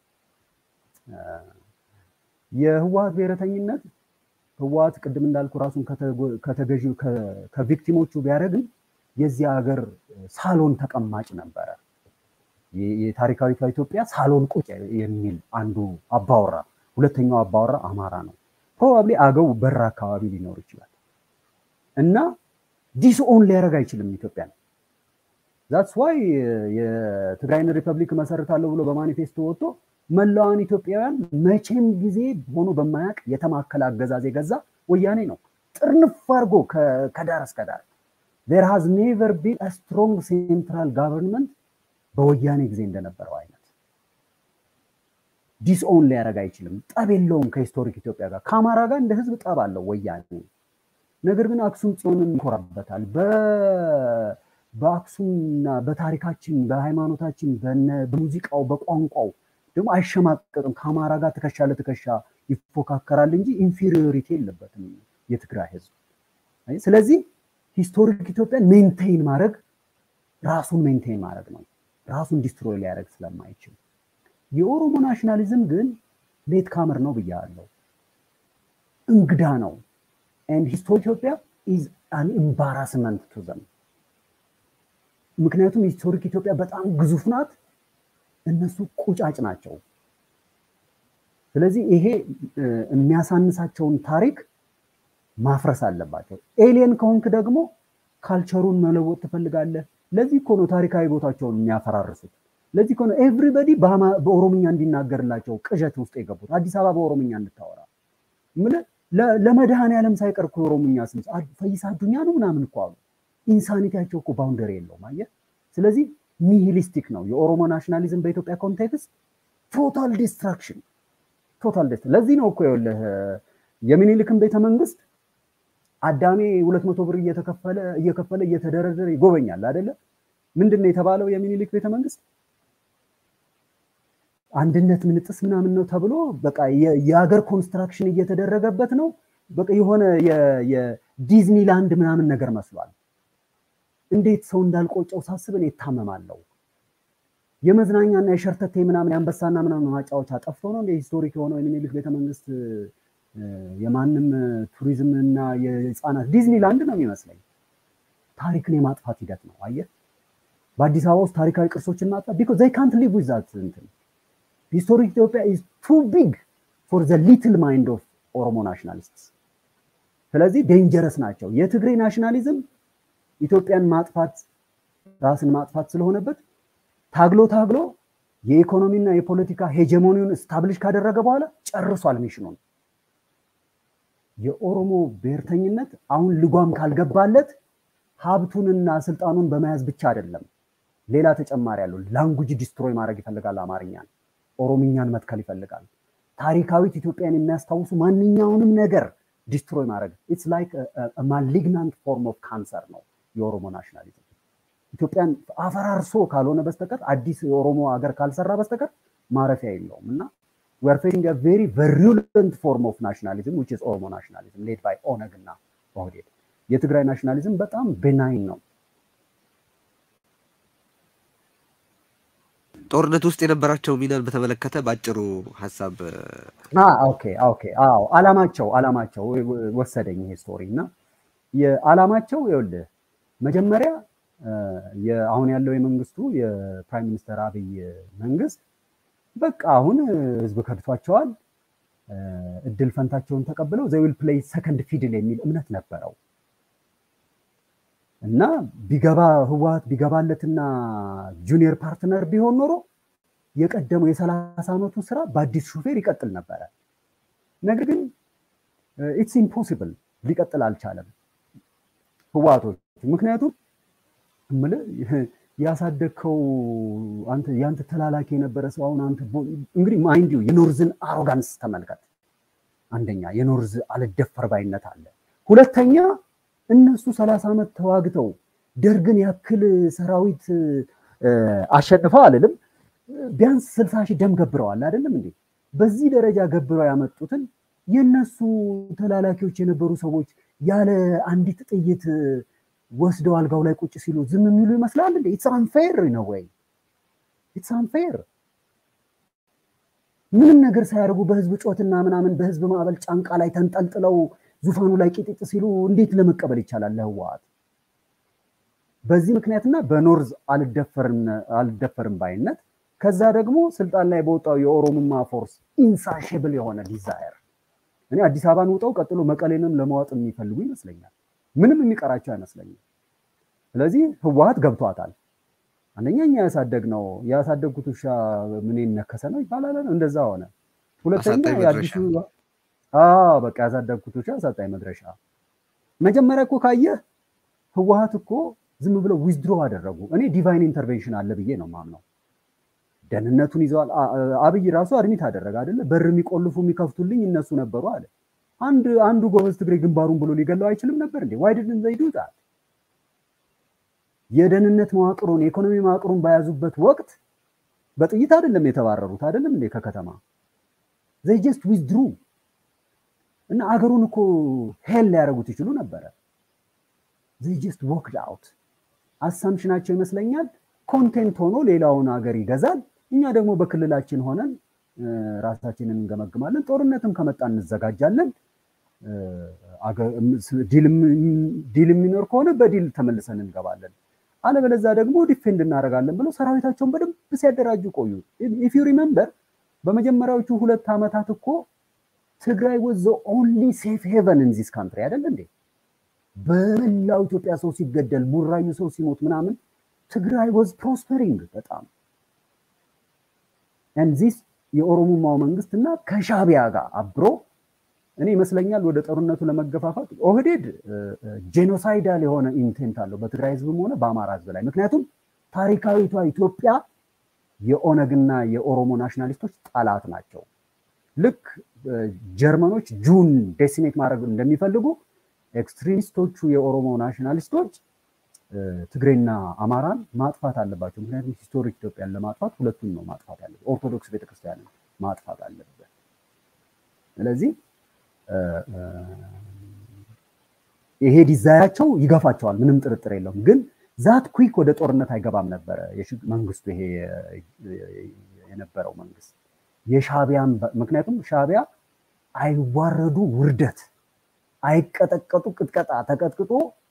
የህወሓት ብሔረተኝነት ህወሓት ቅድም እንዳልኩ ራሱን ከተገዢ ከቪክቲሞቹ ቢያደርግም የዚህ ሀገር ሳሎን ተቀማጭ ነበረ። የታሪካዊቷ ኢትዮጵያ ሳሎን ቁጭ የሚል አንዱ አባወራ፣ ሁለተኛው አባወራ አማራ ነው። ፕሮባብሊ አገው በራ አካባቢ ሊኖር ይችላል እና ዲስኦን ሊያደርግ አይችልም ኢትዮጵያን። ዛትስ ዋይ የትግራይን ሪፐብሊክ መሰረታለሁ ብሎ በማኒፌስቶ ወጥቶ መላዋን ኢትዮጵያውያን መቼም ጊዜ ሆኖ በማያቅ የተማከለ አገዛዝ የገዛ ወያኔ ነው። ጥርንፍ አድርጎ ከዳር እስከ ዳር there has never been a strong central government በወያኔ ጊዜ እንደነበረው አይነት ዲስኦን ሊያደርግ አይችልም። ጠብ የለውም ከሂስቶሪክ ኢትዮጵያ ጋር። ከአማራ ጋር እንደ ህዝብ ጠብ አለው ወያኔ። ነገር ግን አክሱም ጽዮንን ይኮራበታል። በአክሱምና በታሪካችን በሃይማኖታችን በሙዚቃው በቋንቋው ደግሞ አይሸማቀቅም። ከአማራ ጋር ትከሻ ለትከሻ ይፎካከራል እንጂ ኢንፌሪዮሪቲ የለበትም የትግራይ ህዝብ። ስለዚህ ሂስቶሪክ ኢትዮጵያን ሜንቴን ማድረግ ራሱን ሜንቴን ማድረግ ነው፣ ራሱን ዲስትሮይ ሊያደርግ ስለማይችል። የኦሮሞ ናሽናሊዝም ግን ሌት ካመር ነው ብያለሁ፣ እንግዳ ነው። and ሂስቶሪክ ኢትዮጵያ is an embarrassment to them። ምክንያቱም ሂስቶሪክ ኢትዮጵያ በጣም ግዙፍ ናት፣ እነሱ ቁጫጭ ናቸው። ስለዚህ ይሄ የሚያሳንሳቸውን ታሪክ ማፍረስ አለባቸው። ኤሊየን ከሆንክ ደግሞ ካልቸሩን መለወጥ ትፈልጋለህ። ለዚህ እኮ ነው ታሪካዊ ቦታቸውን የሚያፈራርሱት። ለዚህ እኮ ነው ኤቭሪባዲ በኦሮምኛ እንዲናገርላቸው ቅዠት ውስጥ የገቡት። አዲስ አበባ በኦሮምኛ እንድታወራ ምን ለመድኃኔዓለም ሳይቀር እኮ ኦሮምኛ ስም ፈይሳ አዱኛ ነው ምናምን እኮ አሉ። ኢንሳኒቲያቸው እኮ ባውንደሪ የለውም አየህ። ስለዚህ ኒሂሊስቲክ ነው የኦሮሞ ናሽናሊዝም በኢትዮጵያ ኮንቴክስት። ቶታል ዲስትራክሽን ቶታል ዲስትራክሽን። ለዚህ ነው እኮ ይኸውልህ የሚኒልክን ቤተ መንግስት አዳሜ ሁለት መቶ ብር እየተከፈለ እየከፈለ እየተደረደረ ይጎበኛል አይደለ? ምንድነው የተባለው? የሚኒልክ ቤተ መንግስት አንድነት ምንጥስ ምናምን ነው ተብሎ በቃ የሀገር ኮንስትራክሽን እየተደረገበት ነው። በቃ የሆነ የዲዝኒላንድ ምናምን ነገር መስሏል። እንዴት ሰው እንዳልቆጨው ሳስብ እኔ እታመማለሁ። የመዝናኛና የሸርተቴ ምናምን ያንበሳና ምናምን ማጫወቻ ጠፍቶ ነው እንደ ሂስቶሪክ የሆነው የሚኒልክ ቤተ መንግስት የማንም ቱሪዝም እና የህፃናት ዲዝኒላንድ ነው የሚመስለኝ። ታሪክን የማጥፋት ሂደት ነው። አየህ በአዲስ አበባ ውስጥ ታሪካዊ ቅርሶችን ማጥፋት because they can't live with that እንትን historic Ethiopia is too big for the little mind of Oromo nationalists. ስለዚህ ዴንጀረስ ናቸው። የትግሬ ናሽናሊዝም ኢትዮጵያን ማጥፋት ራስን ማጥፋት ስለሆነበት ታግሎ ታግሎ የኢኮኖሚና የፖለቲካ ሄጀሞኒውን ስታብሊሽ ካደረገ በኋላ ጨርሷል ሚሽኑን። የኦሮሞ ብሔርተኝነት አሁን ልጓም ካልገባለት ሀብቱንና ስልጣኑን በመያዝ ብቻ አይደለም ሌላ ተጨማሪ ያለው ላንጉጅ ዲስትሮይ ማድረግ ይፈልጋል። አማርኛን ኦሮምኛን መትከል ይፈልጋል። ታሪካዊት ኢትዮጵያን የሚያስታውሱ ማንኛውንም ነገር ዲስትሮይ ማድረግ ኢትስ ላይክ አ ማሊግናንት ፎርም ኦፍ ካንሰር ነው የኦሮሞ ናሽናሊዝም። ኢትዮጵያን አፈራርሶ ካልሆነ በስተቀር አዲስ የኦሮሞ ሀገር ካልሰራ በስተቀር ማረፊያ የለውም እና we are facing a very virulent form of nationalism which is Oromo nationalism led by ኦነግ እና ኦህዴድ። የትግራይ ናሽናሊዝም በጣም ቤናይን ነው። ጦርነት ውስጥ የነበራቸው ሚናን በተመለከተ ባጭሩ ሐሳብ አ ኦኬ ኦኬ አዎ አላማቸው አላማቸው ወሰደኝ ይሄ ስቶሪ እና የአላማቸው ይኸውልህ መጀመሪያ የአሁን ያለው የመንግስቱ የፕራይም ሚኒስተር አብይ መንግስት በቃ አሁን ህዝብ ከድቷቸዋል እድል ፈንታቸውን ተቀብለው they will play second fiddle የሚል እምነት ነበረው እና ቢገባ ህዋት ቢገባለትና ጁኒየር ፓርትነር ቢሆን ኖሮ የቀደመው የ30 አመቱ ስራ በአዲስ ሹፌር ይቀጥል ነበር። ነገር ግን it's impossible ሊቀጥል አልቻለም ህዋቶች። ምክንያቱም ያሳደከው አንተ ያንተ ተላላኪ የነበረ ሰው አሁን አንተ እንግዲህ ማይንድ ዩ የኖርዝን አሮጋንስ ተመልከት። አንደኛ የኖርዝ አልደፈር ባይነት አለ። ሁለተኛ እነሱ ሰላሳ አመት ተዋግተው ደርግን ያክል ሰራዊት አሸንፈው አይደለም ቢያንስ ስልሳ ሺህ ደም ገብረዋል አይደለም እንዴ? በዚህ ደረጃ ገብረው ያመጡትን የነሱ ተላላኪዎች የነበሩ ሰዎች ያለ አንዲት ጥይት ወስደው አልጋው ላይ ቁጭ ሲሉ ዝም የሚሉ ይመስላል እንዴ? it's unfair in a way it's unfair። ምንም ነገር ሳያደርጉ በህዝብ ጮትና ምናምን በህዝብ ማዕበል ጫንቃ ላይ ተንጠልጥለው ዙፋኑ ላይ ቂጥጥ ሲሉ እንዴት ለመቀበል ይቻላል ለህዋት? በዚህ ምክንያትና በኖርዝ አልደፈርን አልደፈርን ባይነት ከዛ ደግሞ ስልጣን ላይ በወጣው የኦሮሞማ ፎርስ ኢንሳሽብል የሆነ ዲዛየር እኔ አዲስ አበባን ወጣው ቀጥሎ መቀሌንም ለማዋጥ የሚፈልጉ ይመስለኛል። ምንም የሚቀራቸው አይመስለኝም። ስለዚህ ህዋት ገብቷታል። አንደኛኛ ያሳደግነው ያሳደጉት ውሻ ምን ይነከሰ ነው ይባላል እንደዛ ሆነ። ሁለተኛ ያዲሱ አዎ በቃ ያሳደግኩት ውሻ አሳጣኝ መድረሻ። መጀመሪያ እኮ ካየህ ህዋት እኮ ዝም ብለው ዊዝድሮ አደረጉ። እኔ ዲቫይን ኢንተርቬንሽን አለ ብዬ ነው ማምነው። ደህንነቱን ይዘዋል። አብይ ራሱ አድሚት አደረገ አይደለ? በር የሚቆልፉ የሚከፍቱልኝ እነሱ ነበሩ አለ። አንድ አንዱ ጎበዝ ትግሬ ግንባሩን ብሎ ሊገለው አይችልም ነበር እንዴ? why didn't they do that? የደህንነት መዋቅሩን የኢኮኖሚ መዋቅሩን ባያዙበት ወቅት በጥይት አይደለም የተባረሩት አይደለም እንዴ ከከተማ? they just withdrew እና አገሩን እኮ ሄል ሊያደርጉት ይችሉ ነበር። they just walked out። አሳምሽናቸው ይመስለኛል ኮንቴንት ሆኖ ሌላውን አገር ይገዛል፣ እኛ ደግሞ በክልላችን ሆነን ራሳችንን እንገመግማለን፣ ጦርነትም ከመጣ እንዘጋጃለን፣ ዲል ዲል የሚኖር ከሆነ በዲል ተመልሰን እንገባለን፣ አለበለዚያ ደግሞ ዲፌንድ እናደርጋለን ብለው ሰራዊታቸውን በደንብ ሲያደራጁ ቆዩ። if you remember በመጀመሪያዎቹ ሁለት አመታት እኮ ትግራይ was the only safe haven in this country አይደል እንዴ? በመላው ኢትዮጵያ ሰው ሲገደል ቡራዩ ሰው ሲሞት ምናምን ትግራይ was prospering በጣም and this የኦሮሞማው መንግስትና ከሻቢያ ጋር አብሮ እኔ ይመስለኛል ወደ ጦርነቱ ለመገፋፋት ኦህዴድ ጄኖሳይዳል የሆነ ኢንቴንት አለው በትግራይ ህዝብም ሆነ በአማራ ህዝብ ላይ። ምክንያቱም ታሪካዊቷ ኢትዮጵያ የኦነግና የኦሮሞ ናሽናሊስቶች ጠላት ናቸው። ልክ ጀርመኖች ጁን ዴሲሜት ማድረግ እንደሚፈልጉ ኤክስትሪሚስቶቹ የኦሮሞ ናሽናሊስቶች ትግሬና አማራን ማጥፋት አለባቸው። ምክንያቱም ሂስቶሪክ ኢትዮጵያን ለማጥፋት ሁለቱን ነው ማጥፋት ያለበት፣ ኦርቶዶክስ ቤተክርስቲያንን ማጥፋት አለበት። ስለዚህ ይሄ ዲዛይናቸው ይገፋቸዋል፣ ምንም ጥርጥር የለውም። ግን ዛት ኩዊክ ወደ ጦርነት አይገባም ነበር መንግስቱ ይሄ የነበረው መንግስት የሻቢያን። ምክንያቱም ሻቢያ አይዋረዱ ውርደት አይቀጠቀጡ ቅጥቀጣ ተቀጥቅጦ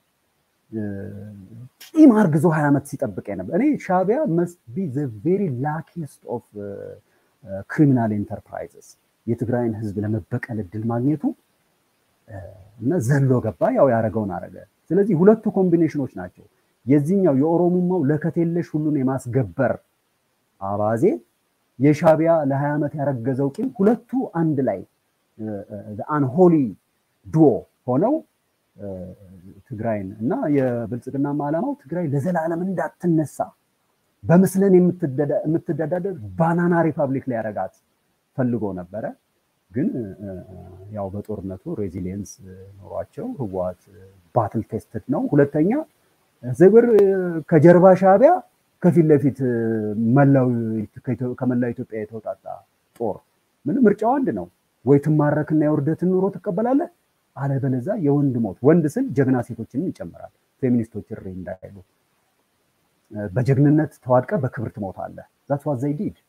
ቂም አርግዞ ሀያ ዓመት ሲጠብቅ ነበር። እኔ ሻዕቢያ must be the very luckiest of uh, uh, criminal enterprises የትግራይን ህዝብ ለመበቀል እድል ማግኘቱ እና ዘሎ ገባ ያው ያረጋውን አረገ። ስለዚህ ሁለቱ ኮምቢኔሽኖች ናቸው። የዚህኛው የኦሮሞማው ለከቴለሽ ሁሉን የማስገበር አባዜ የሻዕቢያ ለ20 ዓመት ያረገዘው ቂም ሁለቱ አንድ ላይ the unholy duo ሆነው ትግራይን እና የብልጽግና ዓላማው ትግራይ ለዘላለም እንዳትነሳ በመስለን የምትደዳደር ባናና ሪፐብሊክ ላይ ያረጋት ፈልጎ ነበረ። ግን ያው በጦርነቱ ሬዚሊየንስ ኖሯቸው ህወሓት ባትል ቴስትድ ነው። ሁለተኛ ዘብር ከጀርባ ሻዕቢያ ከፊት ለፊት መላው ከመላው ኢትዮጵያ የተውጣጣ ጦር ምን ምርጫው አንድ ነው። ወይ ትማረክና የውርደትን ኑሮ ትቀበላለህ አለበለዚያ የወንድ ሞት ወንድ ስል ጀግና ሴቶችንም ይጨምራል። ፌሚኒስቶች ሬ እንዳይሉ በጀግንነት ተዋድቀ በክብር ትሞታለህ። that's what they did።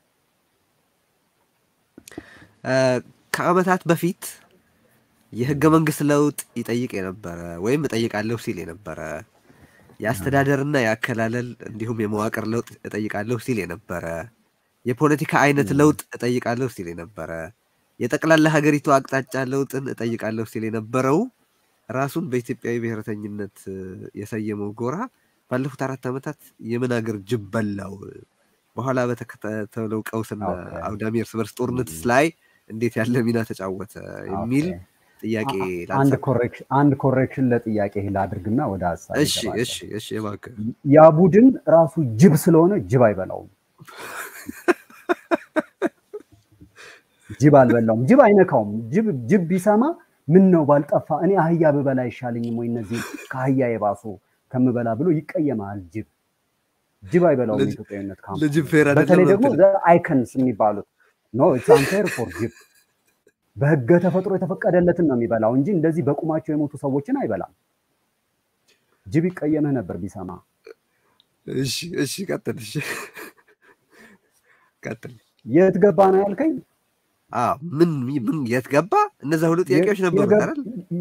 ከአመታት በፊት የህገ መንግስት ለውጥ ይጠይቅ የነበረ ወይም እጠይቃለሁ ሲል የነበረ ያስተዳደርና ያከላለል እንዲሁም የመዋቅር ለውጥ እጠይቃለሁ ሲል የነበረ የፖለቲካ አይነት ለውጥ እጠይቃለሁ ሲል የነበረ የጠቅላላ ሀገሪቱ አቅጣጫ ለውጥን እጠይቃለሁ ሲል የነበረው ራሱን በኢትዮጵያዊ ብሔርተኝነት የሰየመው ጎራ ባለፉት አራት ዓመታት የምን ሀገር ጅብ በላው በኋላ በተከታተለው ቀውስና አውዳሚ እርስ በርስ ጦርነትስ ላይ እንዴት ያለ ሚና ተጫወተ የሚል ጥያቄ አንድ ኮሬክሽን አንድ ኮሬክሽን ለጥያቄ ይላ አድርግና ወደ ሐሳብ እሺ እሺ እሺ እባክህ ያ ቡድን ራሱ ጅብ ስለሆነ ጅብ አይበላውም። ጅብ አልበላውም። ጅብ አይነካውም። ጅብ ጅብ ቢሰማ ምን ነው ባልጠፋ እኔ አህያ በበላ ይሻለኝም ወይ እነዚህ ከአህያ የባሱ ከምበላ ብሎ ይቀየማል። ጅብ ጅብ አይበላውም። ኢትዮጵያዊነት ካም ለጅብ ፌር አይደለም። በተለይ ደግሞ አይከንስ የሚባሉት ኖ ኢትስ አንፌር ፎር ጅብ በህገ ተፈጥሮ የተፈቀደለትን ነው የሚበላው እንጂ እንደዚህ በቁማቸው የሞቱ ሰዎችን አይበላም። ጅብ ይቀየመህ ነበር ቢሰማ። እሺ እሺ ቀጥል። እሺ ቀጥል። የት ገባ ነው ያልከኝ? አዎ ምን ምን የት ገባ? እነዛ ሁሉ ጥያቄዎች ነበሩ አይደል?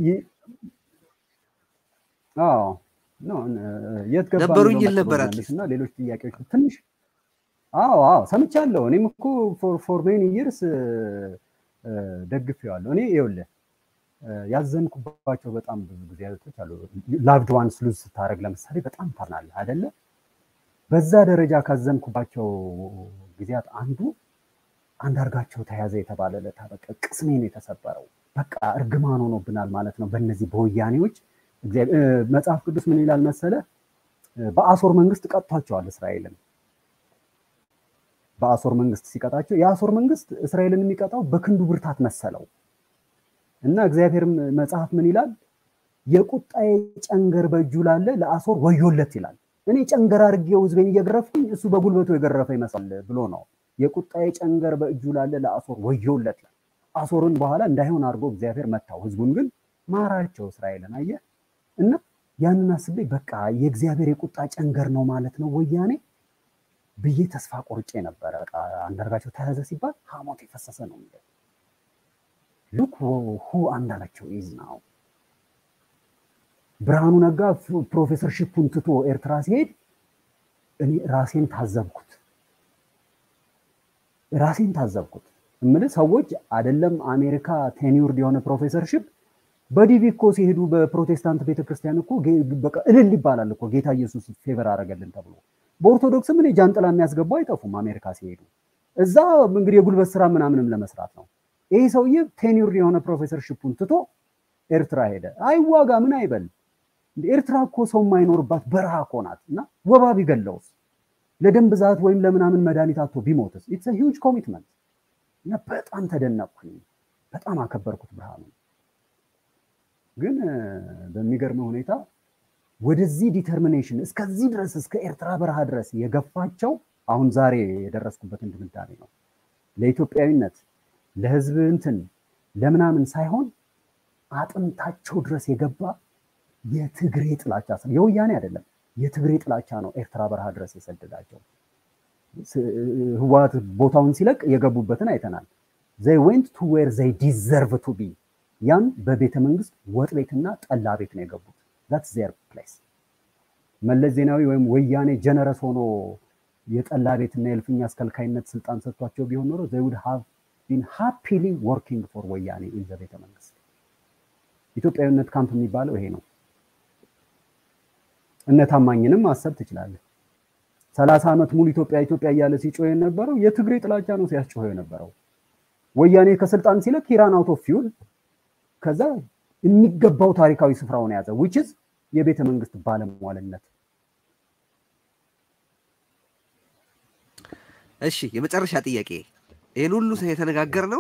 አዎ ኖ የት ገባ ነበሩኝ ይል ነበር እና ሌሎች ጥያቄዎች ትንሽ አዎ አዎ ሰምቻለሁ። እኔም እኮ ፎር ፎር ሜኒ ይርስ ደግፌዋለሁ። እኔ ይኸውልህ ያዘንኩባቸው በጣም ብዙ ጊዜያቶች አሉ። ላቭድ ዋንስ ሉዝ ስታረግ ለምሳሌ በጣም ታናለህ አይደለ? በዛ ደረጃ ካዘንኩባቸው ጊዜያት አንዱ አንዳርጋቸው ተያዘ የተባለ ለታ በቃ ቅስሜን የተሰበረው በቃ እርግማን ሆኖብናል ማለት ነው። በእነዚህ በወያኔዎች መጽሐፍ ቅዱስ ምን ይላል መሰለ? በአሶር መንግስት ቀጥቷቸዋል እስራኤልን። በአሶር መንግስት ሲቀጣቸው የአሶር መንግስት እስራኤልን የሚቀጣው በክንዱ ብርታት መሰለው እና እግዚአብሔር መጽሐፍ ምን ይላል? የቁጣዬ ጨንገር በእጁ ላለ ለአሶር ወዮለት ይላል። እኔ ጨንገር አድርጌው ህዝቤን እየገረፍኩኝ እሱ በጉልበቱ የገረፈ ይመስላል ብሎ ነው። የቁጣዬ ጨንገር በእጁ ላለ ለአሶር ወዮለት ይላል። አሶርን በኋላ እንዳይሆን አድርጎ እግዚአብሔር መታው። ህዝቡን ግን ማራቸው እስራኤልን። አየህ እና ያንን አስቤ በቃ የእግዚአብሔር የቁጣ ጨንገር ነው ማለት ነው ወያኔ ብዬ ተስፋ ቆርጬ ነበር። በቃ አንዳርጋቸው ተያዘ ሲባል ሐሞት የፈሰሰ ነው የሚለው ሉክ ሁ አንዳርጋቸው ኢዝ ናው። ብርሃኑ ነጋ ፕሮፌሰር ሺፑን ትቶ ኤርትራ ሲሄድ እኔ ራሴን ታዘብኩት ራሴን ታዘብኩት እምልህ ሰዎች አይደለም አሜሪካ ቴኒውርድ የሆነ ፕሮፌሰርሺፕ በዲቪ እኮ ሲሄዱ በፕሮቴስታንት ቤተክርስቲያን እኮ በቃ እልል ይባላል እኮ ጌታ ኢየሱስ ፌቨር አደረገልን ተብሎ። በኦርቶዶክስ ምን ጃንጥላ የሚያስገቡ አይጠፉም አሜሪካ ሲሄዱ። እዛ እንግዲህ የጉልበት ስራ ምናምንም ለመስራት ነው። ይሄ ሰውዬ ቴኒውርድ የሆነ ፕሮፌሰርሺፑን ትቶ ኤርትራ ሄደ። አይዋጋ ምን አይበል። ኤርትራ እኮ ሰው የማይኖርባት በረሃ እኮ ናት እና ወባ ቢገለውስ ለደም ብዛት ወይም ለምናምን መድኃኒት አጥቶ ቢሞትስ? ኢትስ አ ሂውጅ ኮሚትመንት እና በጣም ተደነቅኩኝ። በጣም አከበርኩት ብርሃኑ። ግን በሚገርም ሁኔታ ወደዚህ ዲተርሚኔሽን እስከዚህ ድረስ እስከ ኤርትራ በረሃ ድረስ የገፋቸው አሁን ዛሬ የደረስኩበትን ድምዳሜ ነው። ለኢትዮጵያዊነት ለህዝብ እንትን ለምናምን ሳይሆን አጥንታቸው ድረስ የገባ የትግሬ ጥላቻ ነው። የወያኔ አይደለም የትግሬ ጥላቻ ነው ኤርትራ በረሃ ድረስ የሰደዳቸው። ህወሓት ቦታውን ሲለቅ የገቡበትን አይተናል። they went to where they deserve to be ያም በቤተ መንግስት ወጥ ቤትና ጠላ ቤት ነው የገቡት that's their place መለስ ዜናዊ ወይም ወያኔ ጀነረስ ሆኖ የጠላ ቤትና የልፍኛ አስከልካይነት ስልጣን ሰጥቷቸው ቢሆን ኖሮ they would have been happily working for ወያኔ in the ቤተ መንግስት ኢትዮጵያዊነት ካምፕ የሚባለው ይሄ ነው እነ ታማኝንም ማሰብ ትችላለህ ሰላሳ አመት ሙሉ ኢትዮጵያ ኢትዮጵያ እያለ ሲጮህ የነበረው የትግሬ ጥላቻ ነው ሲያስጮህ የነበረው ወያኔ ከስልጣን ሲለቅ ሂራን አውት ኦፍ ፊውል ከዛ የሚገባው ታሪካዊ ስፍራውን ያዘ which is የቤተ መንግስት ባለሟልነት እሺ የመጨረሻ ጥያቄ ይሄን ሁሉ የተነጋገርነው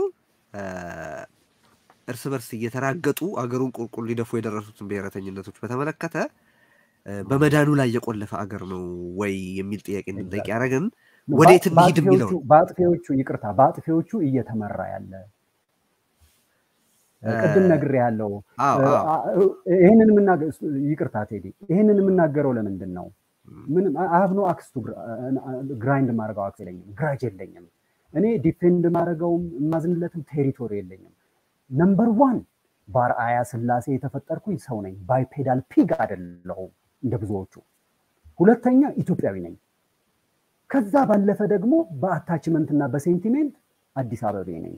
እርስ በርስ እየተራገጡ አገሩን ቁልቁል ሊደፉ የደረሱትን ብሔረተኝነቶች በተመለከተ በመዳኑ ላይ የቆለፈ አገር ነው ወይ የሚል ጥያቄ እንጠይቅ ያረጋን ወዴት እንሂድ የሚለው ባጥፊዎቹ ይቅርታ ባጥፊዎቹ እየተመራ ያለ ቅድም ነግሬ ያለው ይሄንን ምናገር ይቅርታ ቴዲ ይሄንን ምናገረው ለምንድን ነው ምን I have no access to grind ማረጋው access የለኝም ግራጅ የለኝም እኔ ዲፌንድ ማረጋውም ማዝንለትም ቴሪቶሪ የለኝም ነምበር ዋን ባርአያ ስላሴ የተፈጠርኩኝ ሰው ነኝ ባይፔዳል ፒግ አይደለሁም እንደ ብዙዎቹ ሁለተኛ ኢትዮጵያዊ ነኝ ከዛ ባለፈ ደግሞ በአታችመንት እና በሴንቲሜንት አዲስ አበባ ነኝ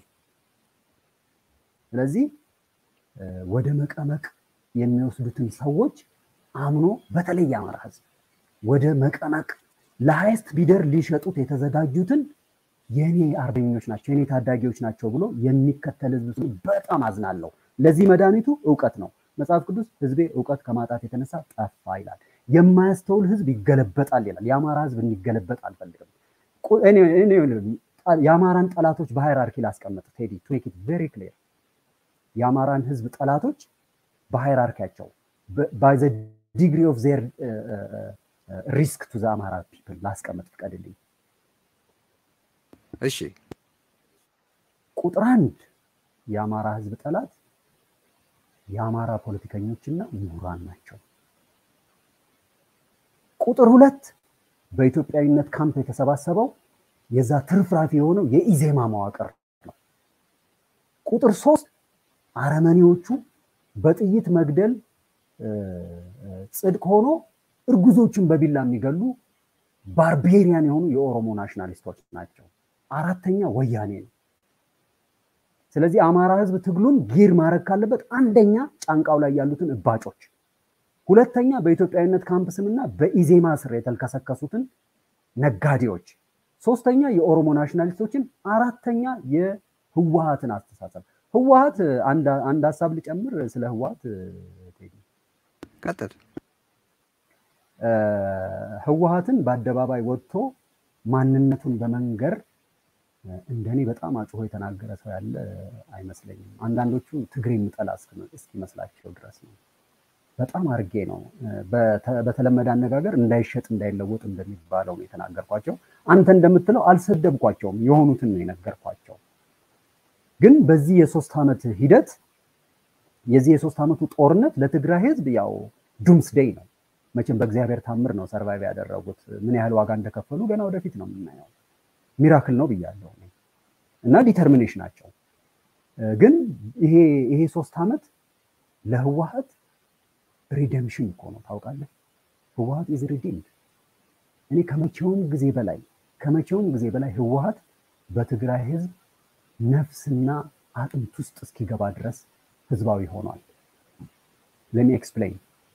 ስለዚህ ወደ መቀመቅ የሚወስዱትን ሰዎች አምኖ በተለይ አማራ ህዝብ ወደ መቀመቅ ለሃይስት ቢደር ሊሸጡት የተዘጋጁትን የኔ አርበኞች ናቸው የኔ ታዳጊዎች ናቸው ብሎ የሚከተል ህዝብ በጣም አዝናለሁ ለዚህ መድኃኒቱ ዕውቀት ነው መጽሐፍ ቅዱስ ህዝቤ ዕውቀት ከማጣት የተነሳ ጠፋ ይላል የማያስተውል ህዝብ ይገለበጣል ይላል የአማራ ህዝብ እንዲገለበጥ አልፈልግም እኔ እኔ የአማራን ጠላቶች በሃይራርኪ ላስቀምጥ ቴዲ to make it very clear የአማራን ህዝብ ጠላቶች በሃይራርኪያቸው by the degree of their uh, uh, uh, risk to the Amhara people ላስቀምጥ ፍቀድልኝ እሺ ቁጥር አንድ የአማራ ህዝብ ጠላት የአማራ ፖለቲከኞችና ምሁራን ናቸው ቁጥር ሁለት በኢትዮጵያዊነት ካምፕ የተሰባሰበው የዛ ትርፍራፊ የሆነው የኢዜማ መዋቅር ነው ቁጥር ሶስት አረመኔዎቹ በጥይት መግደል ጽድቅ ሆኖ እርጉዞችን በቢላ የሚገሉ ባርቤሪያን የሆኑ የኦሮሞ ናሽናሊስቶች ናቸው አራተኛ ወያኔ ነው ስለዚህ አማራ ህዝብ ትግሉን ጊር ማረክ ካለበት አንደኛ ጫንቃው ላይ ያሉትን እባጮች ሁለተኛ በኢትዮጵያዊነት ካምፕስምና በኢዜማ ስር የተልከሰከሱትን ነጋዴዎች ሶስተኛ የኦሮሞ ናሽናሊስቶችን አራተኛ የህወሓትን አስተሳሰብ ህወሓት አንድ አንድ ሐሳብ ልጨምር ስለ ህወሓት ቴዲ ቀጥል ህወሓትን በአደባባይ ወጥቶ ማንነቱን በመንገር እንደኔ በጣም አጭሆ የተናገረ ሰው ያለ አይመስለኝም አንዳንዶቹ ትግሬ ምጠላ እስኪመስላቸው ድረስ ነው በጣም አርጌ ነው በተለመደ አነጋገር እንዳይሸጥ እንዳይለወጥ እንደሚባለው ነው የተናገርኳቸው አንተ እንደምትለው አልሰደብኳቸውም የሆኑትን ነው የነገርኳቸው ግን በዚህ የሶስት አመት ሂደት የዚህ የሶስት አመቱ ጦርነት ለትግራይ ህዝብ ያው ዱምስ ዴይ ነው መቼም በእግዚአብሔር ታምር ነው ሰርቫይቭ ያደረጉት ምን ያህል ዋጋ እንደከፈሉ ገና ወደፊት ነው የምናየው ሚራክል ነው ብያለሁ እና ዲተርሚኔሽናቸው ግን ይሄ ይሄ ሶስት አመት ለህወሓት ሪደምሽን እኮ ነው ታውቃለህ ህወሓት is redeemed እኔ ከመቼውም ጊዜ በላይ ከመቼውም ጊዜ በላይ ህወሓት በትግራይ ህዝብ ነፍስና አጥንት ውስጥ እስኪገባ ድረስ ህዝባዊ ሆኗል let me explain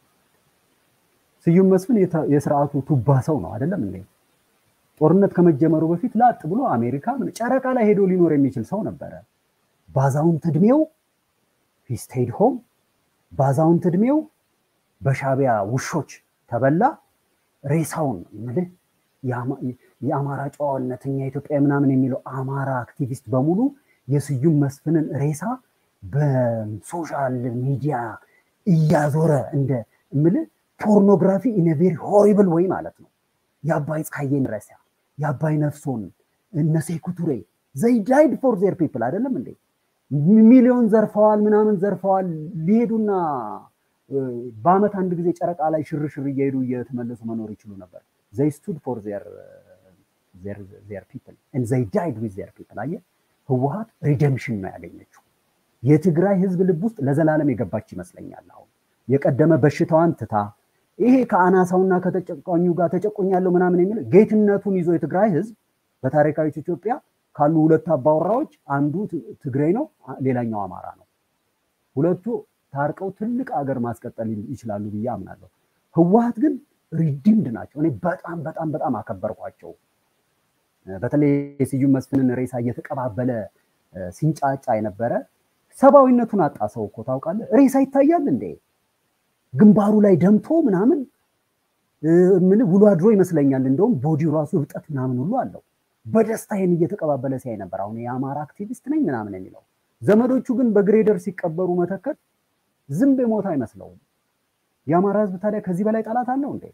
ስዩም መስፍን የሥርዓቱ ቱባ ሰው ነው አይደለም እንዴ ጦርነት ከመጀመሩ በፊት ላጥ ብሎ አሜሪካ ጨረቃ ላይ ሄዶ ሊኖር የሚችል ሰው ነበር ባዛውንት እድሜው he stayed home ባዛውንት እድሜው በሻቢያ ውሾች ተበላ ሬሳውን ማለት የአማራ ጨዋነትኛ ኢትዮጵያ ምናምን የሚለው አማራ አክቲቪስት በሙሉ የስዩም መስፍንን ሬሳ በሶሻል ሚዲያ እያዞረ እንደ ምል ፖርኖግራፊ in a very horrible way ማለት ነው ያባይ ፀሐይን ሬሳ ያባይ ነፍሶን እነ ሴኩቱሬ they died for their people አይደለም እንዴ ሚሊዮን ዘርፈዋል ምናምን ዘርፈዋል ሊሄዱና በአመት አንድ ጊዜ ጨረቃ ላይ ሽርሽር እየሄዱ እየተመለሱ መኖር ይችሉ ነበር they stood for their their their people and they died with their people አየ ህወሓት ሪደምሽን ነው ያገኘችው። የትግራይ ህዝብ ልብ ውስጥ ለዘላለም የገባች ይመስለኛል። አሁን የቀደመ በሽታዋን ትታ ይሄ ከአናሳውና ከተጨቋኙ ጋር ተጨቆኛለሁ ምናምን የሚል ጌትነቱን ይዞ የትግራይ ህዝብ በታሪካዊት ኢትዮጵያ ካሉ ሁለት አባወራዎች አንዱ ትግሬ ነው፣ ሌላኛው አማራ ነው። ሁለቱ ታርቀው ትልቅ አገር ማስቀጠል ይችላሉ ብዬ አምናለሁ። ህወሓት ግን ሪዲምድ ናቸው። እኔ በጣም በጣም በጣም አከበርኳቸው። በተለይ ስዩም መስፍንን ሬሳ እየተቀባበለ ሲንጫጫ የነበረ ሰባዊነቱን አጣ ሰው እኮ ታውቃለህ። ሬሳ ይታያል እንዴ ግንባሩ ላይ ደምቶ ምናምን ምን ውሎ አድሮ ይመስለኛል። እንደውም ቦዲው ራሱ እብጠት ምናምን ሁሉ አለው። በደስታ ይሄን እየተቀባበለ ሲያይ ነበር። አሁን የአማራ አክቲቪስት ነኝ ምናምን የሚለው ዘመዶቹ ግን በግሬደር ሲቀበሩ መተከል ዝም በሞት አይመስለውም። የአማራ ህዝብ ታዲያ ከዚህ በላይ ጠላት አለው እንዴ?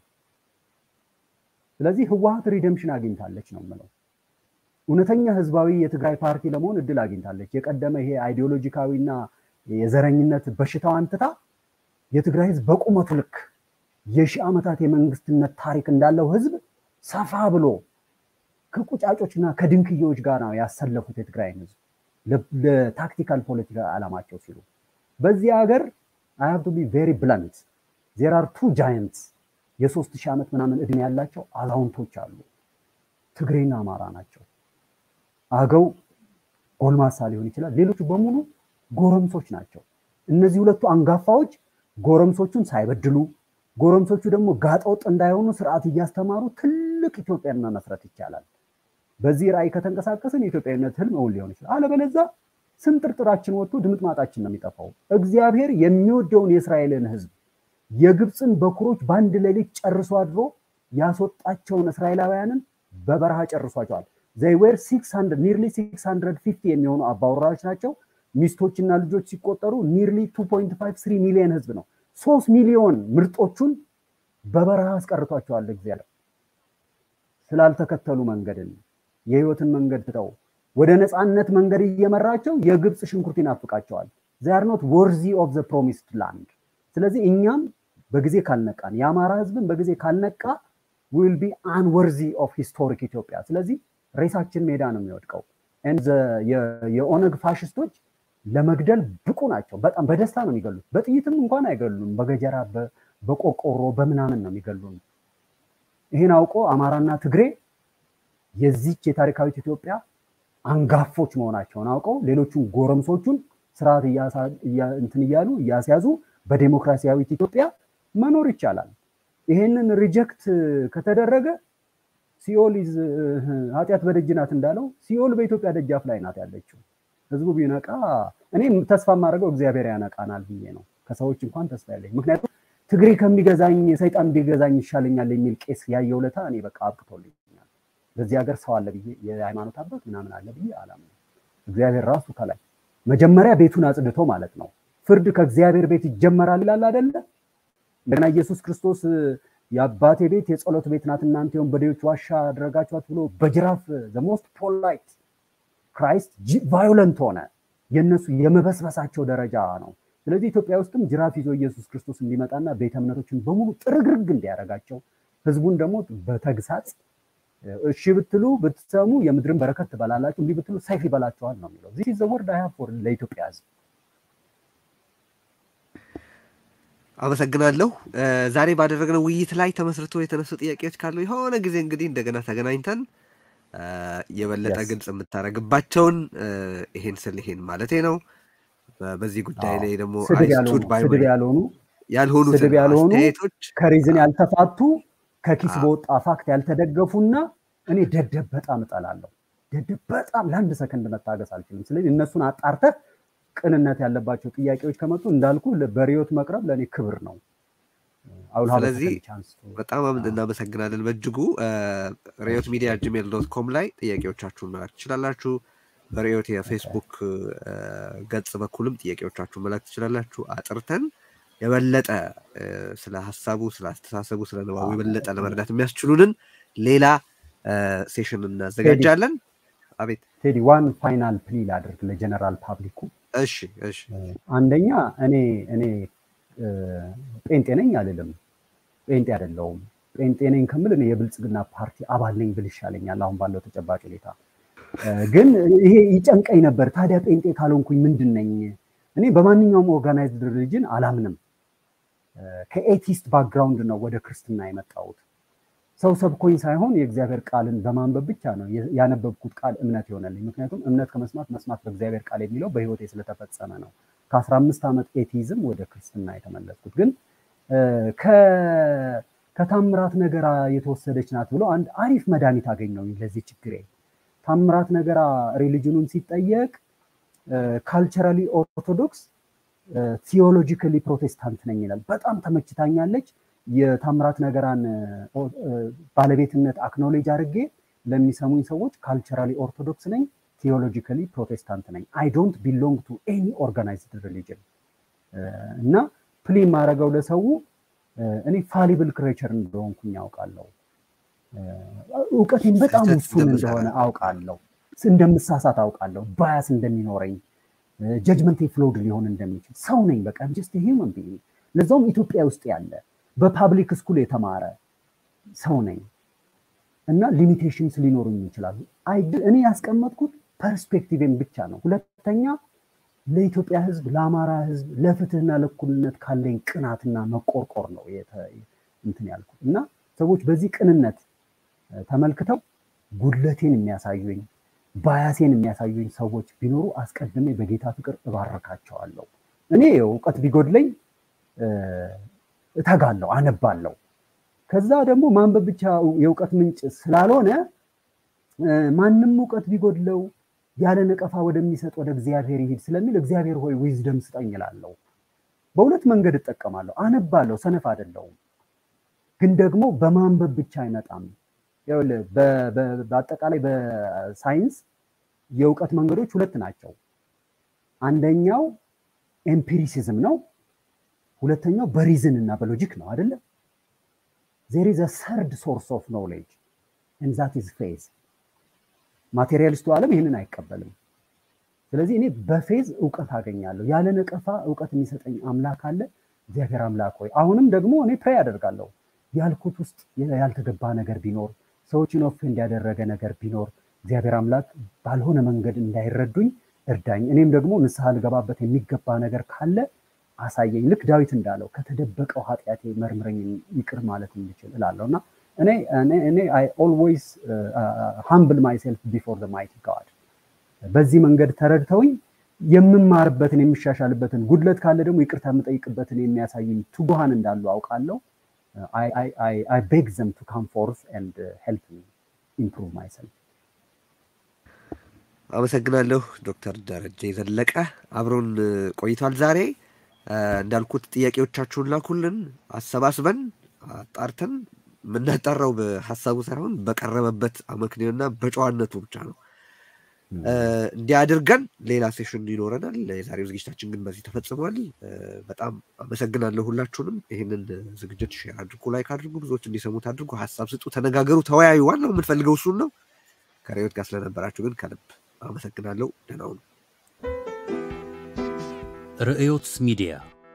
ስለዚህ ህወሓት ሪደምሽን አግኝታለች ነው የምለው። እውነተኛ ህዝባዊ የትግራይ ፓርቲ ለመሆን እድል አግኝታለች። የቀደመ ይሄ አይዲዮሎጂካዊና የዘረኝነት በሽታዋን ትታ የትግራይ ህዝብ በቁመቱ ልክ የሺህ ዓመታት የመንግስትነት ታሪክ እንዳለው ህዝብ ሰፋ ብሎ ከቁጫጮችና ከድንክዮች ጋር ነው ያሰለፉት የትግራይ ህዝብ ለታክቲካል ፖለቲካ ዓላማቸው ሲሉ። በዚህ ሀገር I have to be very blunt. There are two giants. የሶስት ሺህ ዓመት ምናምን እድሜ ያላቸው አዛውንቶች አሉ። ትግሬና አማራ ናቸው። አገው ጎልማሳ ሊሆን ይችላል። ሌሎቹ በሙሉ ጎረምሶች ናቸው። እነዚህ ሁለቱ አንጋፋዎች ጎረምሶቹን ሳይበድሉ ጎረምሶቹ ደግሞ ጋጠወጥ እንዳይሆኑ ስርዓት እያስተማሩ ትልቅ ኢትዮጵያን መመስረት ይቻላል። በዚህ ራዕይ ከተንቀሳቀስን የኢትዮጵያዊነት ህልም እውን ሊሆን ይችላል። አለበለዚያ ስንጥርጥራችን ወጥቶ ድምጥማጣችን ነው የሚጠፋው። እግዚአብሔር የሚወደውን የእስራኤልን ህዝብ የግብፅን በኩሮች በአንድ ሌሊት ጨርሶ አድሮ ያስወጣቸውን እስራኤላውያንን በበረሃ ጨርሷቸዋል። they were six hundred nearly six hundred fifty የሚሆኑ አባወራዎች ናቸው። ሚስቶችና ልጆች ሲቆጠሩ nearly two point five three ሚሊዮን ህዝብ ነው። ሶስት ሚሊዮን ምርጦቹን በበረሃ አስቀርቷቸዋል። እግዚአብሔር ስላልተከተሉ መንገድን የህይወትን መንገድ ትተው ወደ ነፃነት መንገድ እየመራቸው የግብፅ ሽንኩርት ይናፍቃቸዋል። they are not worthy of the promised land። ስለዚህ እኛም በጊዜ ካልነቃን የአማራ ህዝብን በጊዜ ካልነቃ will be unworthy of historic ኢትዮጵያ። ስለዚህ ሬሳችን ሜዳ ነው የሚወድቀው። and የኦነግ ፋሽስቶች ለመግደል ብቁ ናቸው። በጣም በደስታ ነው የሚገሉት። በጥይትም እንኳን አይገሉም። በገጀራ በቆቆሮ በምናምን ነው የሚገሉን። ይሄን አውቆ አማራና ትግሬ የዚች የታሪካዊት ኢትዮጵያ አንጋፎች መሆናቸውን አውቀው ሌሎቹን ጎረምሶቹን ስርዓት እንትን እያሉ እያስያዙ በዲሞክራሲያዊት ኢትዮጵያ መኖር ይቻላል። ይሄንን ሪጀክት ከተደረገ ሲኦል ይዝ ኃጢአት በደጅ ናት እንዳለው ሲኦል በኢትዮጵያ ደጃፍ ላይ ናት ያለችው። ህዝቡ ቢነቃ እኔ ተስፋ ማድረገው እግዚአብሔር ያነቃናል ብዬ ነው። ከሰዎች እንኳን ተስፋ ያለኝ ምክንያቱም ትግሬ ከሚገዛኝ ሰይጣን ቢገዛኝ ይሻለኛል የሚል ቄስ ያየው ለታ እኔ በቃ አብቅቶልኛል። በዚህ ሀገር ሰው አለ ብዬ የሃይማኖት አባት ምናምን አለ ብዬ አላምንም። እግዚአብሔር ራሱ ከላይ መጀመሪያ ቤቱን አጽድቶ ማለት ነው። ፍርድ ከእግዚአብሔር ቤት ይጀመራል ይላል አይደለ? እንደና ኢየሱስ ክርስቶስ የአባቴ ቤት የጸሎት ቤት ናት እናንተ ወንበዴዎች ዋሻ አደረጋችኋት ብሎ በጅራፍ the most polite Christ violent ሆነ። የነሱ የመበስበሳቸው ደረጃ ነው። ስለዚህ ኢትዮጵያ ውስጥም ጅራፍ ይዞ ኢየሱስ ክርስቶስ እንዲመጣና ቤተ እምነቶችን በሙሉ ጥርግርግ እንዲያረጋቸው ህዝቡን ደግሞ በተግሳጽ እሺ ብትሉ ብትሰሙ የምድርን በረከት ትበላላችሁ እንዲህ ብትሉ ሰይፍ ይበላችኋል ነው የሚለው። this is the word I have for ለኢትዮጵያ ህዝብ። አመሰግናለሁ። ዛሬ ባደረግነው ውይይት ላይ ተመስርቶ የተነሱ ጥያቄዎች ካሉ የሆነ ጊዜ እንግዲህ እንደገና ተገናኝተን የበለጠ ግልጽ የምታረግባቸውን ይሄን ስል ይሄን ማለቴ ነው። በዚህ ጉዳይ ላይ ደግሞ አይስቱድ ባይብል ያልሆኑ ያልሆኑ ስድብ ያልሆኑ ከሪዝን ያልተፋቱ ከኪስ በወጣ ፋክት ያልተደገፉና እኔ ደደብ በጣም እጠላለሁ። ደደብ በጣም ለአንድ ሰከንድ መታገስ አልችልም። ስለዚህ እነሱን አጣርተህ ቅንነት ያለባቸው ጥያቄዎች ከመጡ እንዳልኩ በሪዮት መቅረብ ለኔ ክብር ነው። ስለዚህ በጣም እናመሰግናለን በእጅጉ። ሪዮት ሚዲያ አት ጂሜል ዶት ኮም ላይ ጥያቄዎቻችሁን መላክ ትችላላችሁ። በሪዮት የፌስቡክ ገጽ በኩልም ጥያቄዎቻችሁን መላክ ትችላላችሁ። አጥርተን የበለጠ ስለ ሐሳቡ ስለ አስተሳሰቡ ስለ ንባቡ የበለጠ ለመረዳት የሚያስችሉንን ሌላ ሴሽን እናዘጋጃለን። አቤት ቴዲ ዋን ፋይናል ፕሊ ላድርግ ለጀነራል ፓብሊኩ። እሺ እሺ አንደኛ እኔ እኔ ጴንጤ ነኝ አልልም። ጴንጤ አይደለሁም። ጴንጤ ነኝ ከምል እኔ የብልጽግና ፓርቲ አባል ነኝ ብል ይሻለኛል አሁን ባለው ተጨባጭ ሁኔታ። ግን ይሄ ይጨንቀኝ ነበር ታዲያ ጴንጤ ካልሆንኩኝ ምንድነኝ እኔ በማንኛውም ኦርጋናይዝድ ሪሊጅን አላምንም ከኤቲስት ባክግራውንድ ነው ወደ ክርስትና የመጣሁት ሰው ሰብኮኝ ሳይሆን የእግዚአብሔር ቃልን በማንበብ ብቻ ነው ያነበብኩት ቃል እምነት ይሆነልኝ ምክንያቱም እምነት ከመስማት መስማት በእግዚአብሔር ቃል የሚለው በህይወቴ ስለተፈጸመ ነው ከ15 ዓመት ኤቲዝም ወደ ክርስትና የተመለስኩት ግን ከ ከታምራት ነገር የተወሰደች ናት ብሎ አንድ አሪፍ መድኃኒት አገኘው ለዚህ ችግሬ ታምራት ነገር ሪሊጅኑን ሲጠየቅ ካልቸራሊ ኦርቶዶክስ ቲዮሎጂካሊ ፕሮቴስታንት ነኝ ይላል በጣም ተመችታኛለች የታምራት ነገራን ባለቤትነት አክኖሌጅ አድርጌ ለሚሰሙኝ ሰዎች ካልቸራሊ ኦርቶዶክስ ነኝ ቲዮሎጂካሊ ፕሮቴስታንት ነኝ አይ ዶንት ቢሎንግ ቱ ኤኒ ኦርጋናይዝድ ሪሊጅን እና ፕሊም ማረጋው ለሰው እኔ ፋሊብል ክሬቸር እንደሆንኩኝ አውቃለሁ እውቀቴን በጣም ውሱን እንደሆነ አውቃለሁ እንደምሳሳት አውቃለሁ ባያስ እንደሚኖረኝ ጀጅመንት ፍሎድ ሊሆን እንደሚችል ሰው ነኝ በቃ just a human being ለዛውም ኢትዮጵያ ውስጥ ያለ በፓብሊክ ስኩል የተማረ ሰው ነኝ እና ሊሚቴሽንስ ሊኖሩኝ ይችላሉ አይ እኔ ያስቀመጥኩት ፐርስፔክቲቭን ብቻ ነው ሁለተኛ ለኢትዮጵያ ህዝብ ለአማራ ህዝብ ለፍትህና ለእኩልነት ካለኝ ቅናትና መቆርቆር ነው እንትን ያልኩት እና ሰዎች በዚህ ቅንነት ተመልክተው ጉድለቴን የሚያሳዩኝ ባያሴን የሚያሳዩኝ ሰዎች ቢኖሩ አስቀድሜ በጌታ ፍቅር እባረካቸዋለሁ እኔ ዕውቀት ቢጎድለኝ እተጋለሁ አነባለሁ ከዛ ደግሞ ማንበብ ብቻ የዕውቀት ምንጭ ስላልሆነ ማንንም ዕውቀት ቢጎድለው ያለ ነቀፋ ወደሚሰጥ ወደ እግዚአብሔር ይሄድ ስለሚል እግዚአብሔር ሆይ ዊዝደም ስጠኝ ይላልው በሁለት መንገድ እጠቀማለሁ አነባለሁ ሰነፍ አይደለም ግን ደግሞ በማንበብ ብቻ አይመጣም ያውለ በአጠቃላይ በሳይንስ የዕውቀት መንገዶች ሁለት ናቸው አንደኛው ኤምፒሪሲዝም ነው ሁለተኛው በሪዝን እና በሎጂክ ነው አይደለ there is a third source of knowledge and that is faith ማቴሪያሊስቱ ዓለም ይሄንን አይቀበልም ስለዚህ እኔ በፌዝ ዕውቀት አገኛለሁ ያለ ነቀፋ ዕውቀት የሚሰጠኝ አምላክ አለ እግዚአብሔር አምላክ ሆይ አሁንም ደግሞ እኔ ፕሬይ አደርጋለሁ ያልኩት ውስጥ ያልተገባ ነገር ቢኖር ሰዎችን ኦፌንድ ያደረገ ነገር ቢኖር እግዚአብሔር አምላክ ባልሆነ መንገድ እንዳይረዱኝ እርዳኝ እኔም ደግሞ ንስሐ ልገባበት የሚገባ ነገር ካለ አሳየኝ ልክ ዳዊት እንዳለው ከተደበቀው ኃጢያቴ መርምረኝ ይቅር ማለት እንድችል እላለሁና እኔ እኔ I always uh, uh, humble myself before the mighty God በዚህ መንገድ ተረድተውኝ የምማርበትን የሚሻሻልበትን ጉድለት ካለ ደግሞ ይቅርታ መጠይቅበትን የሚያሳዩኝ ትጉሃን እንዳሉ አውቃለሁ I I I I beg them to come forth and uh, help me improve myself አመሰግናለሁ ዶክተር ደረጀ ዘለቀ አብሮን ቆይቷል ዛሬ እንዳልኩት ጥያቄዎቻችሁን ላኩልን አሰባስበን አጣርተን ምናጣራው በሐሳቡ ሳይሆን በቀረበበት አመክንዮና በጨዋነቱ ብቻ ነው እንዲያድርገን ሌላ ሴሽን ይኖረናል ለዛሬው ዝግጅታችን ግን በዚህ ተፈጽሟል በጣም አመሰግናለሁ ሁላችሁንም ይሄንን ዝግጅት ሼር አድርጉ ላይክ አድርጉ ብዙዎች እንዲሰሙት አድርጉ ሐሳብ ስጡ ተነጋገሩ ተወያዩ ዋናው የምትፈልገው እሱ ነው ከሬዮት ጋር ስለነበራችሁ ግን ከልብ አመሰግናለሁ ደህና ሁኑ ርዕዮት ሚዲያ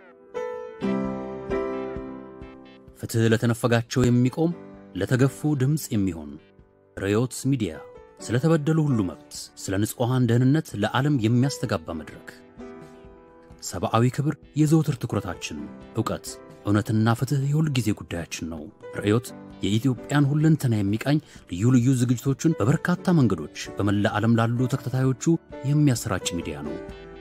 ፍትህ ለተነፈጋቸው የሚቆም ለተገፉ ድምጽ የሚሆን ርዕዮት ሚዲያ ስለተበደሉ ሁሉ መብት ስለ ንጹሃን ደህንነት ለዓለም የሚያስተጋባ መድረክ ሰብአዊ ክብር የዘወትር ትኩረታችን ዕውቀት እውነትና ፍትህ የሁል ጊዜ ጉዳያችን ነው ርዕዮት የኢትዮጵያን ሁለንተና የሚቃኝ ልዩ ልዩ ዝግጅቶችን በበርካታ መንገዶች በመላ ዓለም ላሉ ተከታታዮቹ የሚያሰራጭ ሚዲያ ነው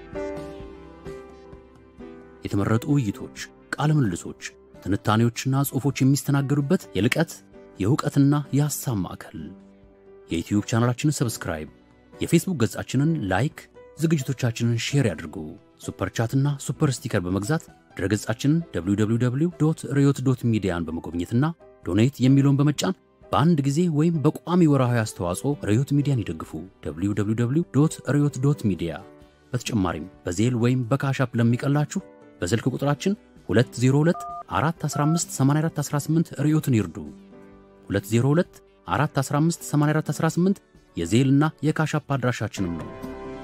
የተመረጡ ውይይቶች ቃለ ምልልሶች ትንታኔዎችና ጽሑፎች የሚስተናገዱበት የልቀት የዕውቀትና የሐሳብ ማዕከል የዩቲዩብ ቻናላችንን ሰብስክራይብ የፌስቡክ ገጻችንን ላይክ ዝግጅቶቻችንን ሼር ያድርጉ ሱፐር ቻትና ሱፐር ስቲከር በመግዛት ድረገጻችንን ደብሊው ደብሊው ደብሊው ዶት ርዕዮት ዶት ሚዲያን በመጎብኘትና ዶኔት የሚለውን በመጫን በአንድ ጊዜ ወይም በቋሚ ወርሃዊ አስተዋጽኦ ርዕዮት ሚዲያን ይደግፉ ደብሊው ደብሊው ደብሊው ዶት ርዕዮት ዶት ሚዲያ በተጨማሪም በዜል ወይም በካሻፕ ለሚቀላችሁ በስልክ ቁጥራችን ሁለት ዜሮ ሁለት አራት አስራ አምስት ሰማንያ አራት አስራ ስምንት ርዕዮትን ይርዱ ሁለት ዜሮ ሁለት አራት አስራ አምስት ሰማንያ አራት አስራ ስምንት የዜልና የካሻፕ አድራሻችንም ነው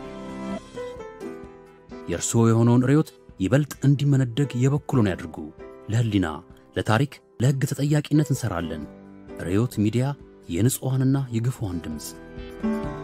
የእርስዎ የሆነውን ርዕዮት ይበልጥ እንዲመነደግ የበኩሉን ያድርጉ ለህሊና ለታሪክ ለህግ ተጠያቂነት እንሰራለን ርዕዮት ሚዲያ የንጹሃንና የግፉዋን ድምጽ